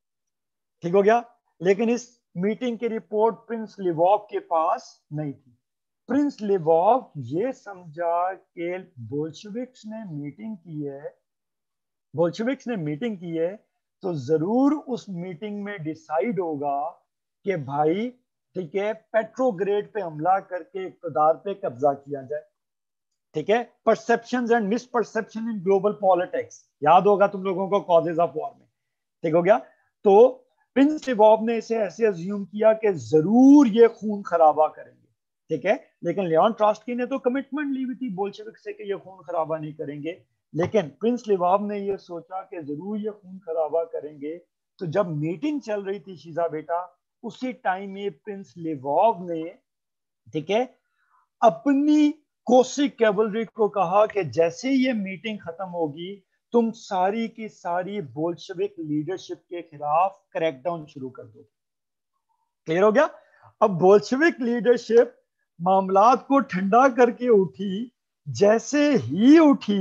ठीक हो गया, लेकिन इस मीटिंग की रिपोर्ट प्रिंस लिवोव के पास नहीं थी। प्रिंस लिवोव ये समझा कि बोल्शेविक्स ने मीटिंग की है बोल्शेविक्स ने मीटिंग की है तो जरूर उस मीटिंग में डिसाइड होगा कि भाई ठीक है, पेट्रोग्रेड पे हमला करके इक़्तिदार पे कब्जा किया जाए। ठीक है, perceptions and misperception in global politics, याद होगा तुम लोगों को कॉजेज ऑफ वॉर में, ठीक हो गया। तो प्रिंस लिवोव ने इसे ऐसे अज्यूम किया कि जरूर ये खून खराबा करेंगे, ठीक है, लेकिन लियोन ट्रॉट्स्की ने तो कमिटमेंट ली हुई थी बोल्शेविक से कि ये खून खराबा नहीं करेंगे, लेकिन प्रिंस लिवोव ने ये सोचा कि जरूर ये खून खराबा करेंगे। तो जब मीटिंग चल रही थी शीजा बेटा, उसी टाइम में प्रिंस लिवोव ने, ठीक है, अपनी कोसिक कैवलरी को कहा कि जैसे ये मीटिंग खत्म होगी तुम सारी की सारी बोल्शेविक लीडरशिप के खिलाफ क्रैकडाउन शुरू कर दो। क्लियर हो गया? अब बोल्शेविक लीडरशिप मामलात को ठंडा करके उठी, जैसे ही उठी,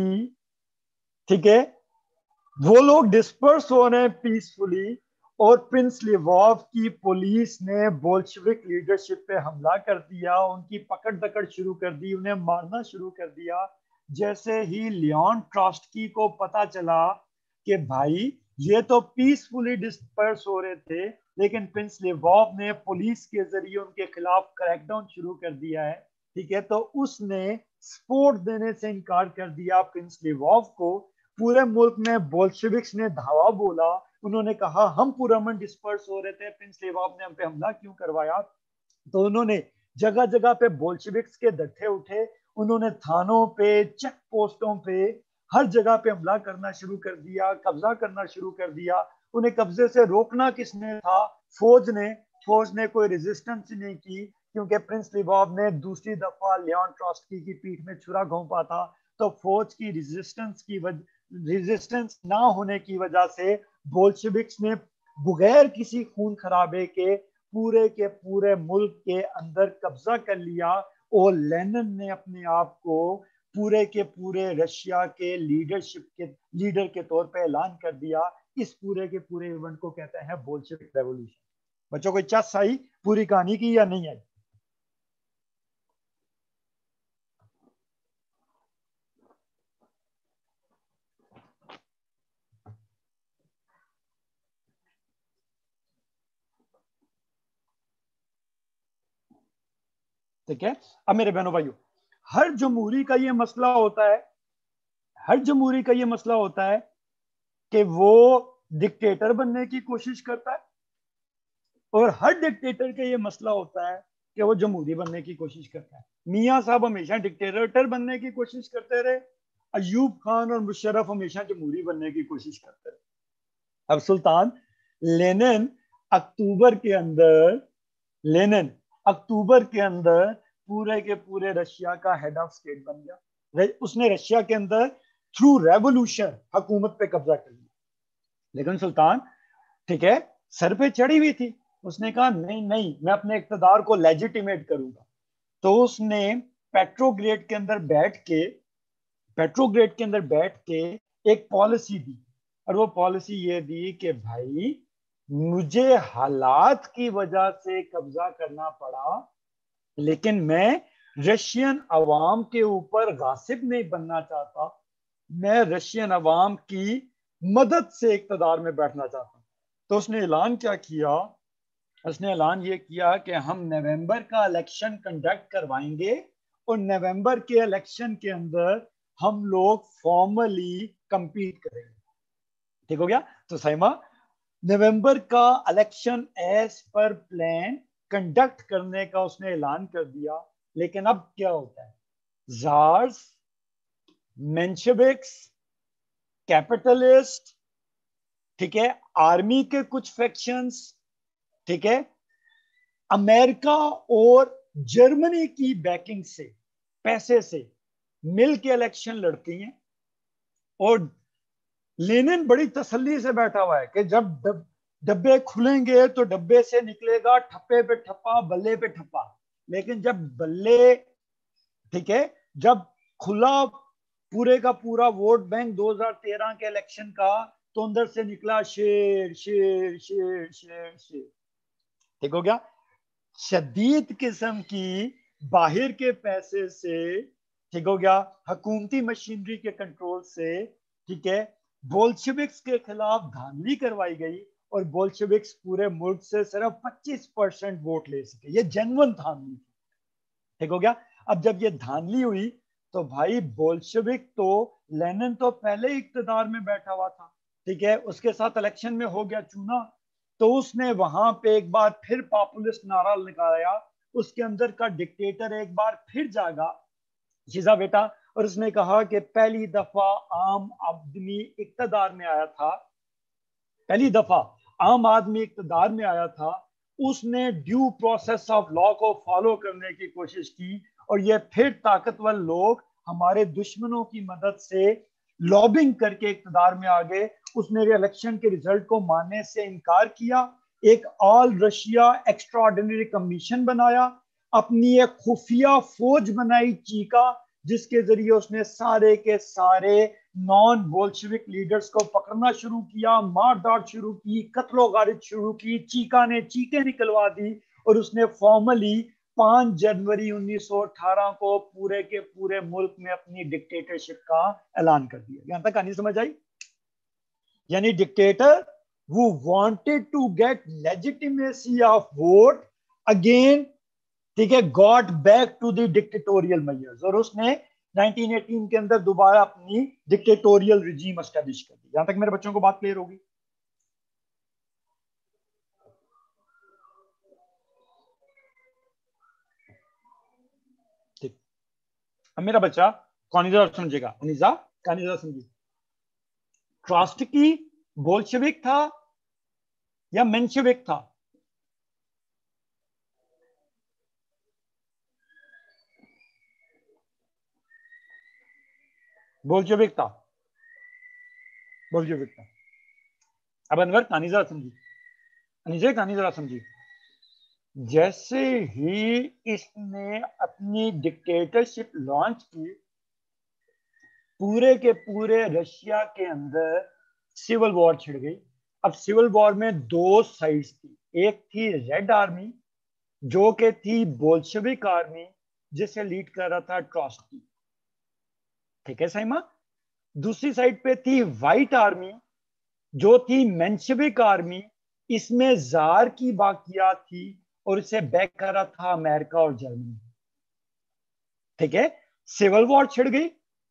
ठीक है, वो लोग डिस्पर्स हो रहे हैं पीसफुली और प्रिंस लिवोव की पुलिस ने बोल्शेविक लीडरशिप पे हमला कर दिया, उनकी पकड़ दकड़ शुरू कर दी, उन्हें मारना शुरू कर दिया। जैसे ही लियोन ट्रॉट्स्की को पता चला कि भाई ये तो पीसफुली डिस्पर्स हो रहे थे, लेकिन प्रिंस लिवोव ने पुलिस के जरिए उनके खिलाफ क्रैकडाउन शुरू कर दिया है, ठीक है, तो उसने सपोर्ट देने से इनकार कर दिया प्रिंस लिवोव को। पूरे मुल्क में बोल्शेविक्स ने धावा बोला, उन्होंने कहा हम पूरा मन डिस्पर्स हो रहे थे, प्रिंस लिवोव ने हम पे हमला क्यों करवाया। तो उन्होंने जगह जगह पे बोल्शेविक्स के डट्ठे उठे, उन्होंने थानों पे, चेक पोस्टों पे, हर जगह पे हमला करना शुरू कर दिया, कब्जा करना शुरू कर दिया। उन्हें कब्जे से रोकना किसने था? फौज ने। फौज ने कोई रेजिस्टेंस नहीं की, क्योंकि प्रिंस लिवोव ने दूसरी दफा लियोन ट्रॉट्स्की की पीठ में छुरा घोंपा था। तो फौज की रेजिस्टेंस की वजह रेजिस्टेंस ना होने की वजह से बोल्शेविक्स ने बगैर किसी खून खराबे के पूरे के पूरे मुल्क के अंदर कब्जा कर लिया और लेनिन ने अपने आप को पूरे के पूरे रशिया के लीडरशिप के लीडर के तौर पे ऐलान कर दिया। इस पूरे के पूरे इवेंट को कहते हैं बोल्शेविक रेवोल्यूशन। बच्चों को इच्छा आई पूरी कहानी की या नहीं आई? ठीक है, अब मेरे बहनों भाइयों, हर जमहूरी का ये मसला होता है हर जमहूरी का ये मसला होता है कि वो डिक्टेटर बनने की कोशिश करता है, और हर डिक्टेटर का ये मसला होता है कि वो जमहूरी बनने की कोशिश करता है। मियां साहब हमेशा डिक्टेटर बनने की कोशिश करते रहे, अयूब खान और मुशर्रफ हमेशा जमहूरी बनने की कोशिश करते रहे। अब सुल्तान लेनिन अक्टूबर के अंदर लेनिन अक्टूबर के अंदर पूरे के पूरे रशिया का हेड ऑफ स्टेट बन गया। उसने रशिया के अंदर थ्रू रेवोल्यूशन हुकूमत पे कब्जा कर लिया। लेकिन सुल्तान, ठीक है, सर पे चढ़ी हुई थी। उसने कहा नहीं नहीं, मैं अपने इक्तदार को लेजिटिमेट करूंगा। तो उसने पेट्रोग्रेड के अंदर बैठ के पेट्रोग्रेड के अंदर बैठ के एक पॉलिसी दी, और वो पॉलिसी ये दी कि भाई मुझे हालात की वजह से कब्जा करना पड़ा, लेकिन मैं रशियन अवाम के ऊपर गासिब नहीं बनना चाहता। मैं रशियन अवाम की मदद से इक्तदार में बैठना चाहता हूं। तो उसने ऐलान क्या किया? उसने ऐलान ये किया कि हम नवंबर का इलेक्शन कंडक्ट करवाएंगे, और नवंबर के इलेक्शन के अंदर हम लोग फॉर्मली कंपीट करेंगे। ठीक हो गया? तो साइमा, नवंबर का election as per plan conduct करने का उसने ऐलान कर दिया। लेकिन अब क्या होता है? जार्स, मेंशेविक्स, कैपिटलिस्ट, ठीक है, आर्मी के कुछ फैक्शंस, ठीक है, अमेरिका और जर्मनी की बैकिंग से, पैसे से मिल के इलेक्शन लड़ती हैं। और लेनिन बड़ी तसल्ली से बैठा हुआ है कि जब डब, डब्बे खुलेंगे तो डब्बे से निकलेगा ठप्पे पे ठप्पा, बल्ले पे ठप्पा। लेकिन जब बल्ले, ठीक है, जब खुला पूरे का पूरा वोट बैंक दो हज़ार तेरह के इलेक्शन का, तो अंदर से निकला शेर शेर शेर शेर शेर। ठीक हो गया? शदीद किस्म की बाहर के पैसे से, ठीक हो गया, हुकूमती मशीनरी के कंट्रोल से, ठीक है, बोल्शेविक्स के खिलाफ धांधली करवाई गई, और बोल्शेविक्स पूरे मुल्क से सिर्फ पच्चीस परसेंट वोट ले सके। ये जेन्युइन धांधली थी। ठीक हो गया? अब जब ये धांधली हुई तो भाई बोल्शेविक तो, लेनिन तो पहले ही इक्तदार में बैठा हुआ था, ठीक है, उसके साथ इलेक्शन में हो गया चुना, तो उसने वहां पे एक बार फिर पॉपुलिस्ट नारा निकाला। उसके अंदर का डिक्टेटर एक बार फिर जागा, शीजा बेटा, और उसने कहा कि पहली दफा आम आदमी इक्तदार में आया था, पहली दफा आम आदमी इक्तदार में आया था, उसने ड्यू प्रोसेस ऑफ लॉ को फॉलो करने की कोशिश की, और ये फिर ताकतवर लोग हमारे दुश्मनों की मदद से लॉबिंग करके इक्तदार में आ गए। उसने इलेक्शन के रिजल्ट को मानने से इनकार किया, एक ऑल रशिया एक्स्ट्राऑर्डिनरी कमीशन बनाया, अपनी एक खुफिया फौज बनाई चीका, जिसके जरिए उसने सारे के सारे नॉन बोल्शेविक लीडर्स को पकड़ना शुरू किया, मार डाट शुरू की, कत्लो गारिद शुरू की, चीका ने चीखें निकलवा दी, और उसने फॉर्मली पांच जनवरी उन्नीस सौ अठारह को पूरे के पूरे मुल्क में अपनी डिक्टेटरशिप का ऐलान कर दिया। यहां तक कहानी समझ आई? यानी dictator who wanted to get legitimacy of vote again, ठीक है, got back to the dictatorial measures, और उसने नाइनटीन एटीन के अंदर दोबारा अपनी डिक्टेटोरियल रिजीम एस्टेब्लिश कर दी। यहां तक मेरे बच्चों को बात क्लियर होगी? ठीक। अब मेरा बच्चा कहानी जरा समझेगा। अनिजा, कहानी जरा समझिए। ट्रॉट्स्की बोल्शेविक था या मेंशेविक था? बोल्शेविक था, बोल्शेविक था। अब अनवर कहानी जरा समझिए, अनिजा कहानी जरा समझिए। जैसे ही इसने अपनी डिक्टेटरशिप लॉन्च की, पूरे के पूरे रशिया के अंदर सिविल वॉर छिड़ गई। अब सिविल वॉर में दो साइड्स थी, एक थी रेड आर्मी जो कि थी बोल्शेविक आर्मी, जिसे लीड कर रहा था ट्रॉट्स्की, ठीक है साइमा। दूसरी साइड पे थी व्हाइट आर्मी जो थी मेंशेविक आर्मी, इसमें जार की बाकियात थी, और इसे बैक कर रहा था अमेरिका और जर्मनी। ठीक है, सिविल वॉर छिड़ गई,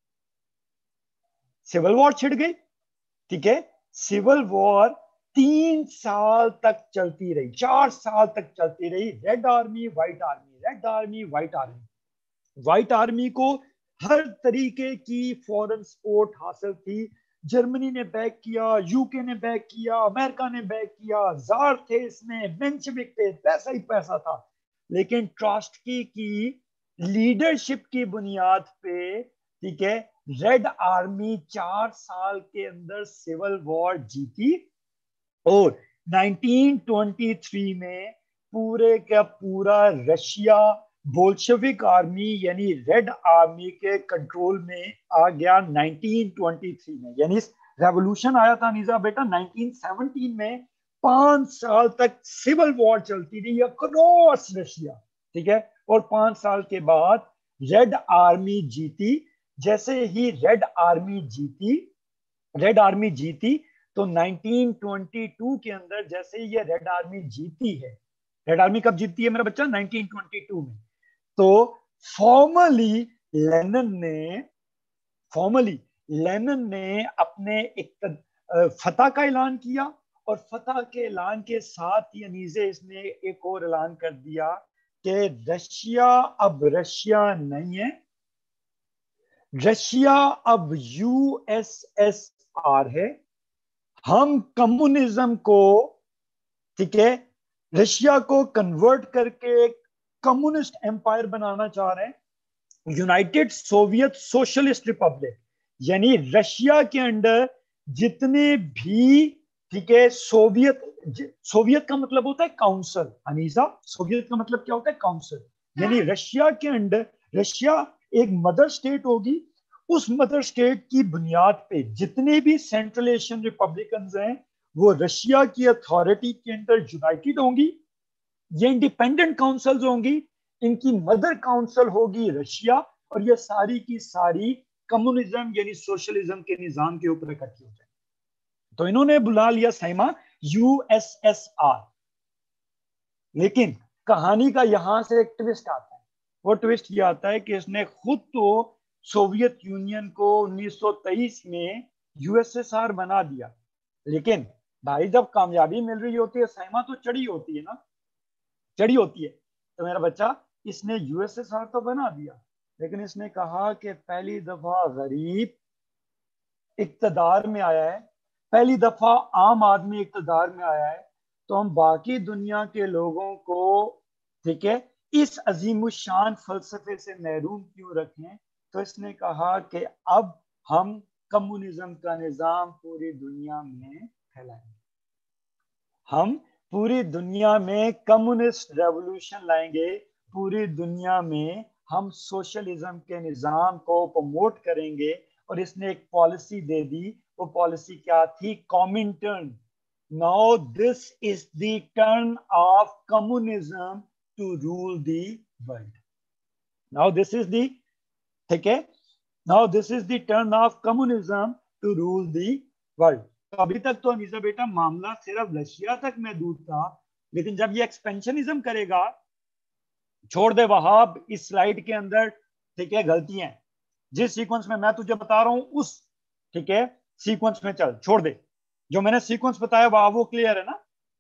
सिविल वॉर छिड़ गई, ठीक है। सिविल वॉर तीन साल तक चलती रही, चार साल तक चलती रही। Red army white army, red army white army. White army को हर तरीके की फॉरेन सपोर्ट हासिल थी, जर्मनी ने बैक किया, यूके ने बैक किया, अमेरिका ने बैक किया, जार थे इसमें, मेंशेविक थे, पैसा ही पैसा था। लेकिन ट्रॉट्स्की की लीडरशिप की बुनियाद पे, ठीक है, रेड आर्मी चार साल के अंदर सिविल वॉर जीती और नाइनटीन ट्वेंटी थ्री में पूरे का पूरा रशिया बोल्शेविक आर्मी यानी रेड आर्मी के कंट्रोल में आ गया नाइनटीन ट्वेंटी थ्री में। यानी रेवोल्यूशन आया था निजा बेटा नाइनटीन सेवनटीन में, पांच साल तक सिविल वॉर चलती रही अक्रॉस रशिया, ठीक है, और पांच साल के बाद रेड आर्मी जीती। जैसे ही रेड आर्मी जीती रेड आर्मी जीती तो नाइनटीन ट्वेंटी टू के अंदर जैसे ही ये रेड आर्मी जीती है, रेड आर्मी कब जीतती है मेरा बच्चा? नाइनटीन ट्वेंटी टू में। तो फॉर्मली लेनिन ने फॉर्मली लेनिन ने अपने एक फतह का ऐलान किया और फतह के ऐलान के साथ ही अनीजे इसने एक और ऐलान कर दिया कि रशिया अब रशिया नहीं है, रशिया अब यूएसएसआर है। हम कम्युनिज्म को, ठीक है, रशिया को कन्वर्ट करके कम्युनिस्ट एम्पायर बनाना चाह रहे हैं, यूनाइटेड सोवियत सोशलिस्ट रिपब्लिक। यानी रशिया के अंडर जितने भी, ठीक है, सोवियत, सोवियत का मतलब होता है काउंसिल, अनीसा सोवियत का मतलब क्या होता है? काउंसिल। यानी रशिया के अंडर, रशिया एक मदर स्टेट होगी, उस मदर स्टेट की बुनियाद पे जितने भी सेंट्रल एशियन रिपब्लिकन हैं वो रशिया की अथॉरिटी के अंदर यूनाइटेड होंगी। ये इंडिपेंडेंट काउंसिल्स होंगी, इनकी मदर काउंसिल होगी रशिया, और ये सारी की सारी कम्युनिज्म यानी सोशलिज्म के निजाम के ऊपर इकट्ठी हो जाए। तो इन्होंने बुला लिया साइमा यूएसएसआर। लेकिन कहानी का यहां से एक ट्विस्ट आता है। वो ट्विस्ट ये आता है कि इसने खुद तो सोवियत यूनियन को उन्नीस सौ तेईस में यूएसएसआर बना दिया, लेकिन भाई जब कामयाबी मिल रही होती है साइमा तो चढ़ी होती है ना, चढ़ी होती है। तो मेरा बच्चा, इसने यूएसएसआर तो बना दिया, लेकिन इसने कहा कि पहली दफा गरीब इक्तदार में आया है, पहली दफा आम आदमी इक्तदार में आया है, तो हम बाकी दुनिया के लोगों को, ठीक है, इस अजीमुशान फलसफे से महरूम क्यों रखें? तो इसने कहा कि अब हम कम्युनिज्म का निजाम पूरी दुनिया में फैलाएंगे, हम पूरी दुनिया में कम्युनिस्ट रेवोल्यूशन लाएंगे, पूरी दुनिया में हम सोशलिज्म के निजाम को प्रमोट करेंगे। और इसने एक पॉलिसी दे दी, वो पॉलिसी क्या थी? Comintern. Now this is the turn of communism to rule the world. Now this is the, ठीक है, now this is the turn of communism to rule the world. तो अभी तक तो अनीसा बेटा मामला सिर्फ रशिया तक महदूद था, लेकिन जब ये एक्सपेंशनिज्म करेगा, छोड़ दे वहाब इस स्लाइड के अंदर, ठीक है, गलतियां, जिस सीक्वेंस में मैं तुझे बता रहा हूं उस, ठीक है, सीक्वेंस में चल, छोड़ दे जो मैंने सीक्वेंस बताया वहां, वो क्लियर है ना?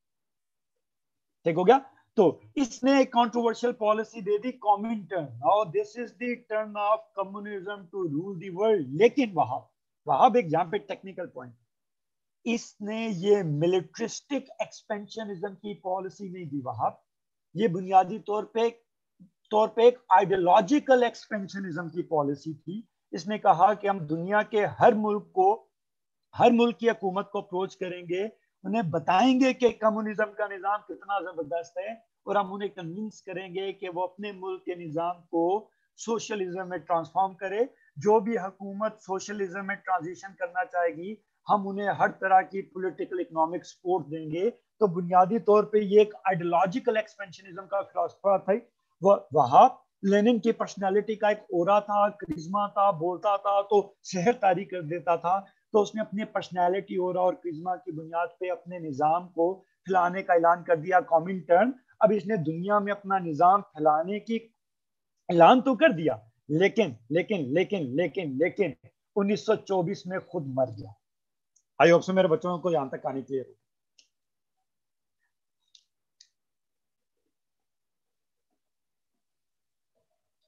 ठीक हो गया? तो इसने एक कंट्रोवर्शियल पॉलिसी दे दी, Comintern. Now this is the turn of communism to rule the world. लेकिन वहां वहां एक यहां पे टेक्निकल पॉइंट, इसने ये मिलिट्रिस्टिक एक्सपेंशनिज्म की पॉलिसी नहीं दी वहां, ये बुनियादी तौर पे तौर पे एक आइडियोलॉजिकल एक्सपेंशनिज्म की पॉलिसी थी। इसने कहा कि हम दुनिया के हर मुल्क को, हर मुल्क की हुकूमत को अप्रोच करेंगे, उन्हें बताएंगे कि कम्युनिज्म का निजाम कितना जबरदस्त है, और हम उन्हें कन्विंस करेंगे कि वो अपने मुल्क के निजाम को सोशलिज्म में ट्रांसफॉर्म करे। जो भी हुकूमत सोशलिज्म में ट्रांजिशन करना चाहेगी, हम उन्हें हर तरह की पॉलिटिकल इकोनॉमिक सपोर्ट देंगे। तो बुनियादी तौर पे ये एक आइडियोलॉजिकल एक्सपेंशनिज्म का फिलॉसफर था। वहां लेनिन की पर्सनालिटी का एक ओरा था, करिश्मा था, बोलता था तो शहर तारी कर देता था। तो उसने अपनी पर्सनालिटी ओरा और करिश्मा की बुनियाद पे अपने निजाम को फैलाने का ऐलान कर दिया, कॉमिंटर्न। अब इसने दुनिया में अपना निजाम फैलाने की ऐलान तो कर दिया, लेकिन लेकिन लेकिन लेकिन लेकिन उन्नीस सौ चौबीस में खुद मर गया। आई होप सो मेरे बच्चों को यहां तक कहानी क्लियर हो।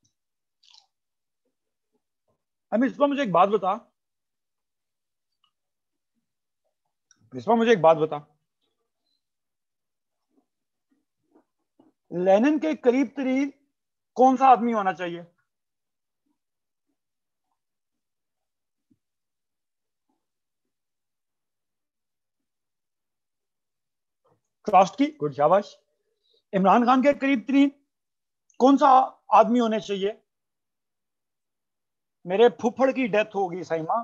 अब इसको मुझे एक बात बता, विस्वा मुझे एक बात बता, लेनिन के करीब तरीन कौन सा आदमी होना चाहिए? ट्रॉट्स्की, गुड, शाबाश। इमरान खान के करीब तरीन कौन सा आदमी होने चाहिए? मेरे फुफड़ की डेथ होगी साइमा,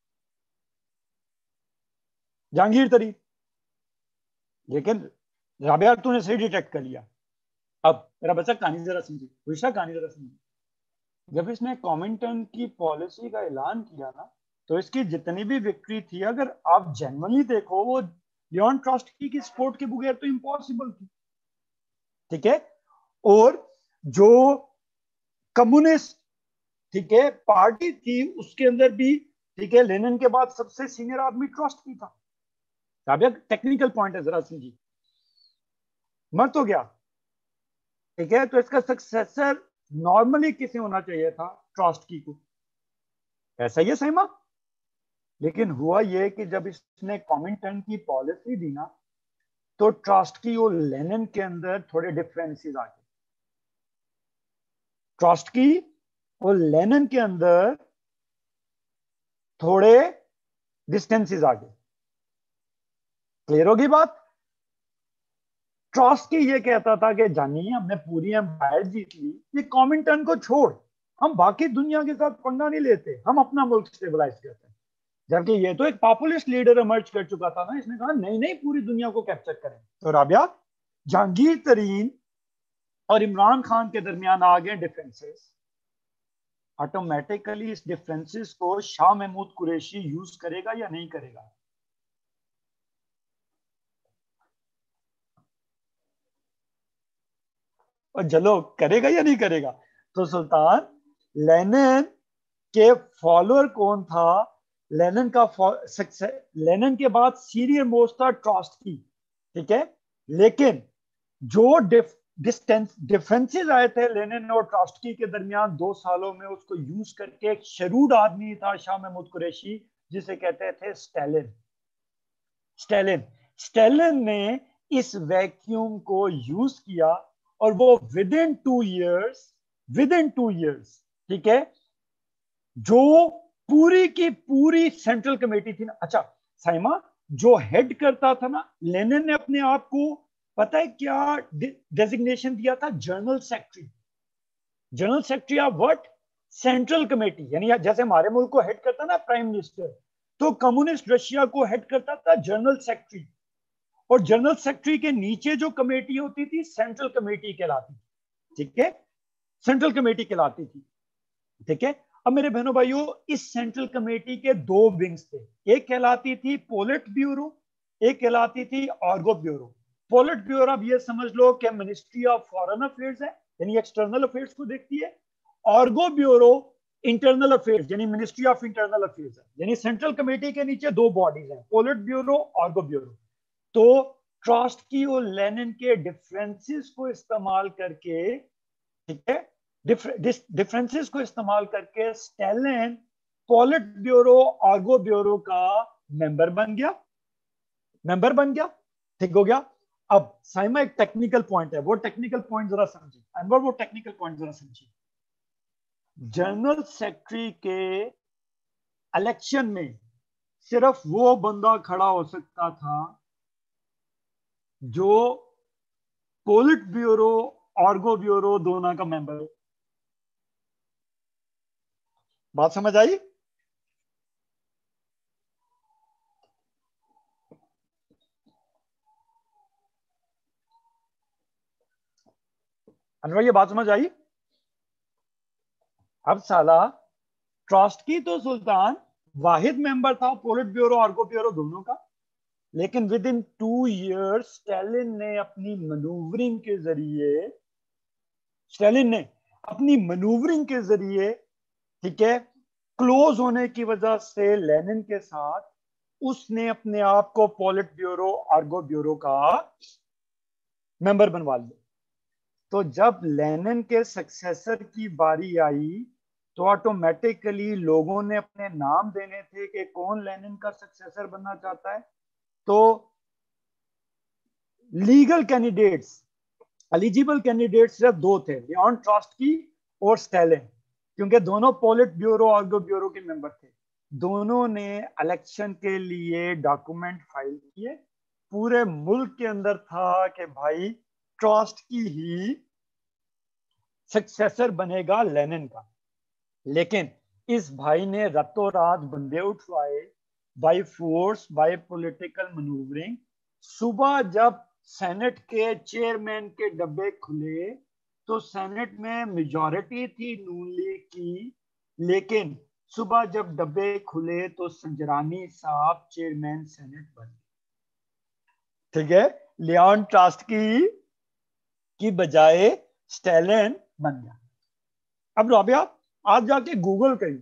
जहांगीर तरीन। लेकिन राबिया तूने सही डिटेक्ट कर लिया। अब मेरा बच्चा कहानी जरा समझी, विशा कहानी जरा समझी। जब इसने कॉमिंटन की पॉलिसी का ऐलान किया ना, तो इसकी जितनी भी विक्ट्री थी, अगर आप जेन्युइनली देखो, वो लियोन ट्रॉट्स्की की सपोर्ट के बगैर तो इम्पॉसिबल थी। ठीक है, और जो कम्युनिस्ट, ठीक है, पार्टी थी, उसके अंदर भी, ठीक है, लेनिन के बाद सबसे सीनियर आदमी ट्रॉट्स्की था। टेक्निकल पॉइंट है, जरा समझिए। मर तो गया, ठीक है, तो इसका सक्सेसर नॉर्मली किसे होना चाहिए था? ट्रॉट्स्की को। ऐसा ही है सहीमा। लेकिन हुआ यह कि जब इसने कॉमिंटन की पॉलिसी दी ना, तो ट्रॉट्स्की और लेनिन के अंदर थोड़े डिफरेंसेस आ गए। ट्रॉट्स्की और लेनिन के अंदर थोड़े डिस्टेंसेस आ गए। क्लियर होगी बात? ट्रॉट्स्की ये कहता था कि जानिए, हमने पूरी एम्पायर जीत ली, ये कॉमिंटन को छोड़, हम बाकी दुनिया के साथ पंगा नहीं लेते, हम अपना मुल्क स्टेबलाइज करते हैं। जबकि ये तो एक पॉपुलिस्ट लीडर इमर्ज कर चुका था ना, इसने कहा नहीं नहीं, पूरी दुनिया को कैप्चर करें। तो राबिया, जहांगीर तरीन और इमरान खान के दरमियान आ गए डिफरेंसेस। ऑटोमेटिकली इस डिफरेंसेस को शाह महमूद कुरैशी यूज करेगा या नहीं करेगा? और चलो, करेगा या नहीं करेगा? तो सुल्तान, लेनिन के फॉलोअर कौन था? लेनिन का सक्सेस, लेनिन के बाद सीनियर मोस्ट था ट्रॉट्स्की, ठीक है। लेकिन जो डिफ, डिस्टेंस डिफरेंसेस आए थे लेनिन और ट्रॉट्स्की के दरमियान दो सालों में, उसको यूज करके एक शरूड आदमी था शाह महमूद कुरैशी, जिसे कहते थे स्टालिन। स्टालिन स्टालिन ने इस वैक्यूम को यूज किया, और वो within two years within two years ठीक है, जो पूरी की पूरी सेंट्रल कमेटी थी ना। अच्छा साइमा, जो हेड करता था ना, लेनिन ने अपने आप को पता है क्या डेजिग्नेशन दिया था? General secretary. General secretary of what? Central committee. यानी जैसे हमारे मुल्क को हेड करता ना प्राइम मिनिस्टर, तो कम्युनिस्ट रशिया को हेड करता था जनरल सेक्रेटरी। और जनरल सेक्रेटरी के नीचे जो कमेटी होती थी, सेंट्रल कमेटी कहलाती थी। ठीक है, सेंट्रल कमेटी कहलाती थी। ठीक है, अब मेरे बहनों भाइयों, इस सेंट्रल कमेटी के दो विंग्स थे। एक कहलाती थी पोलिट ब्यूरो, एक कहलाती थी आर्गो ब्यूरो। पोलिट ब्यूरो अब ये समझ लो कि मिनिस्ट्री ऑफ फॉरेन अफेयर्स है, यानी एक्सटर्नल अफेयर्स को देखती है। आर्गो ब्यूरो इंटरनल अफेयर्स, यानी मिनिस्ट्री ऑफ इंटरनल अफेयर्स है। यानी सेंट्रल कमेटी के नीचे दो बॉडीज हैं, पोलिट ब्यूरो, आर्गो ब्यूरो। तो ट्रॉट्स्की और लेनिन के डिफरेंसेस को इस्तेमाल करके, ठीक है, डिफरेंसेस को इस्तेमाल करके Stalin Politburo, Orgburo का मेंबर बन गया मेंबर बन गया ठीक हो गया। अब साइमा, एक टेक्निकल पॉइंट है, वो टेक्निकल पॉइंट जरा समझिए अनवर, वो टेक्निकल पॉइंट जरा समझिए। जनरल सेक्रेटरी के इलेक्शन में सिर्फ वो बंदा खड़ा हो सकता था जो पोलिट ब्यूरो, आर्गो ब्यूरो दोनों का मेंबर हो। बात समझ आई? अनवर, ये बात समझ आई? अब साला, ट्रॉट्स्की तो सुल्तान वाहिद मेंबर था पोलिट ब्यूरो, आर्गो ब्यूरो दोनों का। लेकिन within two years Stalin ने अपनी मनूवरिंग के जरिए स्टालिन ने अपनी मनूवरिंग के जरिए, ठीक है, क्लोज होने की वजह से लेनिन के साथ, उसने अपने आप को पोलिट ब्यूरो, आर्गो ब्यूरो का मेंबर बनवा लिया। तो जब लेनिन के सक्सेसर की बारी आई, तो ऑटोमेटिकली लोगों ने अपने नाम देने थे कि कौन लेनिन का सक्सेसर बनना चाहता है। तो लीगल कैंडिडेट्स, एलिजिबल कैंडिडेट सिर्फ दो थे, लियोन ट्रॉट्स्की और स्टालिन, क्योंकि दोनों पोलिट ब्यूरो ऑर्गो ब्यूरो के मेंबर थे। दोनों ने इलेक्शन के लिए डॉक्यूमेंट फाइल किए। पूरे मुल्क के अंदर था कि भाई ट्रॉट्स्की ही सक्सेसर बनेगा लेनिन का, लेकिन इस भाई ने रातों रात बंदे उठवाए, by force, by political manoeuvring. सुबह जब सेनेट के चेयरमैन के डब्बे खुले तो सेनेट में मेजॉरिटी थी नून लीग की, लेकिन सुबह जब डब्बे खुले तो संजरानी साहब चेयरमैन सेनेट बन गए। ठीक है, लियोन ट्रॉट्स्की की बजाय स्टालिन बन गया। अब राबिया आज जाके गूगल करी,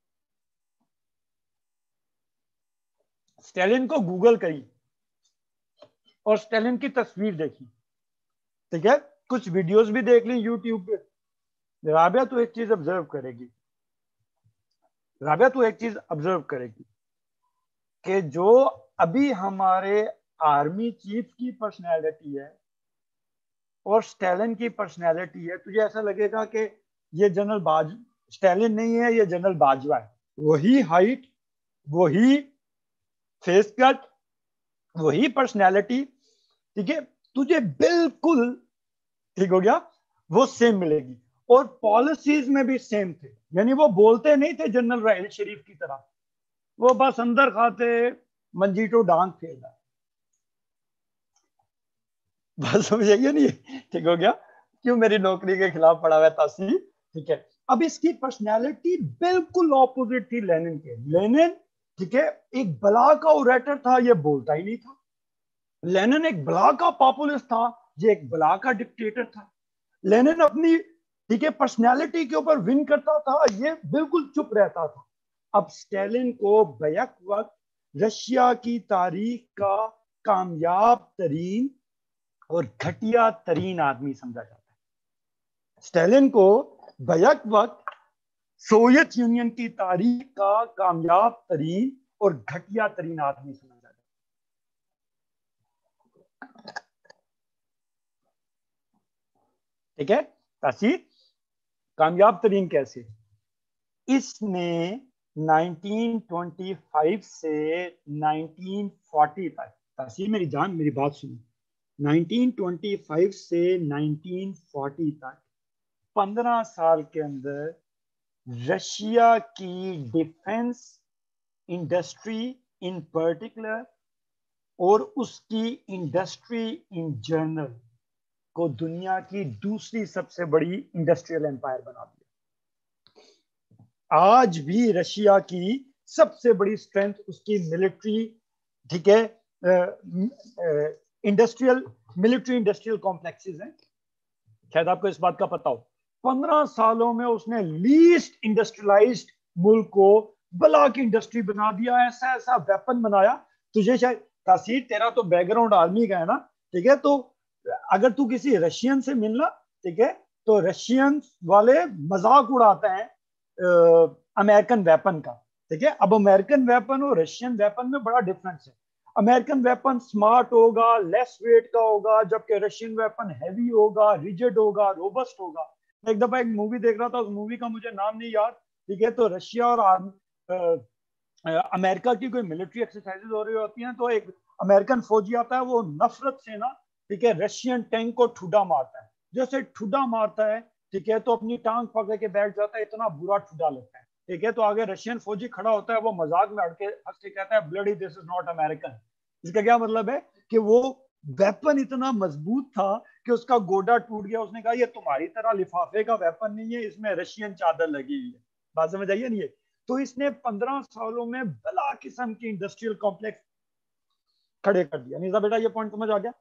स्टालिन को गूगल करी और स्टालिन की तस्वीर देखी। ठीक है, कुछ वीडियोस भी देख ली यूट्यूब पे। राबिया तू एक चीज ऑब्जर्व करेगी, राबिया तू एक चीज ऑब्जर्व करेगी कि जो अभी हमारे आर्मी चीफ की पर्सनैलिटी है और स्टालिन की पर्सनैलिटी है, तुझे ऐसा लगेगा कि ये जनरल बाज स्टालिन नहीं है, ये जनरल बाजवा है। वही हाइट, वही फेस कट, वही पर्सनैलिटी, ठीक है, तुझे बिल्कुल, ठीक हो गया, वो सेम मिलेगी। और पॉलिसीज में भी सेम थे, यानी वो बोलते नहीं थे जनरल राहिल शरीफ की तरह, वो बस अंदर खाते मंजीटो डांग फेरना। बस समझिए नहीं, ठीक हो गया, क्यों मेरी नौकरी के खिलाफ पड़ा हुआ तासी। ठीक है, अब इसकी पर्सनैलिटी बिल्कुल ऑपोजिट थी लेनिन के। लेनिन, ठीक है, एक बला का ओरेटर था, ये बोलता ही नहीं था। लेनिन एक बला का पॉपुलिस्ट था, ये एक बला का डिक्टेटर था। लेनिन अपनी, ठीक है, पर्सनैलिटी के ऊपर विन करता था, ये बिल्कुल चुप रहता था। अब स्टालिन को बैक वक्त रशिया की तारीख का कामयाब तरीन और घटिया तरीन आदमी समझा जाता है। स्टालिन को बैक वक्त सोवियत यूनियन की तारीख का कामयाब तरीन और घटिया तरीन आदमी समझा जाता है। ठीक है, तासी कामयाब तरीन कैसे? इसने नाइनटीन ट्वेंटी फाइव से नाइनटीन फोर्टी तक, तासी मेरी जान मेरी बात सुनो, नाइनटीन ट्वेंटी फाइव से नाइनटीन फोर्टी तक पंद्रह साल के अंदर रशिया की डिफेंस इंडस्ट्री इन पर्टिकुलर और उसकी इंडस्ट्री इन जनरल को दुनिया की दूसरी सबसे बड़ी इंडस्ट्रियल एम्पायर बना दिया। आज भी रशिया की सबसे बड़ी स्ट्रेंथ उसकी मिलिट्री, ठीक है, इंडस्ट्रियल मिलिट्री इंडस्ट्रियल कॉम्प्लेक्सेस हैं। शायद आपको इस बात का पता हो, पंद्रह सालों में उसने लीस्ट इंडस्ट्रियलाइज्ड मुल्क को बला की इंडस्ट्री बना दिया, ऐसा ऐसा वेपन बनाया। तुझे शायद तासीर, तेरा तो बैकग्राउंड आर्मी का है ना, ठीक है, तो अगर तू किसी रशियन से मिलना, ठीक है, तो रशियन वाले मजाक उड़ाते हैं अमेरिकन वेपन का। ठीक है, अब अमेरिकन वेपन और रशियन वेपन में बड़ा डिफरेंस है। अमेरिकन वेपन स्मार्ट होगा, लेस वेट का होगा, जबकि रशियन वेपन हैवी होगा, रिजिड होगा, रोबस्ट होगा। मैं एक दफा एक मूवी देख रहा था, उस मूवी का मुझे नाम नहीं याद, ठीक है, तो रशिया और अमेरिका की कोई मिलिट्री एक्सरसाइजेज हो रही होती हैं, तो एक अमेरिकन फौजी आता है, वो नफरत से ना, ठीक है, रशियन टैंक को ठुड्डा मारता है। जैसे ठुड्डा मारता है, ठीक है, तो अपनी टांग पकड़ के बैठ जाता है, इतना बुरा ठुड्डा लगता है। ठीक है, तो आगे रशियन फौजी खड़ा होता है, वो मजाक में हट के हंस के कहता है, bloody this is not American. इसका क्या मतलब है कि वो वेपन इतना मजबूत था कि उसका गोडा टूट गया। उसने कहा, ये तुम्हारी तरह लिफाफे का वेपन नहीं है, इसमें रशियन चादर लगी हुई है। बात समझ आइए नहीं है? तो इसने पंद्रह सालों में बला किस्म की इंडस्ट्रियल कॉम्प्लेक्स खड़े कर दिया। निजा बेटा, ये पॉइंट समझ आ गया?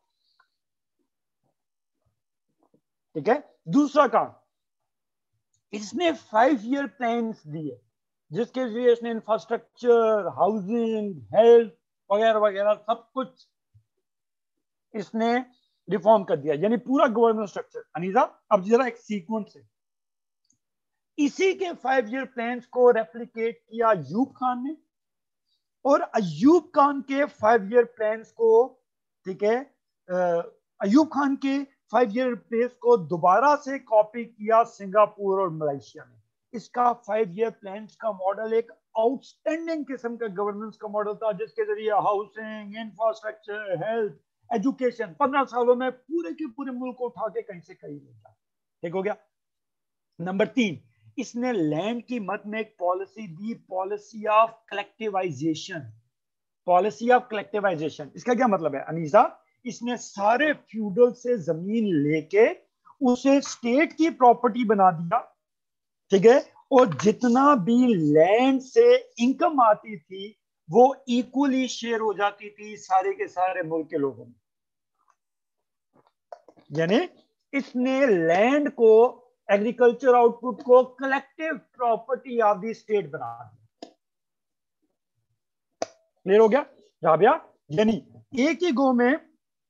ठीक है, दूसरा काम, इसने फाइव ईयर प्लान्स दिए, जिसके लिए इसने इंफ्रास्ट्रक्चर, हाउसिंग, हेल्थ वगैरह वगैरह सब कुछ इसने रिफॉर्म कर दिया, यानी पूरा गवर्नमेंट स्ट्रक्चर। अनीजा, अब जरा एक सीक्वेंस है, इसी के फाइव ईयर प्लान्स को रेप्लिकेट किया यूब खान ने, और अयूब खान के फाइव ईयर प्लान्स को, ठीक है, अयूब खान के फाइव ईयर प्लान्स को दोबारा से कॉपी किया सिंगापुर और मलेशिया में। इसका फाइव ईयर प्लान्स का मॉडल एक आउटस्टैंडिंग किस्म का गवर्नेंस का मॉडल था, जिसके जरिए हाउसिंग, इंफ्रास्ट्रक्चर, हेल्थ, एजुकेशन पंद्रह सालों में पूरे के पूरे मुल्क को उठा के कहीं से कहीं ले गया। ठीक हो गया। नंबर तीन, इसने लैंड की मत में एक पॉलिसी दी, policy of collectivisation. Policy of collectivisation इसका क्या मतलब है अनीसा? इसने सारे फ्यूडल से जमीन लेके उसे स्टेट की प्रॉपर्टी बना दिया, ठीक है, और जितना भी लैंड से इनकम आती थी वो इक्वली शेयर हो जाती थी सारे के सारे मुल्क के लोगों में। यानी इसने लैंड को, एग्रीकल्चर आउटपुट को collective property of the state बना दिया। क्लियर हो गया राबिया? यानी एक ही गो में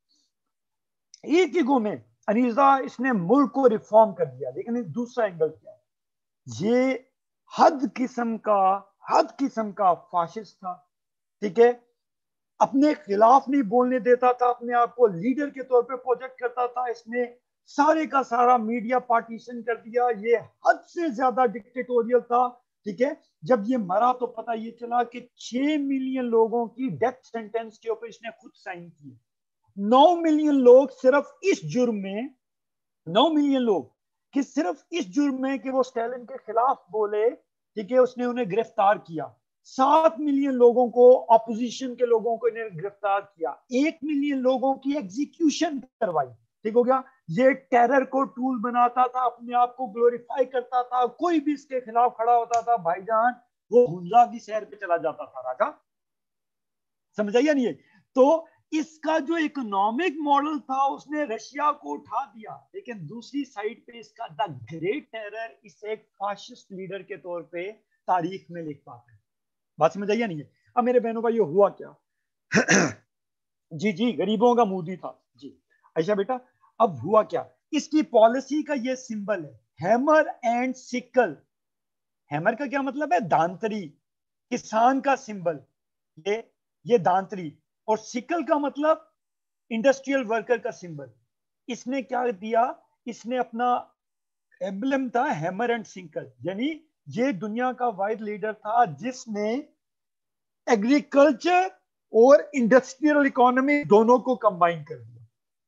एक ही गो में अनीजा इसने मुल्क को रिफॉर्म कर दिया। लेकिन दूसरा एंगल क्या है? ये हद किस्म का हद किस्म का फाशिस्ट था, ठीक है, अपने खिलाफ नहीं बोलने देता था, अपने आप को लीडर के तौर पे प्रोजेक्ट करता था। इसने सारे का सारा मीडिया पार्टीशन कर दिया। ये हद से ज्यादा डिक्टेटोरियल था, ठीक है। जब ये मरा तो पता ये चला कि छह मिलियन लोगों की डेथ सेंटेंस के ऊपर इसने खुद साइन किए। नौ मिलियन लोग सिर्फ इस जुर्म में नौ मिलियन लोग कि सिर्फ इस जुर्म में कि वो स्टालिन के खिलाफ बोले, ठीक है, उसने उन्हें गिरफ्तार किया। सात मिलियन लोगों को, ऑपोजिशन के लोगों को इन्हें गिरफ्तार किया। एक मिलियन लोगों की एग्जीक्यूशन करवाई। ठीक हो गया। ये टेरर को टूल बनाता था, अपने आप को ग्लोरीफाई करता था। कोई भी इसके खिलाफ खड़ा होता था भाईजान, वो हुंजा की शहर पे चला जाता था। राजा समझ आइए नहीं है? तो इसका जो इकोनॉमिक मॉडल था उसने रशिया को उठा दिया, लेकिन दूसरी साइड पे इसका द ग्रेट टेरर इसे एक फाशिस्ट लीडर के तौर पे तारीख में लिख पाता है। बात समझ आइए नहीं है? अब मेरे बहनों भाई, ये हुआ क्या? जी जी, गरीबों का मोदी था जी। अच्छा बेटा, अब हुआ क्या? इसकी पॉलिसी का ये सिंबल है हैमर एंड सिकल। हैमर का क्या मतलब है? दांतरी, किसान का सिंबल ये ये दांतरी। और सिकल का मतलब इंडस्ट्रियल वर्कर का सिंबल। इसने क्या दिया? इसने अपना एम्बलम था हैमर एंड सिकल। यानी ये दुनिया का वाइड लीडर था जिसने एग्रीकल्चर और इंडस्ट्रियल इकोनॉमी दोनों को कंबाइन कर दिया।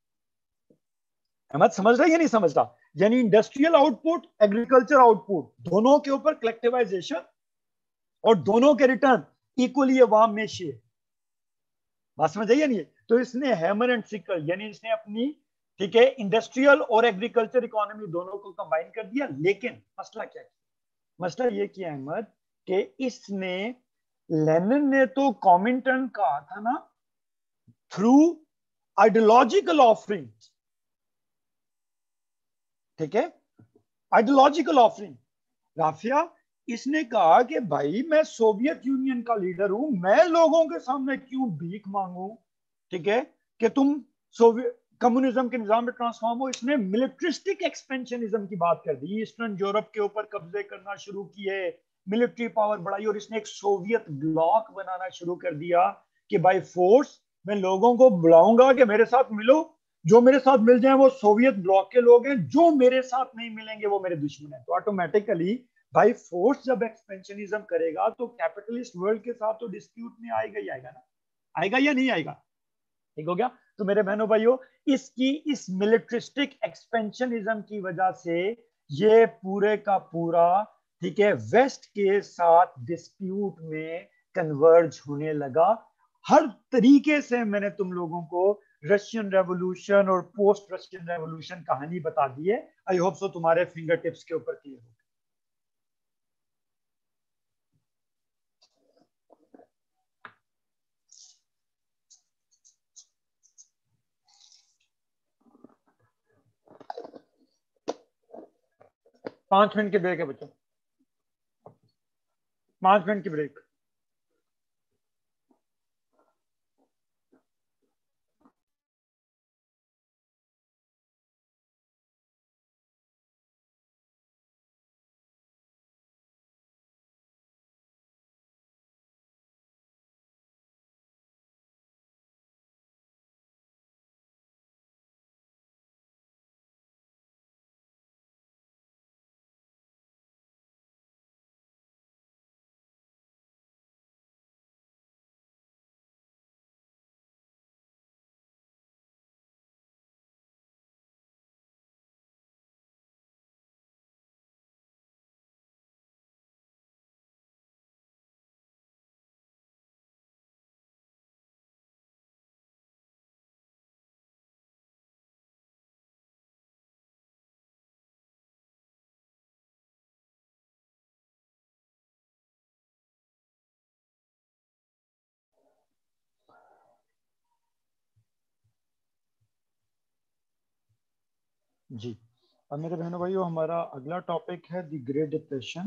अहमद समझ रहा है या नहीं समझ रहा? यानी इंडस्ट्रियल आउटपुट, एग्रीकल्चर आउटपुट, दोनों के ऊपर कलेक्टिवाइजेशन और दोनों के रिटर्न इक्वली अवाम में शेयर। बात समझ आई नहीं? तो इसने हैमर एंड सिकल यानी इसने अपनी, ठीक है, इंडस्ट्रियल और एग्रीकल्चर इकोनॉमी दोनों को कंबाइन कर दिया। लेकिन मसला क्या है? मसला ये किया अहमद कि इसने, लेनिन ने तो कॉमिंटन कहा था ना, थ्रू आइडियोलॉजिकल ऑफरिंग, ठीक है, आइडियोलॉजिकल ऑफरिंग। राफिया, इसने कहा कि भाई मैं सोवियत यूनियन का लीडर हूं, मैं लोगों के सामने क्यों भीख मांगू, ठीक है, कि तुम सोवियत कम्युनिज्म के निजाम में ट्रांसफॉर्म हो। इसने मिलिट्रिस्टिक एक्सपेंशनिज्म की बात कर दी, ईस्टर्न यूरोप के ऊपर कब्जे करना शुरू किए, मिलिट्री पावर बढ़ाई, और इसने एक सोवियत ब्लॉक बनाना शुरू कर दिया कि बाय फोर्स मैं लोगों को बुलाऊंगा कि मेरे साथ मिलो। जो मेरे साथ मिल जाए वो सोवियत ब्लॉक के लोग हैं, जो मेरे साथ नहीं मिलेंगे वो मेरे दुश्मन है। तो ऑटोमेटिकली भाई फोर्स जब एक्सपेंशनिज्म करेगा तो कैपिटलिस्ट वर्ल्ड के साथ तो डिस्प्यूट में आएगा ही आएगा ना, आएगा या नहीं आएगा? ठीक हो गया। तो मेरे बहनों भाइयों, इसकी इस मिलिट्रिस्टिक एक्सपेंशनिज्म की वजह से ये पूरे का पूरा, ठीक है, वेस्ट के साथ डिस्प्यूट में कन्वर्ज होने लगा। हर तरीके से मैंने तुम लोगों को रशियन रेवोल्यूशन और पोस्ट रशियन रेवोल्यूशन कहानी बता दी है। आई होप सो तुम्हारे फिंगर टिप्स के ऊपर क्लियर हो। पांच मिनट की ब्रेक है बच्चों, पांच मिनट की ब्रेक। जी। अब मेरे बहनों भाइयों, हमारा अगला टॉपिक है द ग्रेट डिप्रेशन।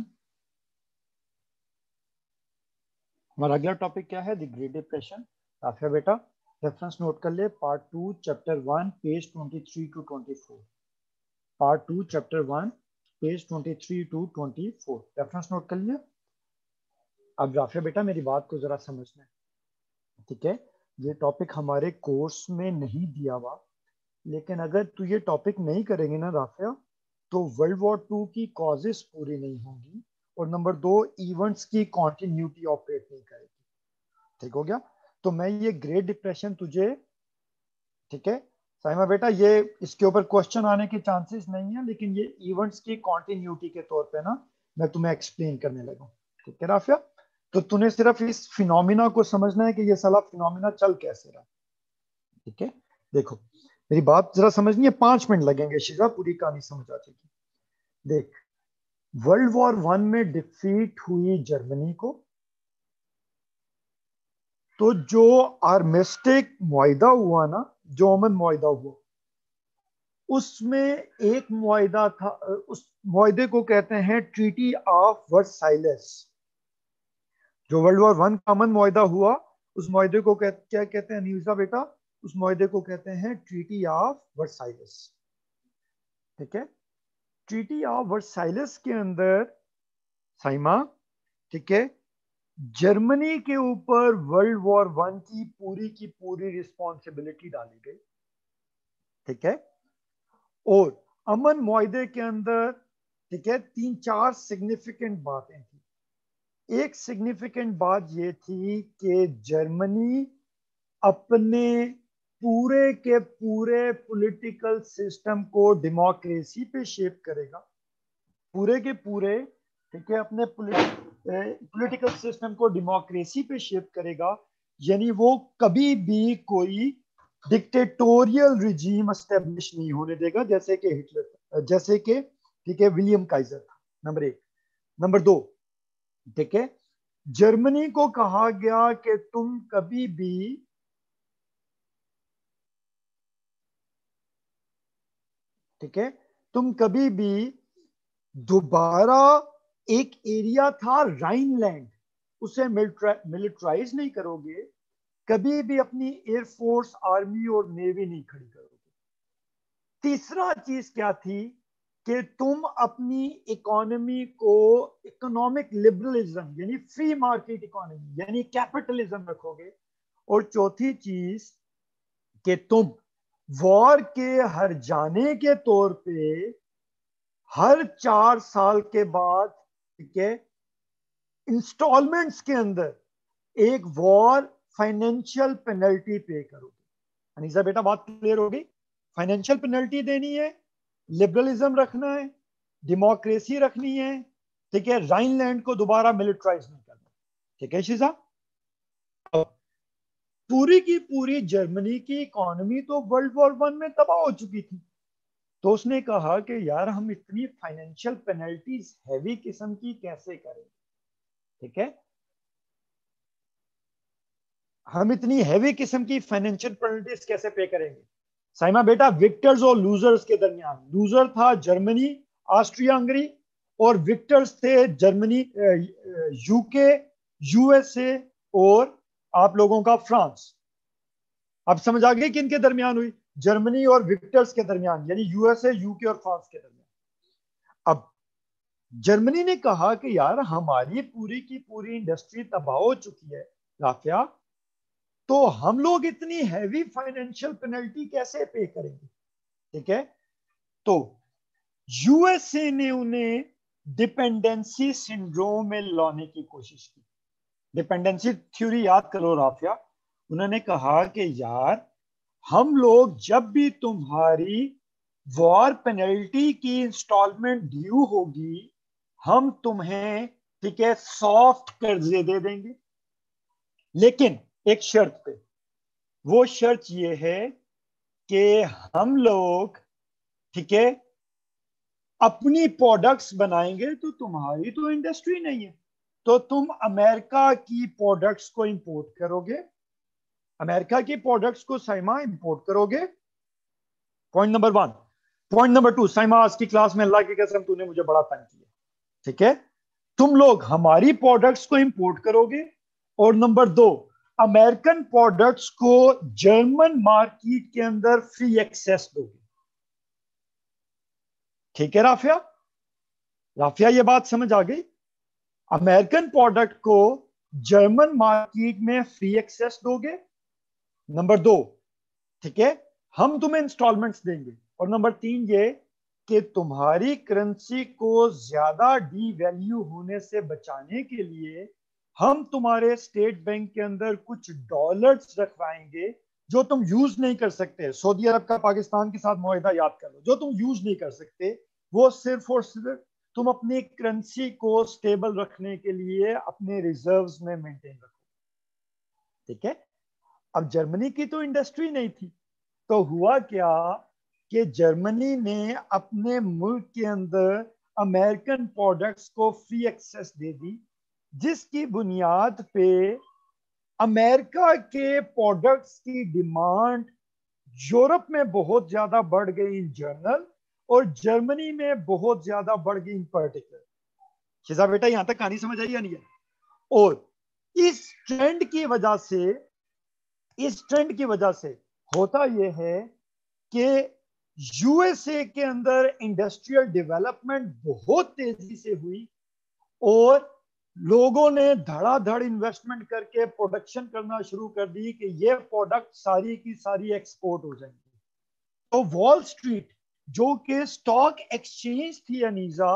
हमारा अगला टॉपिक क्या है? The great depression. आफिया बेटा रेफरेंस नोट कर ले, part two chapter one page twenty three to twenty four. Part two chapter one page twenty three to twenty four, reference note कर लिया। अब राफिया बेटा मेरी बात को जरा समझना है, ठीक है? ये टॉपिक हमारे कोर्स में नहीं दिया हुआ, लेकिन अगर तू ये टॉपिक नहीं करेंगे ना राफिया, तो वर्ल्ड वॉर टू की कॉजेस पूरी नहीं होंगी, और नंबर दो, इवेंट्स की कॉन्टिन्यूटी ऑपरेट नहीं करेगी। ठीक हो गया? तो मैं ये ग्रेट डिप्रेशन तुझे, ठीक है साइमा बेटा, ये इसके ऊपर क्वेश्चन आने के चांसेस नहीं है, लेकिन ये इवेंट्स की कॉन्टिन्यूटी के तौर पे ना मैं तुम्हें एक्सप्लेन करने लगा। ठीक है राफिया? तो तूने सिर्फ इस फिनोमिना को समझना है कि ये साला फिनोमिना चल कैसे रहा। ठीक है, देखो मेरी बात जरा समझनी है, पांच मिनट लगेंगे शिजा, पूरी कहानी समझ आ जाएगी। देख, वर्ल्ड वॉर वन में डिफीट हुई जर्मनी को, तो जो आर्मिस्टिक मुआहिदा हुआ ना, जो अमन मुआहिदा हुआ, उसमें एक मुआहिदा था, उस मुआहिदे को कहते हैं ट्रीटी ऑफ वर्साइलेस। जो वर्ल्ड वॉर वन का अमन मुआहिदा हुआ, उस मुआहिदे को कह, क्या कहते हैं न्यूजा बेटा? उस मुआहिदे को कहते हैं ट्रीटी ऑफ वर्साइलेस। ठीक है, ट्रीटी ऑफ वर्साइलेस के अंदर साइमा, ठीक है, जर्मनी के ऊपर वर्ल्ड वॉर वन की पूरी की पूरी रिस्पॉन्सिबिलिटी डाली गई। ठीक है, और अमन मुआहिदे के अंदर, ठीक है, तीन चार सिग्निफिकेंट बातें थी। एक सिग्निफिकेंट बात यह थी कि जर्मनी अपने पूरे के पूरे पॉलिटिकल सिस्टम को डेमोक्रेसी पे शेप करेगा, पूरे के पूरे, ठीक है, अपने पॉलिटिकल सिस्टम को डेमोक्रेसी पे शेप करेगा। यानी वो कभी भी कोई डिक्टेटोरियल रिजीम एस्टेब्लिश नहीं होने देगा, जैसे कि हिटलर, जैसे कि, ठीक है, विलियम काइजर था। नंबर एक। नंबर दो, ठीक है, जर्मनी को कहा गया कि तुम कभी भी, ठीक है, तुम कभी भी दोबारा, एक एरिया था राइनलैंड, उसे मिलिट्राइज नहीं करोगे, कभी भी अपनी एयरफोर्स, आर्मी और नेवी नहीं खड़ी करोगे। तीसरा चीज क्या थी कि तुम अपनी इकोनॉमी को इकोनॉमिक लिबरलिज्म यानी फ्री मार्केट इकोनॉमी यानी कैपिटलिज्म रखोगे। और चौथी चीज कि तुम वॉर के हर जाने के तौर पे हर चार साल के बाद, ठीक है, इंस्टॉलमेंट्स के अंदर एक वॉर फाइनेंशियल पेनल्टी पे करोगे। अनीसा बेटा बात क्लियर होगी? फाइनेंशियल पेनल्टी देनी है, लिबरलिज्म रखना है, डेमोक्रेसी रखनी है, ठीक है, राइनलैंड को दोबारा मिलिट्राइज नहीं करना। ठीक है शीजा? पूरी की पूरी जर्मनी की इकोनॉमी तो वर्ल्ड वॉर वन में तबाह हो चुकी थी, तो उसने कहा कि यार हम इतनी फाइनेंशियल पेनल्टीज हैवी किस्म की कैसे करें। ठीक है, हम इतनी हैवी किस्म की फाइनेंशियल पेनल्टीज कैसे पे करेंगे? साइमा बेटा, विक्टर्स और लूजर्स के दरमियान, लूजर था जर्मनी, ऑस्ट्रिया हंगरी, और विक्टर्स थे जर्मनी, यूके, यूएसए, और आप लोगों का फ्रांस। अब समझ आ गई कि इनके दरमियान हुई, जर्मनी और विक्टर्स के दरमियान, यानी यूएसए, यूके और फ्रांस के दरमियान। अब जर्मनी ने कहा कि यार हमारी पूरी की पूरी इंडस्ट्री तबाह हो चुकी है राफिया, तो हम लोग इतनी हैवी फाइनेंशियल पेनल्टी कैसे पे करेंगे? ठीक है, तो यूएसए ने उन्हें डिपेंडेंसी सिंड्रोम में लाने की कोशिश की। डिपेंडेंसी थ्योरी याद करो राफिया। उन्होंने कहा कि यार हम लोग जब भी तुम्हारी वॉर पेनल्टी की इंस्टॉलमेंट ड्यू होगी, हम तुम्हें, ठीक है, सॉफ्ट कर्जे दे देंगे, लेकिन एक शर्त पे। वो शर्त ये है कि हम लोग, ठीक है, अपनी प्रोडक्ट्स बनाएंगे, तो तुम्हारी तो इंडस्ट्री नहीं है, तो तुम अमेरिका की प्रोडक्ट्स को इंपोर्ट करोगे, अमेरिका की प्रोडक्ट्स को साइमा इंपोर्ट करोगे। Point number one. Point number two, Saima आज की क्लास में अल्लाह की कसम तूने मुझे बड़ा तंग किया, ठीक है। तुम लोग हमारी प्रोडक्ट्स को इंपोर्ट करोगे और नंबर दो, अमेरिकन प्रोडक्ट्स को जर्मन मार्केट के अंदर फ्री एक्सेस दोगे। ठीक है राफिया, राफिया ये बात समझ आ गई? अमेरिकन प्रोडक्ट को जर्मन मार्केट में फ्री एक्सेस दोगे, नंबर दो, ठीक है, हम तुम्हें इंस्टॉलमेंट्स देंगे, और नंबर तीन ये कि तुम्हारी करेंसी को ज्यादा डी वैल्यू होने से बचाने के लिए हम तुम्हारे स्टेट बैंक के अंदर कुछ डॉलर्स रखवाएंगे जो तुम यूज नहीं कर सकते। सऊदी अरब का पाकिस्तान के साथ मुआहिदा याद कर लो, जो तुम यूज नहीं कर सकते वो सिर्फ और सिर्फ तुम अपनी करेंसी को स्टेबल रखने के लिए अपने रिजर्व्स में मेंटेन रखो, ठीक है। अब जर्मनी की तो इंडस्ट्री नहीं थी, तो हुआ क्या कि जर्मनी ने अपने मुल्क के अंदर अमेरिकन प्रोडक्ट्स को फ्री एक्सेस दे दी, जिसकी बुनियाद पे अमेरिका के प्रोडक्ट्स की डिमांड यूरोप में बहुत ज्यादा बढ़ गई इन जनरल, और जर्मनी में बहुत ज्यादा बढ़ गई इन पर्टिकुलर। शिजा बेटा यहां तक कहानी समझ आई या नहीं है? और इस ट्रेंड की वजह से इस ट्रेंड की वजह से होता यह है कि यूएसए के अंदर इंडस्ट्रियल डेवलपमेंट बहुत तेजी से हुई और लोगों ने धड़ाधड़ इन्वेस्टमेंट करके प्रोडक्शन करना शुरू कर दी कि ये प्रोडक्ट सारी की सारी एक्सपोर्ट हो जाएंगी। तो वॉल स्ट्रीट जो कि स्टॉक एक्सचेंज थी अनीजा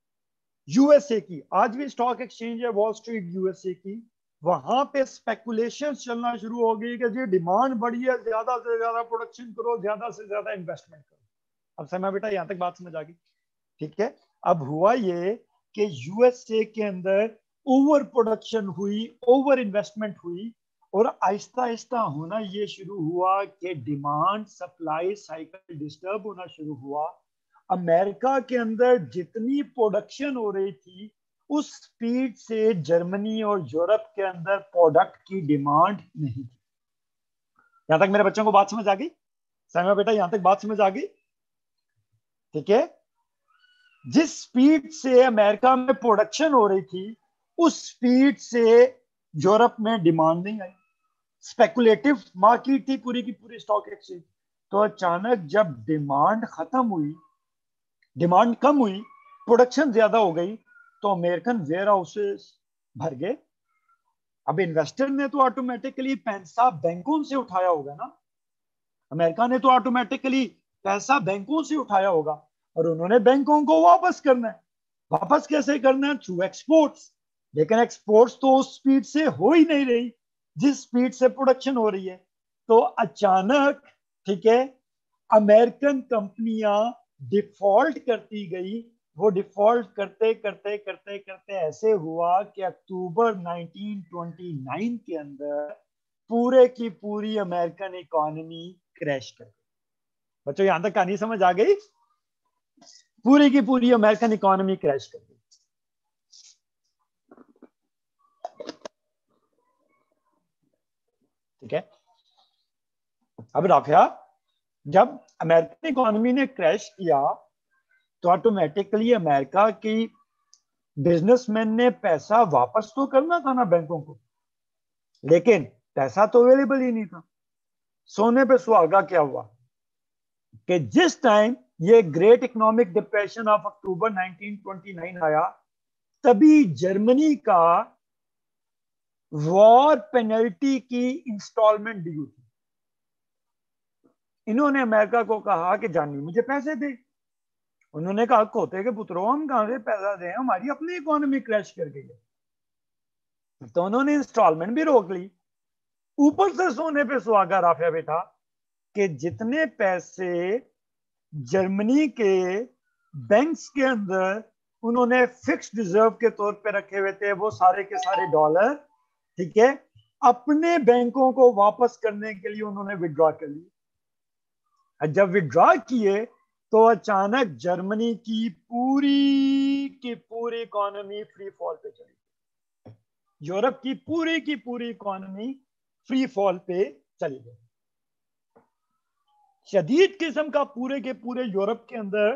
यूएसए की, आज भी स्टॉक एक्सचेंज है वॉल स्ट्रीट यूएसए की, वहां पे स्पेकुलेशन चलना शुरू हो गई कि जी डिमांड बढ़ी है, ज्यादा से ज्यादा प्रोडक्शन करो, ज्यादा से ज्यादा इन्वेस्टमेंट करो। अब समय बेटा यहां तक बात समझ आ गई, ठीक है। अब हुआ ये कि यूएसए के अंदर ओवर प्रोडक्शन हुई, ओवर इन्वेस्टमेंट हुई, और आहिस्ता आहिस्ता होना ये शुरू हुआ कि डिमांड सप्लाई साइकिल डिस्टर्ब होना शुरू हुआ। अमेरिका के अंदर जितनी प्रोडक्शन हो रही थी उस स्पीड से जर्मनी और यूरोप के अंदर प्रोडक्ट की डिमांड नहीं थी। यहां तक मेरे बच्चों को बात समझ आ गई? साइमा बेटा यहां तक बात समझ आ गई? ठीक है। जिस स्पीड से अमेरिका में प्रोडक्शन हो रही थी उस स्पीड से यूरोप में डिमांड नहीं आई। स्पेकुलेटिव मार्केट थी पूरी की पूरी स्टॉक एक्सचेंज। तो अचानक जब डिमांड खत्म हुई, डिमांड कम हुई, प्रोडक्शन ज्यादा हो गई, तो अमेरिकन वेयर हाउसेस भर गए। अब इन्वेस्टर ने तो ऑटोमेटिकली पैसा बैंकों से उठाया होगा ना, अमेरिका ने तो ऑटोमेटिकली पैसा बैंकों से उठाया होगा, और उन्होंने बैंकों को वापस करना है। वापस कैसे करना है? Through exports. लेकिन एक्सपोर्ट्स तो उस स्पीड से हो ही नहीं रही जिस स्पीड से प्रोडक्शन हो रही है। तो अचानक, ठीक है, अमेरिकन कंपनियां डिफॉल्ट करती गई। वो डिफॉल्ट करते करते करते करते ऐसे हुआ कि अक्टूबर नाइनटीन ट्वेंटी नाइन के अंदर पूरे की पूरी अमेरिकन इकोनॉमी क्रैश कर गई। बच्चों यहां तक कहानी समझ आ गई? पूरी की पूरी अमेरिकन इकोनॉमी क्रैश कर गई। ठीक है। अब राफिया, जब अमेरिकन इकोनॉमी ने क्रैश किया तो ऑटोमेटिकली अमेरिका की बिजनेसमैन ने पैसा वापस तो करना था ना बैंकों को, लेकिन पैसा तो अवेलेबल ही नहीं था। सोने पे सुहागा क्या हुआ कि जिस टाइम ये great economic depression of October nineteen twenty nine आया, तभी जर्मनी का वॉर पेनल्टी की इंस्टॉलमेंट ड्यू थी। इन्होंने अमेरिका को कहा कि जानी मुझे पैसे दे। उन्होंने कहा होते कि पुत्रों हम कहां से पैसा दें, हमारी अपनी इकोनॉमी क्रैश कर गई है। तो उन्होंने इंस्टॉलमेंट भी रोक ली। ऊपर से सोने पे सुहागा राफिया बेटा कि जितने पैसे जर्मनी के बैंक्स के अंदर उन्होंने फिक्स्ड रिजर्व के तौर पे रखे हुए थे, वो सारे के सारे डॉलर, ठीक है, अपने बैंकों को वापस करने के लिए उन्होंने विड्रॉ कर लिए। जब विड्रॉ किए तो अचानक जर्मनी की पूरी की पूरी इकोनॉमी फ्री फॉल पे चली गई। यूरोप की पूरी की पूरी इकोनॉमी फ्री फॉल पे चली गई। शदीद किस्म का पूरे के पूरे यूरोप के अंदर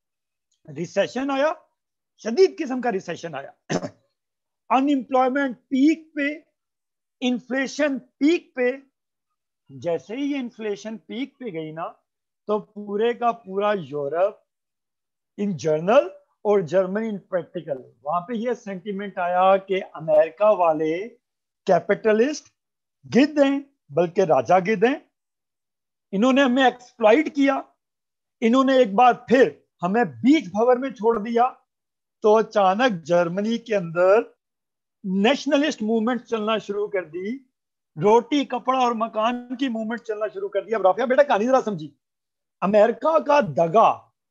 रिसेशन आया, शदीद किस्म का रिसेशन आया। अनएम्प्लॉयमेंट पीक पे, इन्फ्लेशन पीक पे। जैसे ही ये इन्फ्लेशन पीक पे गई ना, तो पूरे का पूरा यूरोप इन जर्नल और जर्मनी इन प्रैक्टिकल, वहां पे ये सेंटिमेंट आया कि अमेरिका वाले कैपिटलिस्ट गिद्ध हैं, बल्कि राजा गिद्ध हैं। इन्होंने हमें एक्सप्लॉइट किया, इन्होंने एक बार फिर हमें बीच भंवर में छोड़ दिया। तो अचानक जर्मनी के अंदर नेशनलिस्ट मूवमेंट चलना शुरू कर दी, रोटी कपड़ा और मकान की मूवमेंट चलना शुरू कर दी। अब राफिया बेटा कहानी जरा समझी, अमेरिका का दगा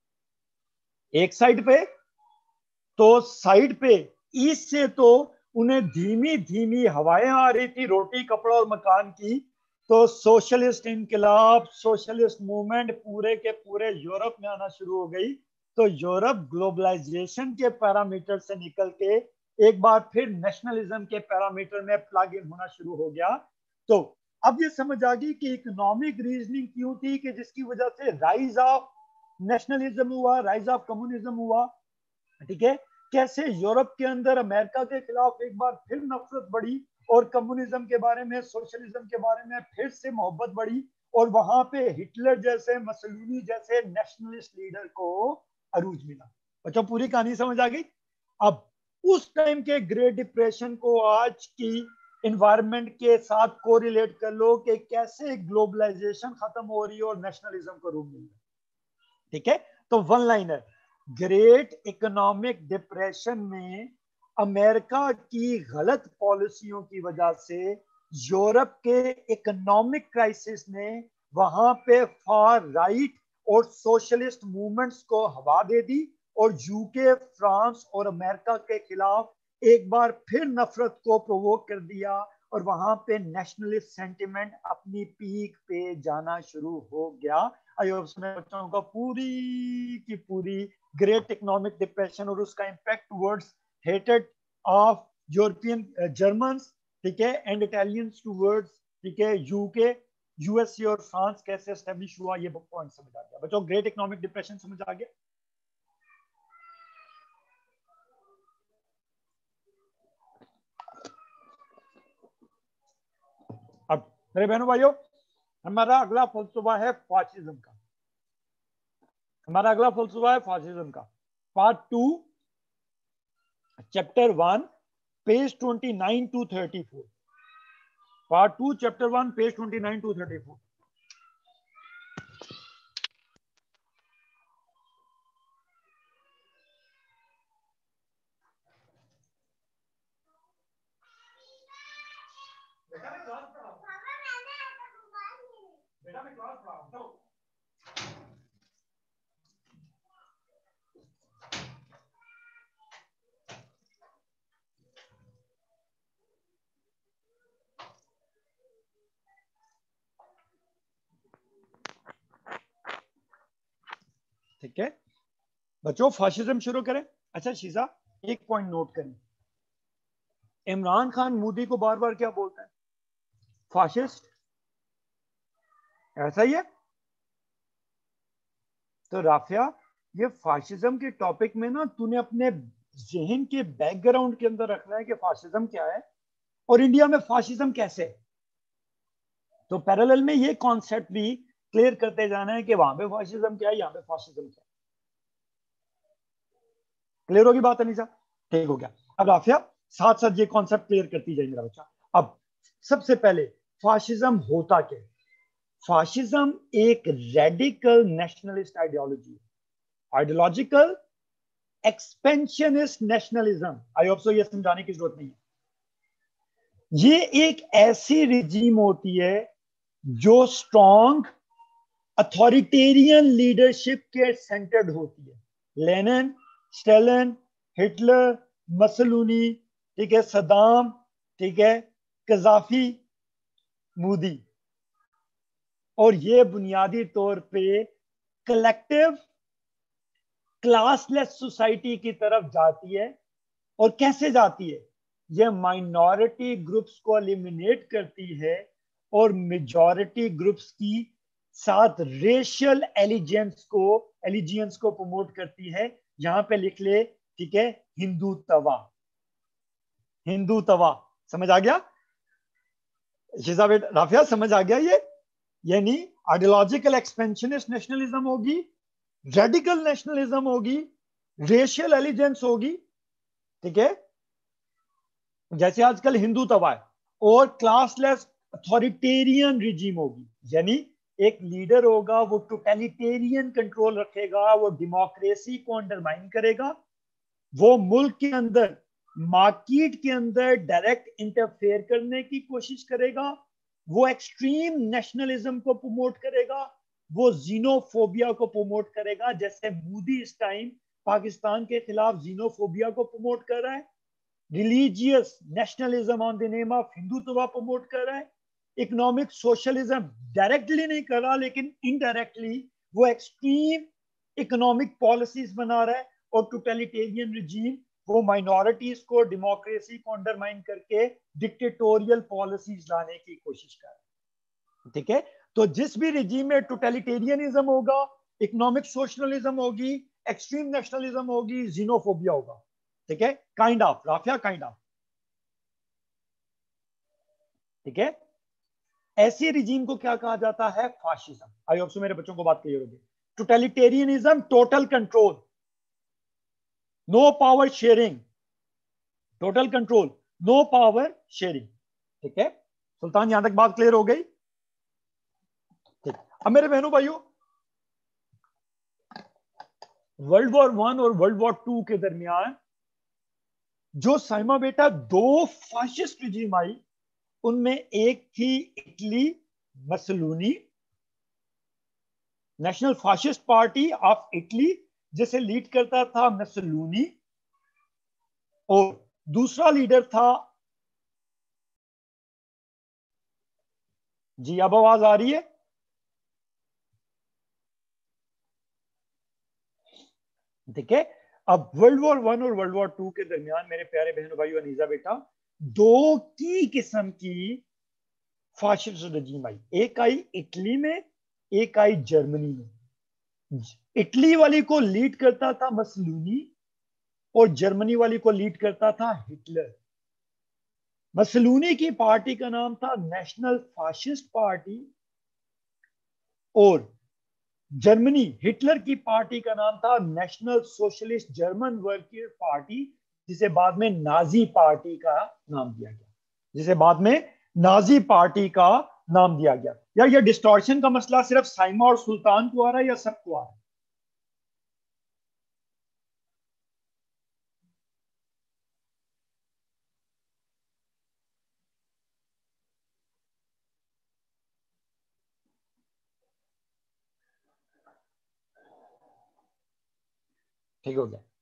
एक साइड पे, तो साइड पे ईस्ट से तो उन्हें धीमी धीमी हवाएं आ रही थी रोटी कपड़ा और मकान की। तो सोशलिस्ट इनकलाब, सोशलिस्ट मूवमेंट पूरे के पूरे यूरोप में आना शुरू हो गई। तो यूरोप ग्लोबलाइजेशन के पैरामीटर से निकल के एक बार फिर नेशनलिज्म के पैरामीटर में प्लग इन होना शुरू हो गया। तो अब ये समझ आ गई कि इकोनॉमिक रीजनिंग क्यों थी, कि जिसकी वजह से राइज ऑफ नेशनलिज्म हुआ, राइज ऑफ कम्युनिज्म हुआ। ठीक है, कैसे यूरोप के अंदर अमेरिका के खिलाफ एक बार फिर नफरत बढ़ी और कम्युनिज्म के बारे में, सोशलिज्म के बारे में फिर से मोहब्बत बढ़ी, और वहां पे हिटलर जैसे, मसलूनी जैसे नेशनलिस्ट लीडर को अरूज मिला। बच्चों पूरी कहानी समझ आ गई। अब उस टाइम के ग्रेट डिप्रेशन को आज की इन्वायरमेंट के साथ कोरिलेट कर लो कि कैसे ग्लोबलाइजेशन खत्म हो रही है और नेशनलिज्म को रूप मिल रहा है। ठीक है, तो one liner, great economic depression में अमेरिका की गलत पॉलिसियों की वजह से यूरोप के इकोनॉमिक क्राइसिस ने वहां पे फार राइट और सोशलिस्ट मूवमेंट्स को हवा दे दी, और यूके, फ्रांस और अमेरिका के खिलाफ एक बार फिर नफरत को प्रोवोक कर दिया, और वहां पे नेशनलिस्ट सेंटिमेंट अपनी पीक पे जाना शुरू हो गया। बच्चों का पूरी की पूरी ग्रेट इकोनॉमिक डिप्रेशन और उसका इंपैक्ट टुवर्ड्स हेटेड ऑफ यूरोपियन जर्मन्स, ठीक है, एंड इटालियंस टुवर्ड्स, ठीक है, यूके, यूएसए और फ्रांस कैसे एस्टेब्लिश हुआ, ये पॉइंट समझ आ गया बच्चों। ग्रेट इकोनॉमिक डिप्रेशन समझ आ गया। अब मेरे बहनों भाइयों, हमारा अगला फलसफा है फासिज्म का। हमारा अगला फलसफा है फासिज्म का, part two, chapter one, page twenty nine to thirty four. Part two, chapter one, page twenty nine to thirty four. बेटा मैं क्लास पढ़ा हूं, बेटा मैं क्लास पढ़ा हूं। ठीक है बच्चों, फासिज्म शुरू करें। अच्छा शीजा, एक पॉइंट नोट करें, इमरान खान मोदी को बार बार क्या बोलता है? फाशिस्ट। ऐसा ही है। तो राफिया, ये फाशिज्म के टॉपिक में ना तूने अपने जहन के बैकग्राउंड के अंदर रखना है कि फाशिज्म क्या है और इंडिया में फाशिज्म कैसे है। तो पैरेलल में ये कॉन्सेप्ट भी क्लियर करते जाना है कि वहां पे फाशिज्म क्या है, यहाँ पे फाशिज्म क्या है। क्लियर होगी बात अनीसा? ठीक हो गया। अब राफिया साथ साथ ये कॉन्सेप्ट क्लियर करती जाए मेरा बच्चा। अब सबसे पहले फाशिज्म होता क्या है? फाशिज्म एक रेडिकल नेशनलिस्ट आइडियोलॉजी है, ideological expansionist nationalism. I hope so ये समझाने की जरूरत नहीं है। ये एक ऐसी रिजीम होती है जो स्ट्रॉन्ग अथॉरिटेरियन लीडरशिप के सेंटर्ड होती है। लेनिन, स्टालिन, हिटलर, मसलूनी, ठीक है, सदाम, ठीक है, कजाफी, मोदी। और ये बुनियादी तौर पे कलेक्टिव क्लासलेस सोसाइटी की तरफ जाती है। और कैसे जाती है? ये माइनॉरिटी ग्रुप्स को एलिमिनेट करती है और मेजॉरिटी ग्रुप्स की साथ रेशियल एलिजेंस को एलिजियंस को प्रमोट करती है। यहां पे लिख ले, ठीक है, हिंदुत्वा, हिंदुत्वा, समझ आ गया शिजा बेटा, राफिया समझ आ गया ये? यानी आइडियोलॉजिकल एक्सपेंशनिस्ट नेशनलिज्म होगी, रेडिकल नेशनलिज्म होगी, रेशियल एलिजेंस होगी, ठीक है, जैसे आजकल हिंदुत्वा है, और क्लासलेस अथॉरिटेरियन रिजीम होगी, यानी एक लीडर होगा वो टोटलिटेरियन कंट्रोल रखेगा, वो डेमोक्रेसी को अंडरमाइन करेगा, वो मुल्क के अंदर मार्केट के अंदर डायरेक्ट इंटरफेयर करने की कोशिश करेगा, वो एक्सट्रीम नेशनलिज्म को प्रमोट करेगा, वो जीनोफोबिया को प्रमोट करेगा, जैसे मोदी इस टाइम पाकिस्तान के खिलाफ जीनोफोबिया को प्रमोट कर रहा है, religious nationalism on the name of Hindutva promote कर रहा है, इकोनॉमिक सोशलिज्म डायरेक्टली नहीं कर रहा लेकिन इनडायरेक्टली वो एक्सट्रीम इकोनॉमिक पॉलिसीज बना रहा है, और टोटलिटेरियन रिजीम वो माइनॉरिटीज को डेमोक्रेसी को अंडरमाइन करके डिक्टेटोरियल पॉलिसीज लाने की कोशिश कर रहा है, ठीक है। तो जिस भी रिजीम में टोटलिटेरियनिज्म होगा, इकोनॉमिक सोशलिज्म होगी, एक्सट्रीम नेशनलिज्म होगी, जीनोफोबिया होगा, ठीक है, kind of Rafia, kind of, ठीक है। ऐसे रिजीम को क्या कहा जाता है? फाशिज्म। आई होप सो मेरे बच्चों को बात क्लियर होगी। Totalitarianism, total control, no power sharing, total control, no power sharing, ठीक है। सुल्तान, यहां तक बात क्लियर हो गई? ठीक। अब मेरे बहनों भाइयों, वर्ल्ड वॉर वन और वर्ल्ड वॉर टू के दरमियान जो साइमा बेटा दो फाशिस्ट रिजीम आई, उनमें एक थी Italy, Mussolini, national fascist party of Italy, जिसे लीड करता था मसलूनी, और दूसरा लीडर था, जी अब आवाज आ रही है? ठीक है। अब वर्ल्ड वॉर वन और वर्ल्ड वॉर टू के दरमियान मेरे प्यारे बहनों भाइयों, अनीजा बेटा, दो की किस्म की फाशिस्ट रजीम आई। एक आई इटली में, एक आई जर्मनी में। इटली वाली को लीड करता था मसलूनी, और जर्मनी वाली को लीड करता था हिटलर। मसलूनी की पार्टी का नाम था नेशनल फाशिस्ट पार्टी, और जर्मनी हिटलर की पार्टी का नाम था national socialist German worker party, जिसे बाद में नाजी पार्टी का नाम दिया गया, जिसे बाद में नाजी पार्टी का नाम दिया गया। या ये डिस्टॉर्शन का मसला सिर्फ साइमा और सुल्तान को आ रहा है या सबको आ रहा है? ठीक हो गया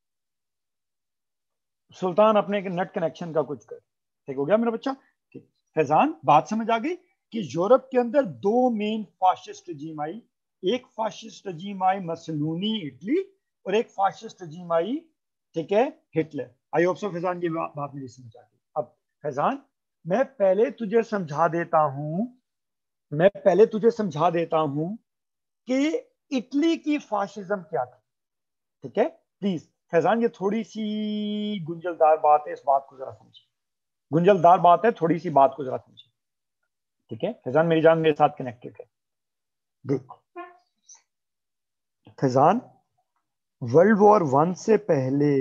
सुल्तान, अपने नेट कनेक्शन का कुछ कर। ठीक हो गया मेरा बच्चा? ठीक। फैजान, बात समझ आ गई कि यूरोप के अंदर दो मेन फाशिस्ट रजीम आई। एक फाशिस्ट रजीम आई मसलूनी इटली, और एक फाशिस्ट रजीम आई, ठीक है, Hitler. I hope so Faizan की बात मेरी समझ आ गई। अब फैजान, मैं पहले तुझे समझा देता हूं मैं पहले तुझे समझा देता हूं कि इटली की फाशिज्म क्या थी, ठीक है। प्लीज फैजान, ये थोड़ी सी गुंजलदार बात है, इस बात को जरा समझिए। गुंजलदार बात है, थोड़ी सी बात को जरा समझिए, ठीक है। फैजान मेरी जान मेरे साथ कनेक्टेड है। देखो फैजान, वर्ल्ड वॉर वन से पहले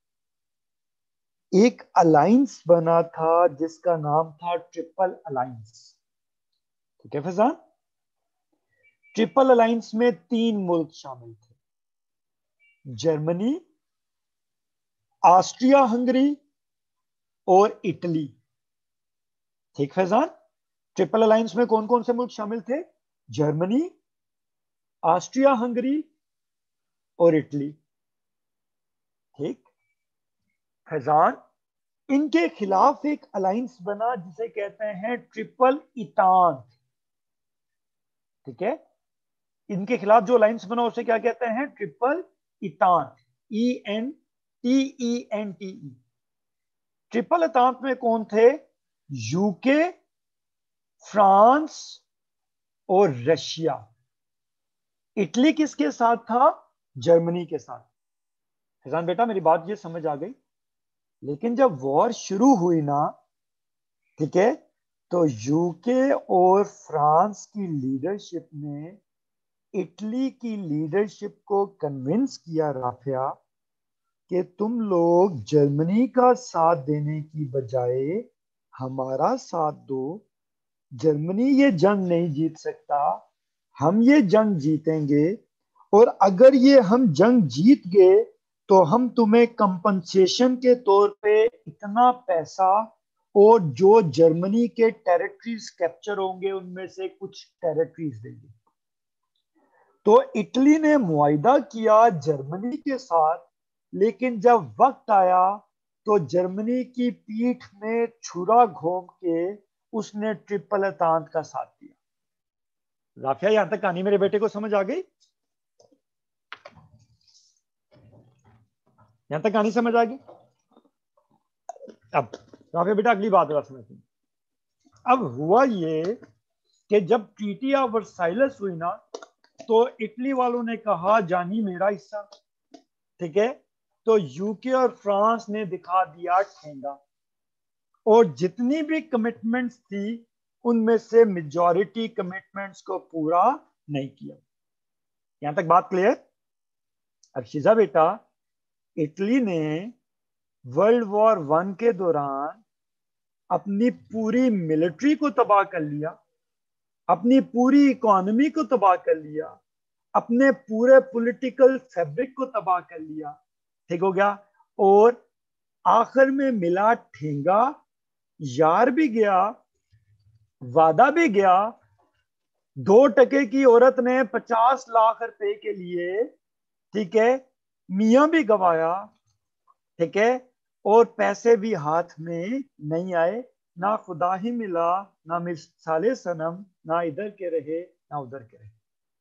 एक अलायंस बना था जिसका नाम था ट्रिपल अलायंस, ठीक है फैजान। ट्रिपल अलायंस में तीन मुल्क शामिल थे, जर्मनी, ऑस्ट्रिया हंगरी और इटली, ठीक फैजान। ट्रिपल अलायंस में कौन कौन से मुल्क शामिल थे? जर्मनी, ऑस्ट्रिया हंगरी और इटली, ठीक। फैजान, इनके खिलाफ एक अलायंस बना जिसे कहते हैं ट्रिपल इतान, ठीक है। इनके खिलाफ जो अलायंस बना उसे क्या कहते हैं? Triple entente, E N T E N T E. Triple entente में कौन थे? यूके, फ्रांस और रशिया। इटली किसके साथ था? जर्मनी के साथ। फैजान बेटा मेरी बात ये समझ आ गई? लेकिन जब वॉर शुरू हुई ना, ठीक है, तो यूके और फ्रांस की लीडरशिप ने इटली की लीडरशिप को कन्विंस किया, राफिया, कि तुम लोग जर्मनी का साथ देने की बजाय हमारा साथ दो। जर्मनी ये जंग नहीं जीत सकता, हम ये जंग जीतेंगे। और अगर ये हम जंग जीत गए तो हम तुम्हें कंपनसेशन के तौर पे इतना पैसा और जो जर्मनी के टेरिटरीज कैप्चर होंगे उनमें से कुछ टेरिटरीज देंगे। तो इटली ने मुआहिदा किया जर्मनी के साथ, लेकिन जब वक्त आया तो जर्मनी की पीठ में छुरा घोंप के उसने ट्रिपल एंटेंटे का साथ दिया। राफिया यहां तक कहानी मेरे बेटे को समझ आ गई? यहां तक कहानी समझ आ गई? अब राफिया बेटा अगली बात जरा समझते। अब हुआ ये कि जब ट्रीटी ऑफ वर्साइलस हुई ना, तो इटली वालों ने कहा जानी मेरा हिस्सा, ठीक है। तो यूके और फ्रांस ने दिखा दिया ठेंगा, और जितनी भी कमिटमेंट्स थी उनमें से मेजॉरिटी कमिटमेंट्स को पूरा नहीं किया। यहां तक बात क्लियर? अब शिजा बेटा, इटली ने वर्ल्ड वॉर वन के दौरान अपनी पूरी मिलिट्री को तबाह कर लिया, अपनी पूरी इकोनॉमी को तबाह कर लिया, अपने पूरे पॉलिटिकल फैब्रिक को तबाह कर लिया, ठीक हो गया। और आखिर में मिला ठेंगा, यार भी गया, वादा भी गया। दो टके की औरत ने पचास लाख रुपए के लिए, ठीक है, मियां भी गवाया, ठीक है, और पैसे भी हाथ में नहीं आए। ना खुदा ही मिला, ना मिसाले सनम, ना इधर के रहे ना उधर के रहे।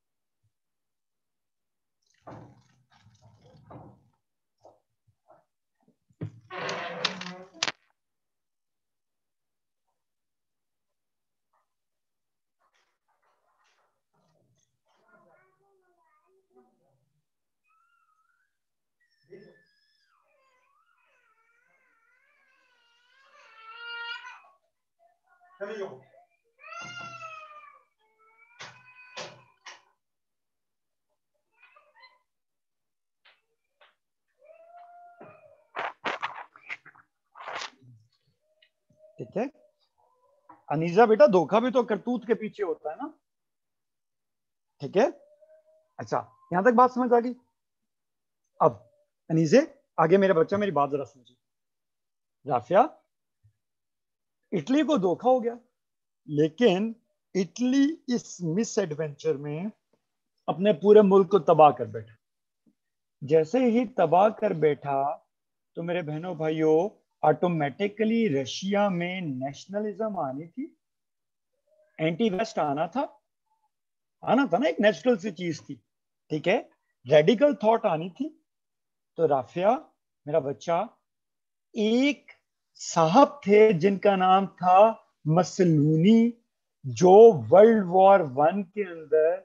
ठीक है अनीजा बेटा, धोखा भी तो करतूत के पीछे होता है ना, ठीक है। अच्छा, यहां तक बात समझ आ गई? अब अनीजे, आगे मेरा बच्चा मेरी बात जरा समझिए। राफिया, इटली को धोखा हो गया, लेकिन इटली इस मिस एडवेंचर में अपने पूरे मुल्क को तबाह कर बैठा। जैसे ही तबाह कर बैठा तो मेरे बहनों भाइयों, ऑटोमेटिकली रशिया में नेशनलिज्म आनी थी, एंटी वेस्ट आना था, आना था ना, एक नेचुरल सी चीज थी, ठीक है। रेडिकल थॉट आनी थी। तो राफिया मेरा बच्चा, एक साहब थे जिनका नाम था मसलूनी, जो वर्ल्ड वॉर वन के अंदर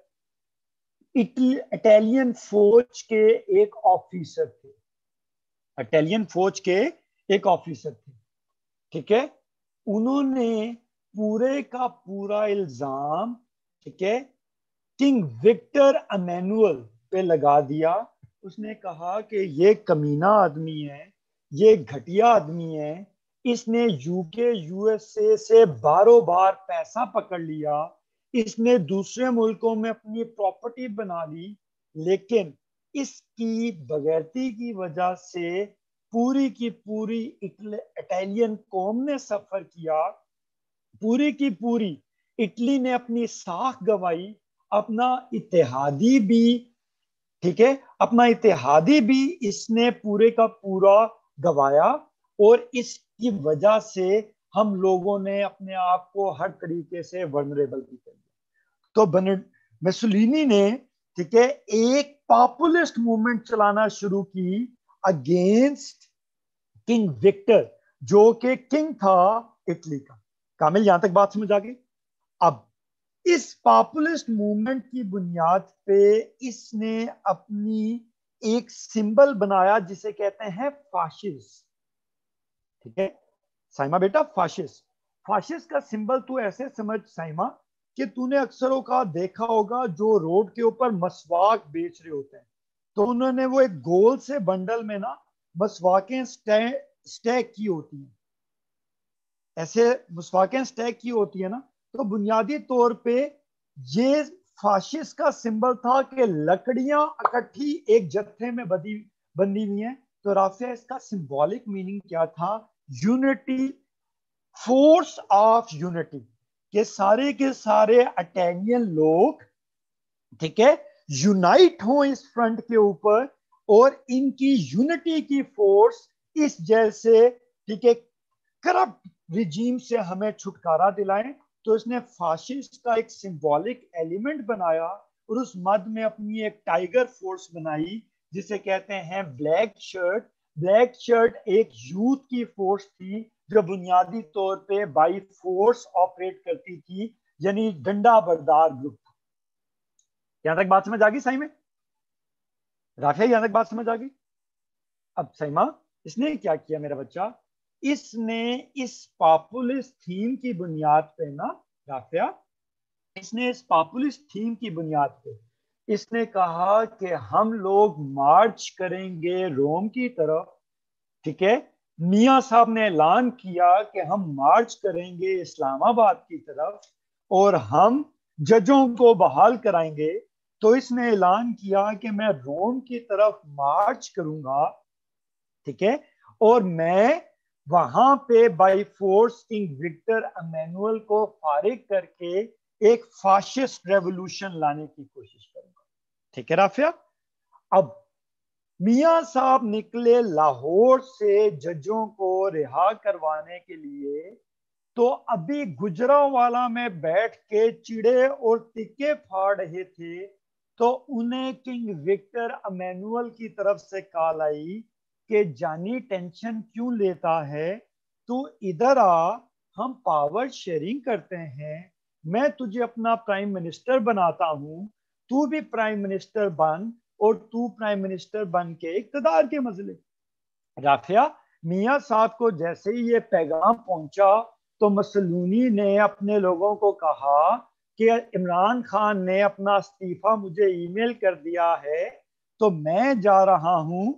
इटालियन फौज के एक ऑफिसर थे, इटालियन फौज के एक ऑफिसर थे, ठीक है। उन्होंने पूरे का पूरा इल्जाम, ठीक है, किंग विक्टर एमेनुअल पे लगा दिया। उसने कहा कि ये कमीना आदमी है, ये घटिया आदमी है, इसने यूके यूएसए से बारों बार पैसा पकड़ लिया, इसने दूसरे मुल्कों में अपनी प्रॉपर्टी बना ली, लेकिन इसकी बगैरती की वजह से पूरी की पूरी इटालियन कौम ने सफर किया, पूरी की पूरी इटली ने अपनी साख गवाई, अपना इत्तेहादी भी, ठीक है, अपना इत्तेहादी भी इसने पूरे का पूरा गवाया। और इसकी वजह से हम लोगों ने अपने आप को हर तरीके से वनरेबल भी कर दिया। तो मुसोलिनी ने, ठीक है, एक पॉपुलिस्ट मूवमेंट चलाना शुरू की अगेंस्ट किंग विक्टर, जो कि किंग था इटली का। कामिल, यहां तक बात समझ आ गई? अब इस पॉपुलिस्ट मूवमेंट की बुनियाद पे इसने अपनी एक सिंबल बनाया जिसे कहते हैं फाशिस्ट। ठीक है साइमा बेटा, फाशिस्ट फाशिस्ट का सिंबल तू ऐसे समझ साइमा कि तूने अक्सर का देखा होगा जो रोड के ऊपर मसवाक बेच रहे होते हैं, तो उन्होंने वो एक गोल से बंडल में ना मसवाकें स्टैक स्टैक की होती हैं, ऐसे मसवाकें स्टैक की होती है ना। तो बुनियादी तौर पे ये फाशिस्ट का सिंबल था कि लकड़ियां इकट्ठी एक जत्थे में बंधी बंधी हुई हैं। तो राफिया इसका सिंबॉलिक मीनिंग क्या था? यूनिटी, फोर्स ऑफ यूनिटी, के सारे के सारे अटेनियन लोग, ठीक है, यूनाइट हो इस फ्रंट के ऊपर और इनकी यूनिटी की फोर्स इस जैसे, ठीक है, करप्ट रिजीम से हमें छुटकारा दिलाएं। तो इसने फाशिस्ट का एक सिंबॉलिक एलिमेंट बनाया और उस मद में अपनी एक टाइगर फोर्स बनाई जिसे कहते हैं ब्लैक शर्ट। ब्लैक शर्ट एक यूथ की फोर्स थी जो बुनियादी तौर पे बाई फोर्स ऑपरेट करती थी, यानी डंडा बरदार ग्रुप था। यहां तक बात समझ आ गई सही में राफिया? यहां तक बात समझ आ गई? अब सहीमा इसने क्या किया मेरा बच्चा, इसने इस पॉपुलिस्ट थीम की बुनियाद पे ना राफिया, इसने इस पॉपुलिस्ट थीम की बुनियाद पे इसने कहा कि हम लोग मार्च करेंगे रोम की तरफ। ठीक है, मियां साहब ने ऐलान किया कि हम मार्च करेंगे इस्लामाबाद की तरफ और हम जजों को बहाल कराएंगे। तो इसने ऐलान किया कि मैं रोम की तरफ मार्च करूंगा, ठीक है, और मैं वहां पे by force king Victor Emmanuel को फारिग करके एक फाशिस्ट रेवोल्यूशन लाने की कोशिश करूंगा। ठीक है राफिया? अब मियां साहब निकले लाहौर से जजों को रिहा करवाने के लिए, तो अभी गुजरावाला में बैठ के चिड़े और तिक्के फाड़ रहे थे। तो उन्हें किंग विक्टर एमेनुअल की तरफ से कॉल आई कि जानी टेंशन क्यों लेता है, तू इधर आ, हम पावर शेयरिंग करते हैं, मैं तुझे अपना प्राइम मिनिस्टर बनाता हूं, तू भी प्राइम मिनिस्टर बन और तू प्राइम मिनिस्टर बन के इक्तदार के मसले। राफिया, मियां साहब को जैसे ही ये पैगाम पहुंचा तो मसलूनी ने अपने लोगों को कहा कि इमरान खान ने अपना इस्तीफा मुझे ईमेल कर दिया है, तो मैं जा रहा हूं,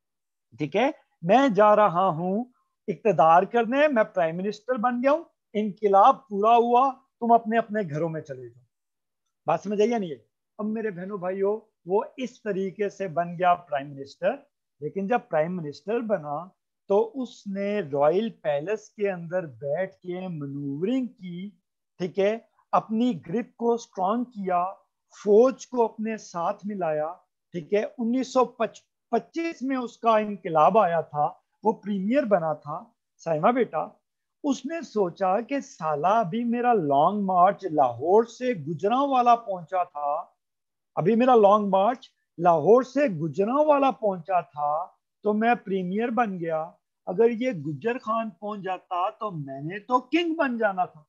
ठीक है, मैं जा रहा हूं इक्तदार करने, मैं प्राइम मिनिस्टर बन गया हूं, इनकिलाब पूरा हुआ, तुम अपने अपने घरों में चले जाओ। बात समझ आई या नहीं है? अब मेरे बहनों भाइयों, वो इस तरीके से बन गया प्राइम मिनिस्टर। लेकिन जब प्राइम मिनिस्टर बना तो उसने रॉयल पैलेस के अंदर बैठ के मनूवरिंग की, ठीक है, अपनी ग्रिप को स्ट्रॉन्ग किया, फौज को अपने साथ मिलाया। ठीक है, उन्नीस सौ पच्चीस में उसका इनकलाब आया था, वो प्रीमियर बना था। साइमा बेटा, उसने सोचा कि साला अभी मेरा लॉन्ग मार्च लाहौर से गुजरांवाला पहुंचा था, अभी मेरा लॉन्ग मार्च लाहौर से गुजरांवाला पहुंचा था, तो मैं प्रीमियर बन गया। अगर ये गुज्जर खान पहुंच जाता तो मैंने तो किंग बन जाना था।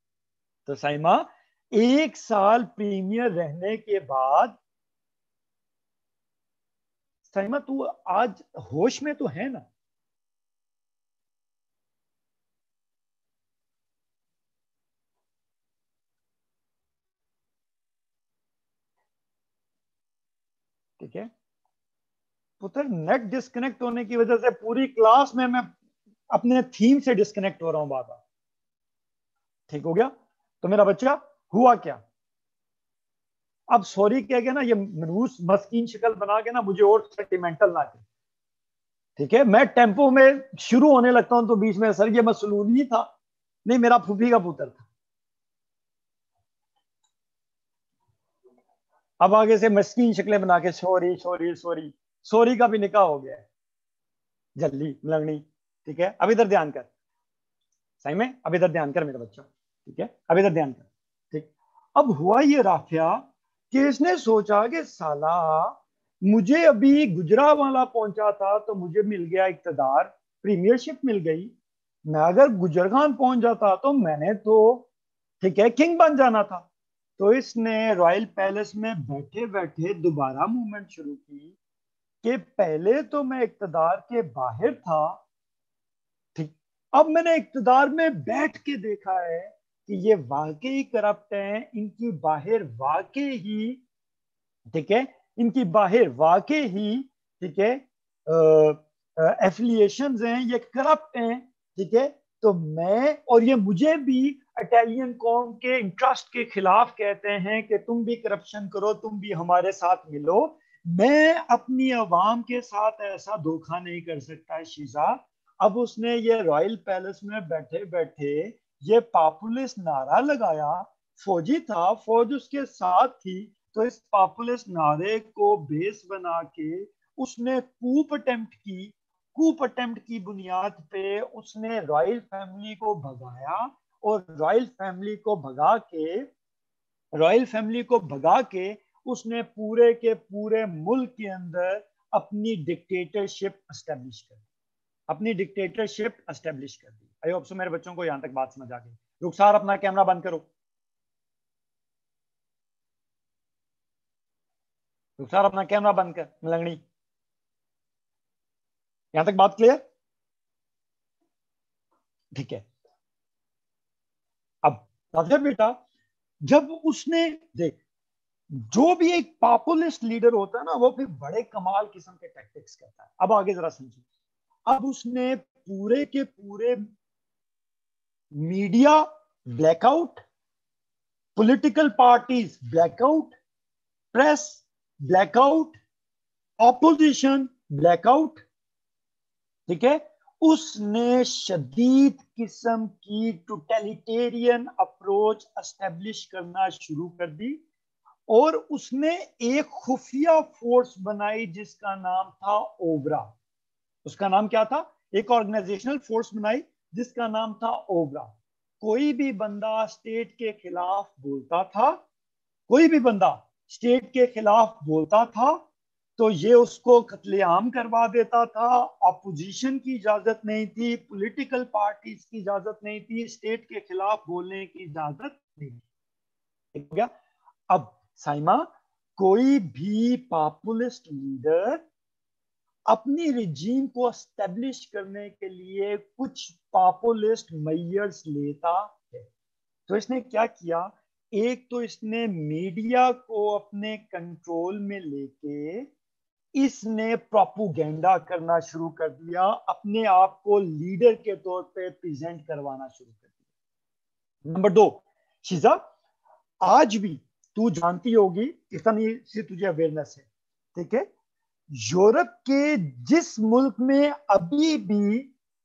तो साइमा, एक साल प्रीमियर रहने के बाद, साइमा तू आज होश में तो है ना? ठीक है पुत्र, नेट डिस्कनेक्ट होने की वजह से पूरी क्लास में मैं अपने थीम से डिस्कनेक्ट हो रहा हूं बार बार। ठीक हो गया? तो मेरा बच्चा हुआ क्या, अब सॉरी कह के ना ये मनूस मस्कीन शक्ल बना के ना मुझे और सेंटिमेंटल ना कर। ठीक है, मैं टेम्पो में शुरू होने लगता हूं तो बीच में सर ये मसलून ही था, नहीं मेरा फूफी का पुत्र था। अब आगे से मस्कीन शक्लें बना के सॉरी सॉरी सॉरी, सॉरी का भी निकाह हो गया है, जल्दी लगनी। ठीक है, अब इधर ध्यान कर, सही में अब इधर ध्यान कर मेरा बच्चा। ठीक है, अब इधर ध्यान कर। ठीक, अब हुआ ये राफिया कि इसने सोचा कि साला मुझे अभी गुजरांवाला पहुंचा था तो मुझे मिल गया इक्तदार, प्रीमियरशिप मिल गई। मैं अगर गुजर खान पहुंच जाता तो मैंने तो, ठीक है, किंग बन जाना था। तो इसने रॉयल पैलेस में बैठे बैठे दोबारा मूवमेंट शुरू की कि पहले तो मैं इक्तदार के बाहर था, ठीक, अब मैंने इक्तदार में बैठ के देखा है कि ये वाकई करप्ट हैं, इनकी बाहर वाकई ही, ठीक है, इनकी बाहर वाकई ही, ठीक है, एफिलिएशंस हैं, ये करप्ट हैं, ठीक है। तो मैं और ये मुझे भी इटालियन कौम के इंटरेस्ट के खिलाफ कहते हैं कि तुम भी करप्शन करो, तुम भी हमारे साथ मिलो। मैं अपनी आवाम के साथ ऐसा धोखा नहीं कर सकता शीजा। अब उसने ये रॉयल पैलेस में बैठे बैठे ये पॉपुलिस्ट नारा लगाया, फौजी था, फौज उसके साथ थी, तो इस पॉपुलिस्ट नारे को बेस बना के उसने कूप अटेम्प्ट की। कूप अटेम्प्ट की बुनियाद पे उसने रॉयल फैमिली को भगाया, और रॉयल फैमिली को भगा के रॉयल फैमिली को भगा के उसने पूरे के पूरे मुल्क के अंदर अपनी डिक्टेटरशिप एस्टेब्लिश कर दी अपनी डिक्टेटरशिप एस्टेब्लिश कर दी। आई होप सो मेरे बच्चों को यहां तक बात समझ आ गई। रुखसार अपना कैमरा बंद करो। रुखसार अपना कैमरा बंद कर। मलंगड़ी, यहां तक बात क्लियर? ठीक है। अब राजा बेटा, जब उसने देख, जो भी एक पॉपुलिस्ट लीडर होता है ना, वो फिर बड़े कमाल किस्म के टैक्टिक्स करता है। अब आगे जरा समझिए। अब उसने पूरे के पूरे media blackout, political parties blackout, press blackout, opposition blackout, ठीक है। उसने शदीद किस्म की टोटलिटेरियन अप्रोच एस्टेब्लिश करना शुरू कर दी, और उसने एक खुफिया फोर्स बनाई जिसका नाम था ओबरा। उसका नाम क्या था? एक ऑर्गेनाइजेशनल फोर्स बनाई जिसका नाम था ओबरा। कोई भी बंदा स्टेट के खिलाफ बोलता था कोई भी बंदा स्टेट के खिलाफ बोलता था तो ये उसको कत्लेआम करवा देता था। अपोजिशन की इजाजत नहीं थी, पॉलिटिकल पार्टीज की इजाजत नहीं थी, स्टेट के खिलाफ बोलने की इजाजत नहीं थी। ठीक हो गया? अब साइमा, कोई भी पॉपुलिस्ट लीडर अपनी रिजीम को एस्टेब्लिश करने के लिए कुछ पॉपुलिस्ट मेजर्स लेता है। तो इसने क्या किया? एक तो इसने मीडिया को अपने कंट्रोल में लेके इसने प्रोपोगेंडा करना शुरू कर दिया, अपने आप को लीडर के तौर पे प्रेजेंट करवाना शुरू कर दिया। नंबर दो, शिजा, आज भी तू जानती होगी, इतनी सी तुझे अवेयरनेस है, ठीक है, यूरोप के जिस मुल्क में अभी भी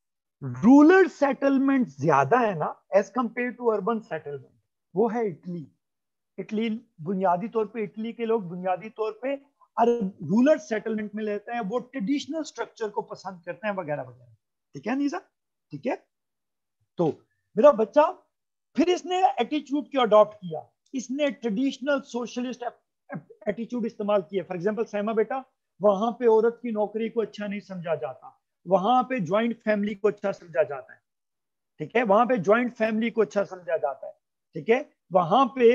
रूरल सेटलमेंट ज्यादा है ना as compare to urban settlement, वो है इटली। इटली बुनियादी तौर पे इटली के लोग बुनियादी तौर पे रूरल सेटलमेंट में लेते हैं, वो ट्रेडिशनल स्ट्रक्चर को पसंद करते हैं, वगैरह वगैरह। ठीक है नीसा? ठीक है। तो मेरा बच्चा, फिर इसने एटीट्यूड क्यों अडॉप्ट किया? इसने ट्रेडिशनल सोशलिस्ट एटीट्यूड इस्तेमाल किया। फॉर एग्जांपल सैमा बेटा, वहां पे औरत की नौकरी को अच्छा नहीं समझा जाता, वहां पे ज्वाइंट फैमिली को अच्छा समझा जाता है, ठीक है, वहां पे ज्वाइंट फैमिली को अच्छा समझा जाता है, ठीक है, वहां पे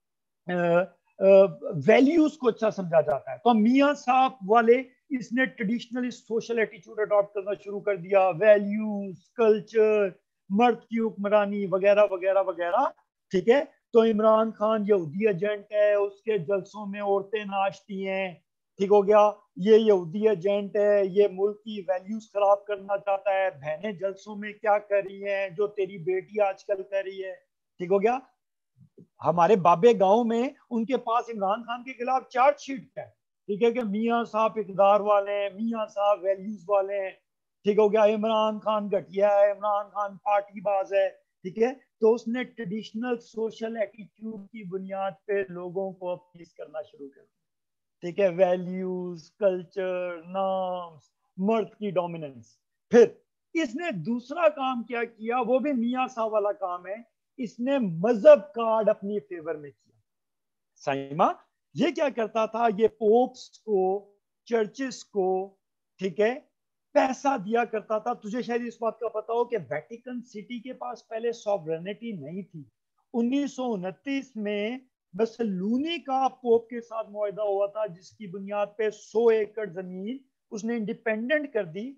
वैल्यूज uh, को अच्छा समझा जाता है। तो मियाँ साहब वाले इसने ट्रेडिशनली सोशल एटीट्यूड अडॉप्ट करना शुरू कर दिया, वैल्यूज, कल्चर, मर्द की हुक्मरानी, वगैरह वगैरह वगैरह। ठीक है। तो इमरान खान यहूदी एजेंट है, उसके जलसों में औरतें नाचती हैं, ठीक हो गया, ये यहूदी एजेंट है, ये मुल्क की वैल्यूज खराब करना चाहता है, बहनें जलसों में क्या कर रही हैं जो तेरी बेटी आजकल कर रही है, ठीक हो गया। हमारे बाबे गांव में उनके पास इमरान खान के खिलाफ चार्जशीट है, ठीक है, कि मियाँ साहब इकदार वाले हैं, मियाँ साहब वैल्यूज वाले हैं, ठीक हो गया, इमरान खान घटिया है, इमरान खान पार्टीबाज है, ठीक है। तो उसने ट्रेडिशनल सोशल एटीट्यूड की बुनियाद पे लोगों को अपील करना शुरू कर दिया, ठीक है, वैल्यूज, कल्चर, नॉर्म्स, मर्द की डोमिनेंस। फिर इसने दूसरा काम क्या किया, वो भी मियाँ साहब वाला काम है, इसने मजहब कार्ड अपनी फेवर में किया। साइमा, ये क्या करता था? ये पोप्स को, चर्चेस को, ठीक है, पैसा दिया करता था। तुझे शायद इस बात का पता हो कि वेटिकन सिटी के पास पहले सॉवरेनिटी नहीं थी। उन्नीस सौ उनतीस में मसलूनी का पोप के साथ मुआहदा हुआ था, जिसकी बुनियाद पे सौ एकड़ जमीन उसने इंडिपेंडेंट कर दी।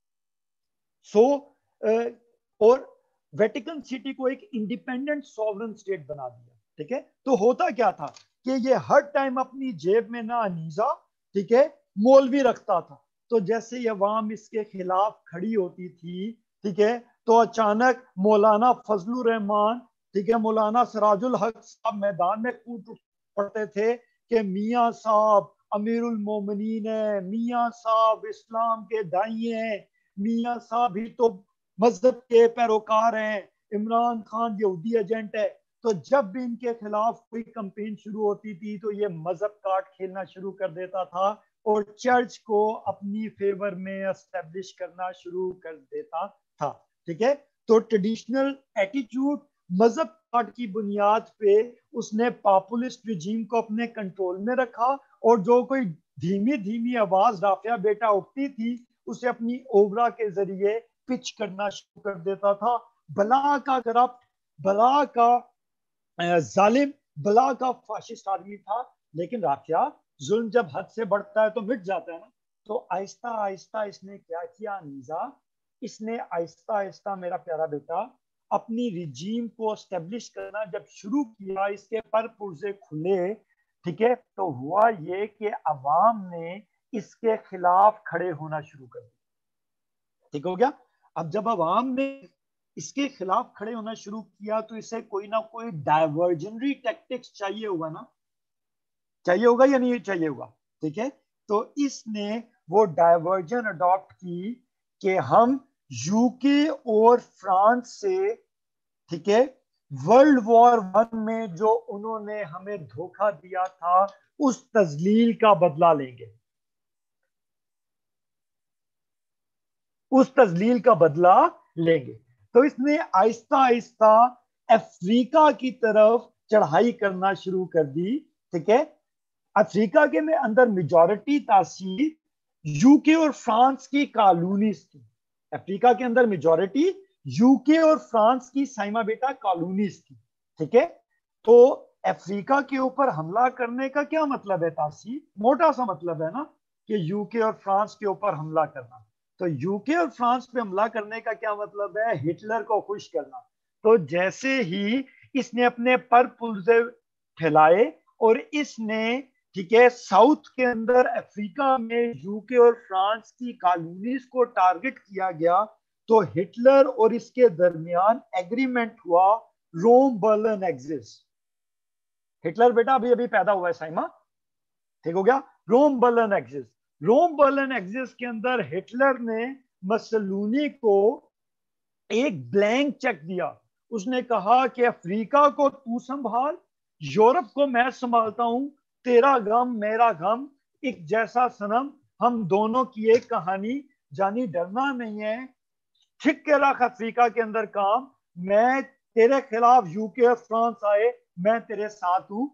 सो और वेटिकन सिटी को एक इंडिपेंडेंट सॉवरन स्टेट बना दिया। ठीक है, तो होता क्या था कि ये हर टाइम अपनी जेब में ना अनीजा, ठीक है, मौलवी रखता था। तो जैसे ये अवाम इसके खिलाफ खड़ी होती थी, ठीक है, तो अचानक मौलाना फजलुर रहमान, ठीक है, मौलाना सिराजुल हक साहब मैदान में कूद पड़ते थे कि मियाँ साहब अमीरुल मोमिनीन है, मियाँ साहब इस्लाम के दाई हैं, मियाँ साहब ही तो मजहब के पैरोकार हैं, इमरान खान यहूदी एजेंट है। तो जब भी इनके खिलाफ कोई कंपेन शुरू होती थी तो ये मजहब कार्ड खेलना शुरू कर देता था और चर्च को अपनी फेवर में एस्टेब्लिश करना शुरू कर देता था। ठीक है, तो ट्रेडिशनल एटीट्यूड मजहब कार्ड की बुनियाद पे उसने पॉपुलिस्ट रिजीम को अपने कंट्रोल में रखा और जो कोई धीमी धीमी आवाज राफिया बेटा उठती थी उसे अपनी ओबरा के जरिए पिच करना शुरू कर देता था। बला का करप्ट, बला का जालिम, बला का फाशिस्ट आदमी था। लेकिन राफिया, जुल्म जब हद से बढ़ता है तो मिट जाता है ना। तो आहिस्ता आहिस्ता इसने क्या किया नीजा, इसने आहिस्ता आहिस्ता मेरा प्यारा बेटा अपनी रिजीम को एस्टेब्लिश करना जब शुरू किया, इसके पर पुर्जे खुले, ठीक है, तो हुआ ये कि अवाम ने इसके खिलाफ खड़े होना शुरू कर दिया। ठीक हो गया। अब जब अवाम ने इसके खिलाफ खड़े होना शुरू किया तो इसे कोई ना कोई डाइवर्जनरी टैक्टिक्स चाहिए होगा ना, चाहिए होगा या नहीं चाहिए होगा। ठीक है, तो इसने वो डाइवर्जन अडॉप्ट की कि हम यूके और फ्रांस से, ठीक है, वर्ल्ड वॉर वन में जो उन्होंने हमें धोखा दिया था उस तजलील का बदला लेंगे, उस तजलील का बदला लेंगे। तो इसने आहिस्ता आहिस्ता अफ्रीका की तरफ चढ़ाई करना शुरू कर दी। ठीक है, अफ्रीका के में अंदर मेजॉरिटी तासीर यूके और फ्रांस की कॉलोनीज थी। अफ्रीका के अंदर मेजॉरिटी यूके और फ्रांस की साइमा बेटा कॉलोनीज थी। ठीक है, तो अफ्रीका के ऊपर हमला करने का क्या मतलब है तासीर, मोटा सा मतलब है ना कि यूके और फ्रांस के ऊपर हमला करना। तो यूके और फ्रांस पे हमला करने का क्या मतलब है, हिटलर को खुश करना। तो जैसे ही इसने अपने पर पुर्जे फैलाए और इसने, ठीक है, साउथ के अंदर अफ्रीका में यूके और फ्रांस की कॉलोनीज को टारगेट किया गया, तो हिटलर और इसके दरमियान एग्रीमेंट हुआ, रोम बर्लिन एक्सिस। हिटलर बेटा अभी अभी पैदा हुआ है साइमा, ठीक हो गया। Rome Berlin axis, Rome Berlin axis के अंदर हिटलर ने मसलूनी को एक ब्लैंक चेक दिया। उसने कहा कि अफ्रीका को तू संभाल, यूरोप को मैं संभालता हूं, तेरा गम मेरा गम, एक जैसा सनम, हम दोनों की एक कहानी, जानी डरना नहीं है, ठीक के रख अफ्रीका के अंदर काम, मैं तेरे खिलाफ यूके और फ्रांस आए, मैं तेरे साथ हूं।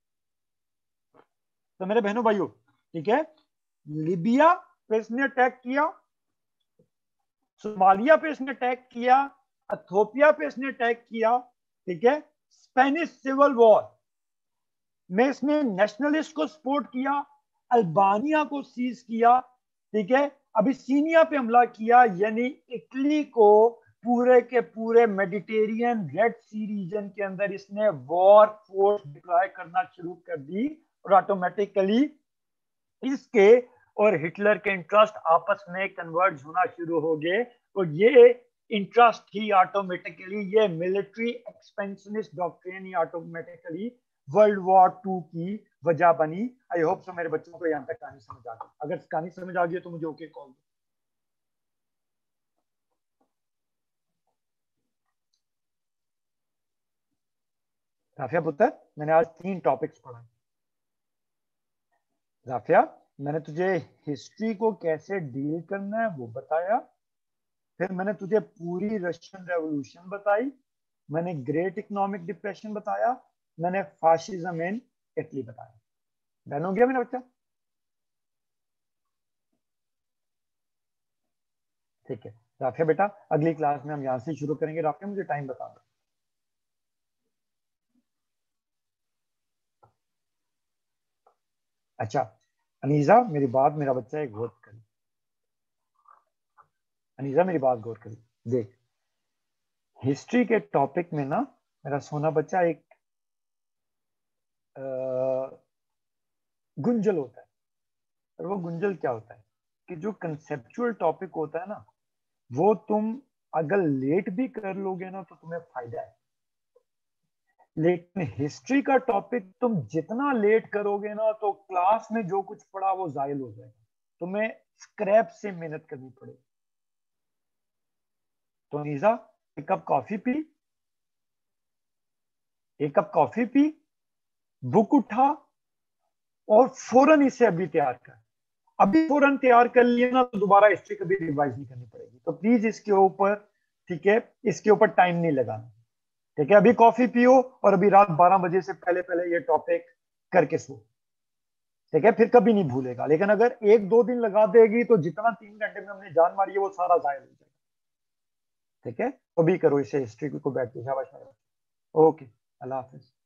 तो मेरे बहनों भाइयों, ठीक है, लीबिया पे इसने अटैक किया, सोमालिया पे इसने अटैक किया, इथियोपिया पे इसने अटैक किया, ठीक है, स्पेनिश सिविल वॉर में इसने नेशनलिस्ट को सपोर्ट किया, अल्बानिया को सीज किया, ठीक है, अबिसीनिया पे हमला किया, यानी इटली को पूरे के पूरे मेडिटेरियन रेड सी रीजन के अंदर इसने वॉर फोर्स डिप्लॉय करना शुरू कर दी और ऑटोमेटिकली इसके और हिटलर के इंटरेस्ट आपस में कन्वर्ज होना शुरू हो गए और ये इंटरेस्ट ही ऑटोमेटिकली, ये मिलिट्री एक्सपेंशनिस्ट डॉक्ट्रिन ही ऑटोमेटिकली वर्ल्ड वॉर टू की वजह बनी। आई होप सो मेरे बच्चों को यहाँ तक कहानी समझ आ गई। अगर कहानी समझ आ गई तो मुझे ओके कॉल दो। राफिया पुत्र, मैंने आज तीन टॉपिक्स पढ़ा। राफिया, मैंने तुझे हिस्ट्री को कैसे डील करना है वो बताया, फिर मैंने तुझे पूरी रशियन रेवोल्यूशन बताई, मैंने ग्रेट इकोनॉमिक डिप्रेशन बताया, मैंने फाशिज्म इन इटली बताया। डन हो गया मेरा बच्चा? ठीक है राफिया बेटा, अगली क्लास में हम यहां से शुरू करेंगे। राफिया मुझे टाइम बता दो। अच्छा अनीजा मेरी बात, मेरा बच्चा एक गौर करी, अनीजा मेरी बात गौर करी, देख हिस्ट्री के टॉपिक में ना मेरा सोना बच्चा एक आ, गुंजल होता है। और वो गुंजल क्या होता है कि जो कंसेप्चुअल टॉपिक होता है ना, वो तुम अगर लेट भी कर लोगे ना तो तुम्हें फायदा है, लेकिन हिस्ट्री का टॉपिक तुम जितना लेट करोगे ना तो क्लास में जो कुछ पढ़ा वो जायल हो जाएगा, तुम्हें स्क्रैप से मेहनत करनी पड़ेगी। तो नीजा एक कप कॉफी पी, एक कप कॉफी पी, बुक उठा और फौरन इसे अभी तैयार कर। अभी फौरन तैयार कर लिया ना तो दोबारा हिस्ट्री कभी रिवाइज नहीं करनी पड़ेगी। तो प्लीज इसके ऊपर, ठीक है, इसके ऊपर टाइम नहीं लगाना, ठीक है। अभी कॉफी पियो और अभी रात बारह बजे से पहले पहले ये टॉपिक करके सो, ठीक है, फिर कभी नहीं भूलेगा। लेकिन अगर एक दो दिन लगा देगी तो जितना तीन घंटे में हमने जान मारी है वो सारा जायल हो जाएगा, ठीक है। तो भी करो इसे हिस्ट्री को बैठ के, शाबाश। ओके, अल्लाह हाफिज।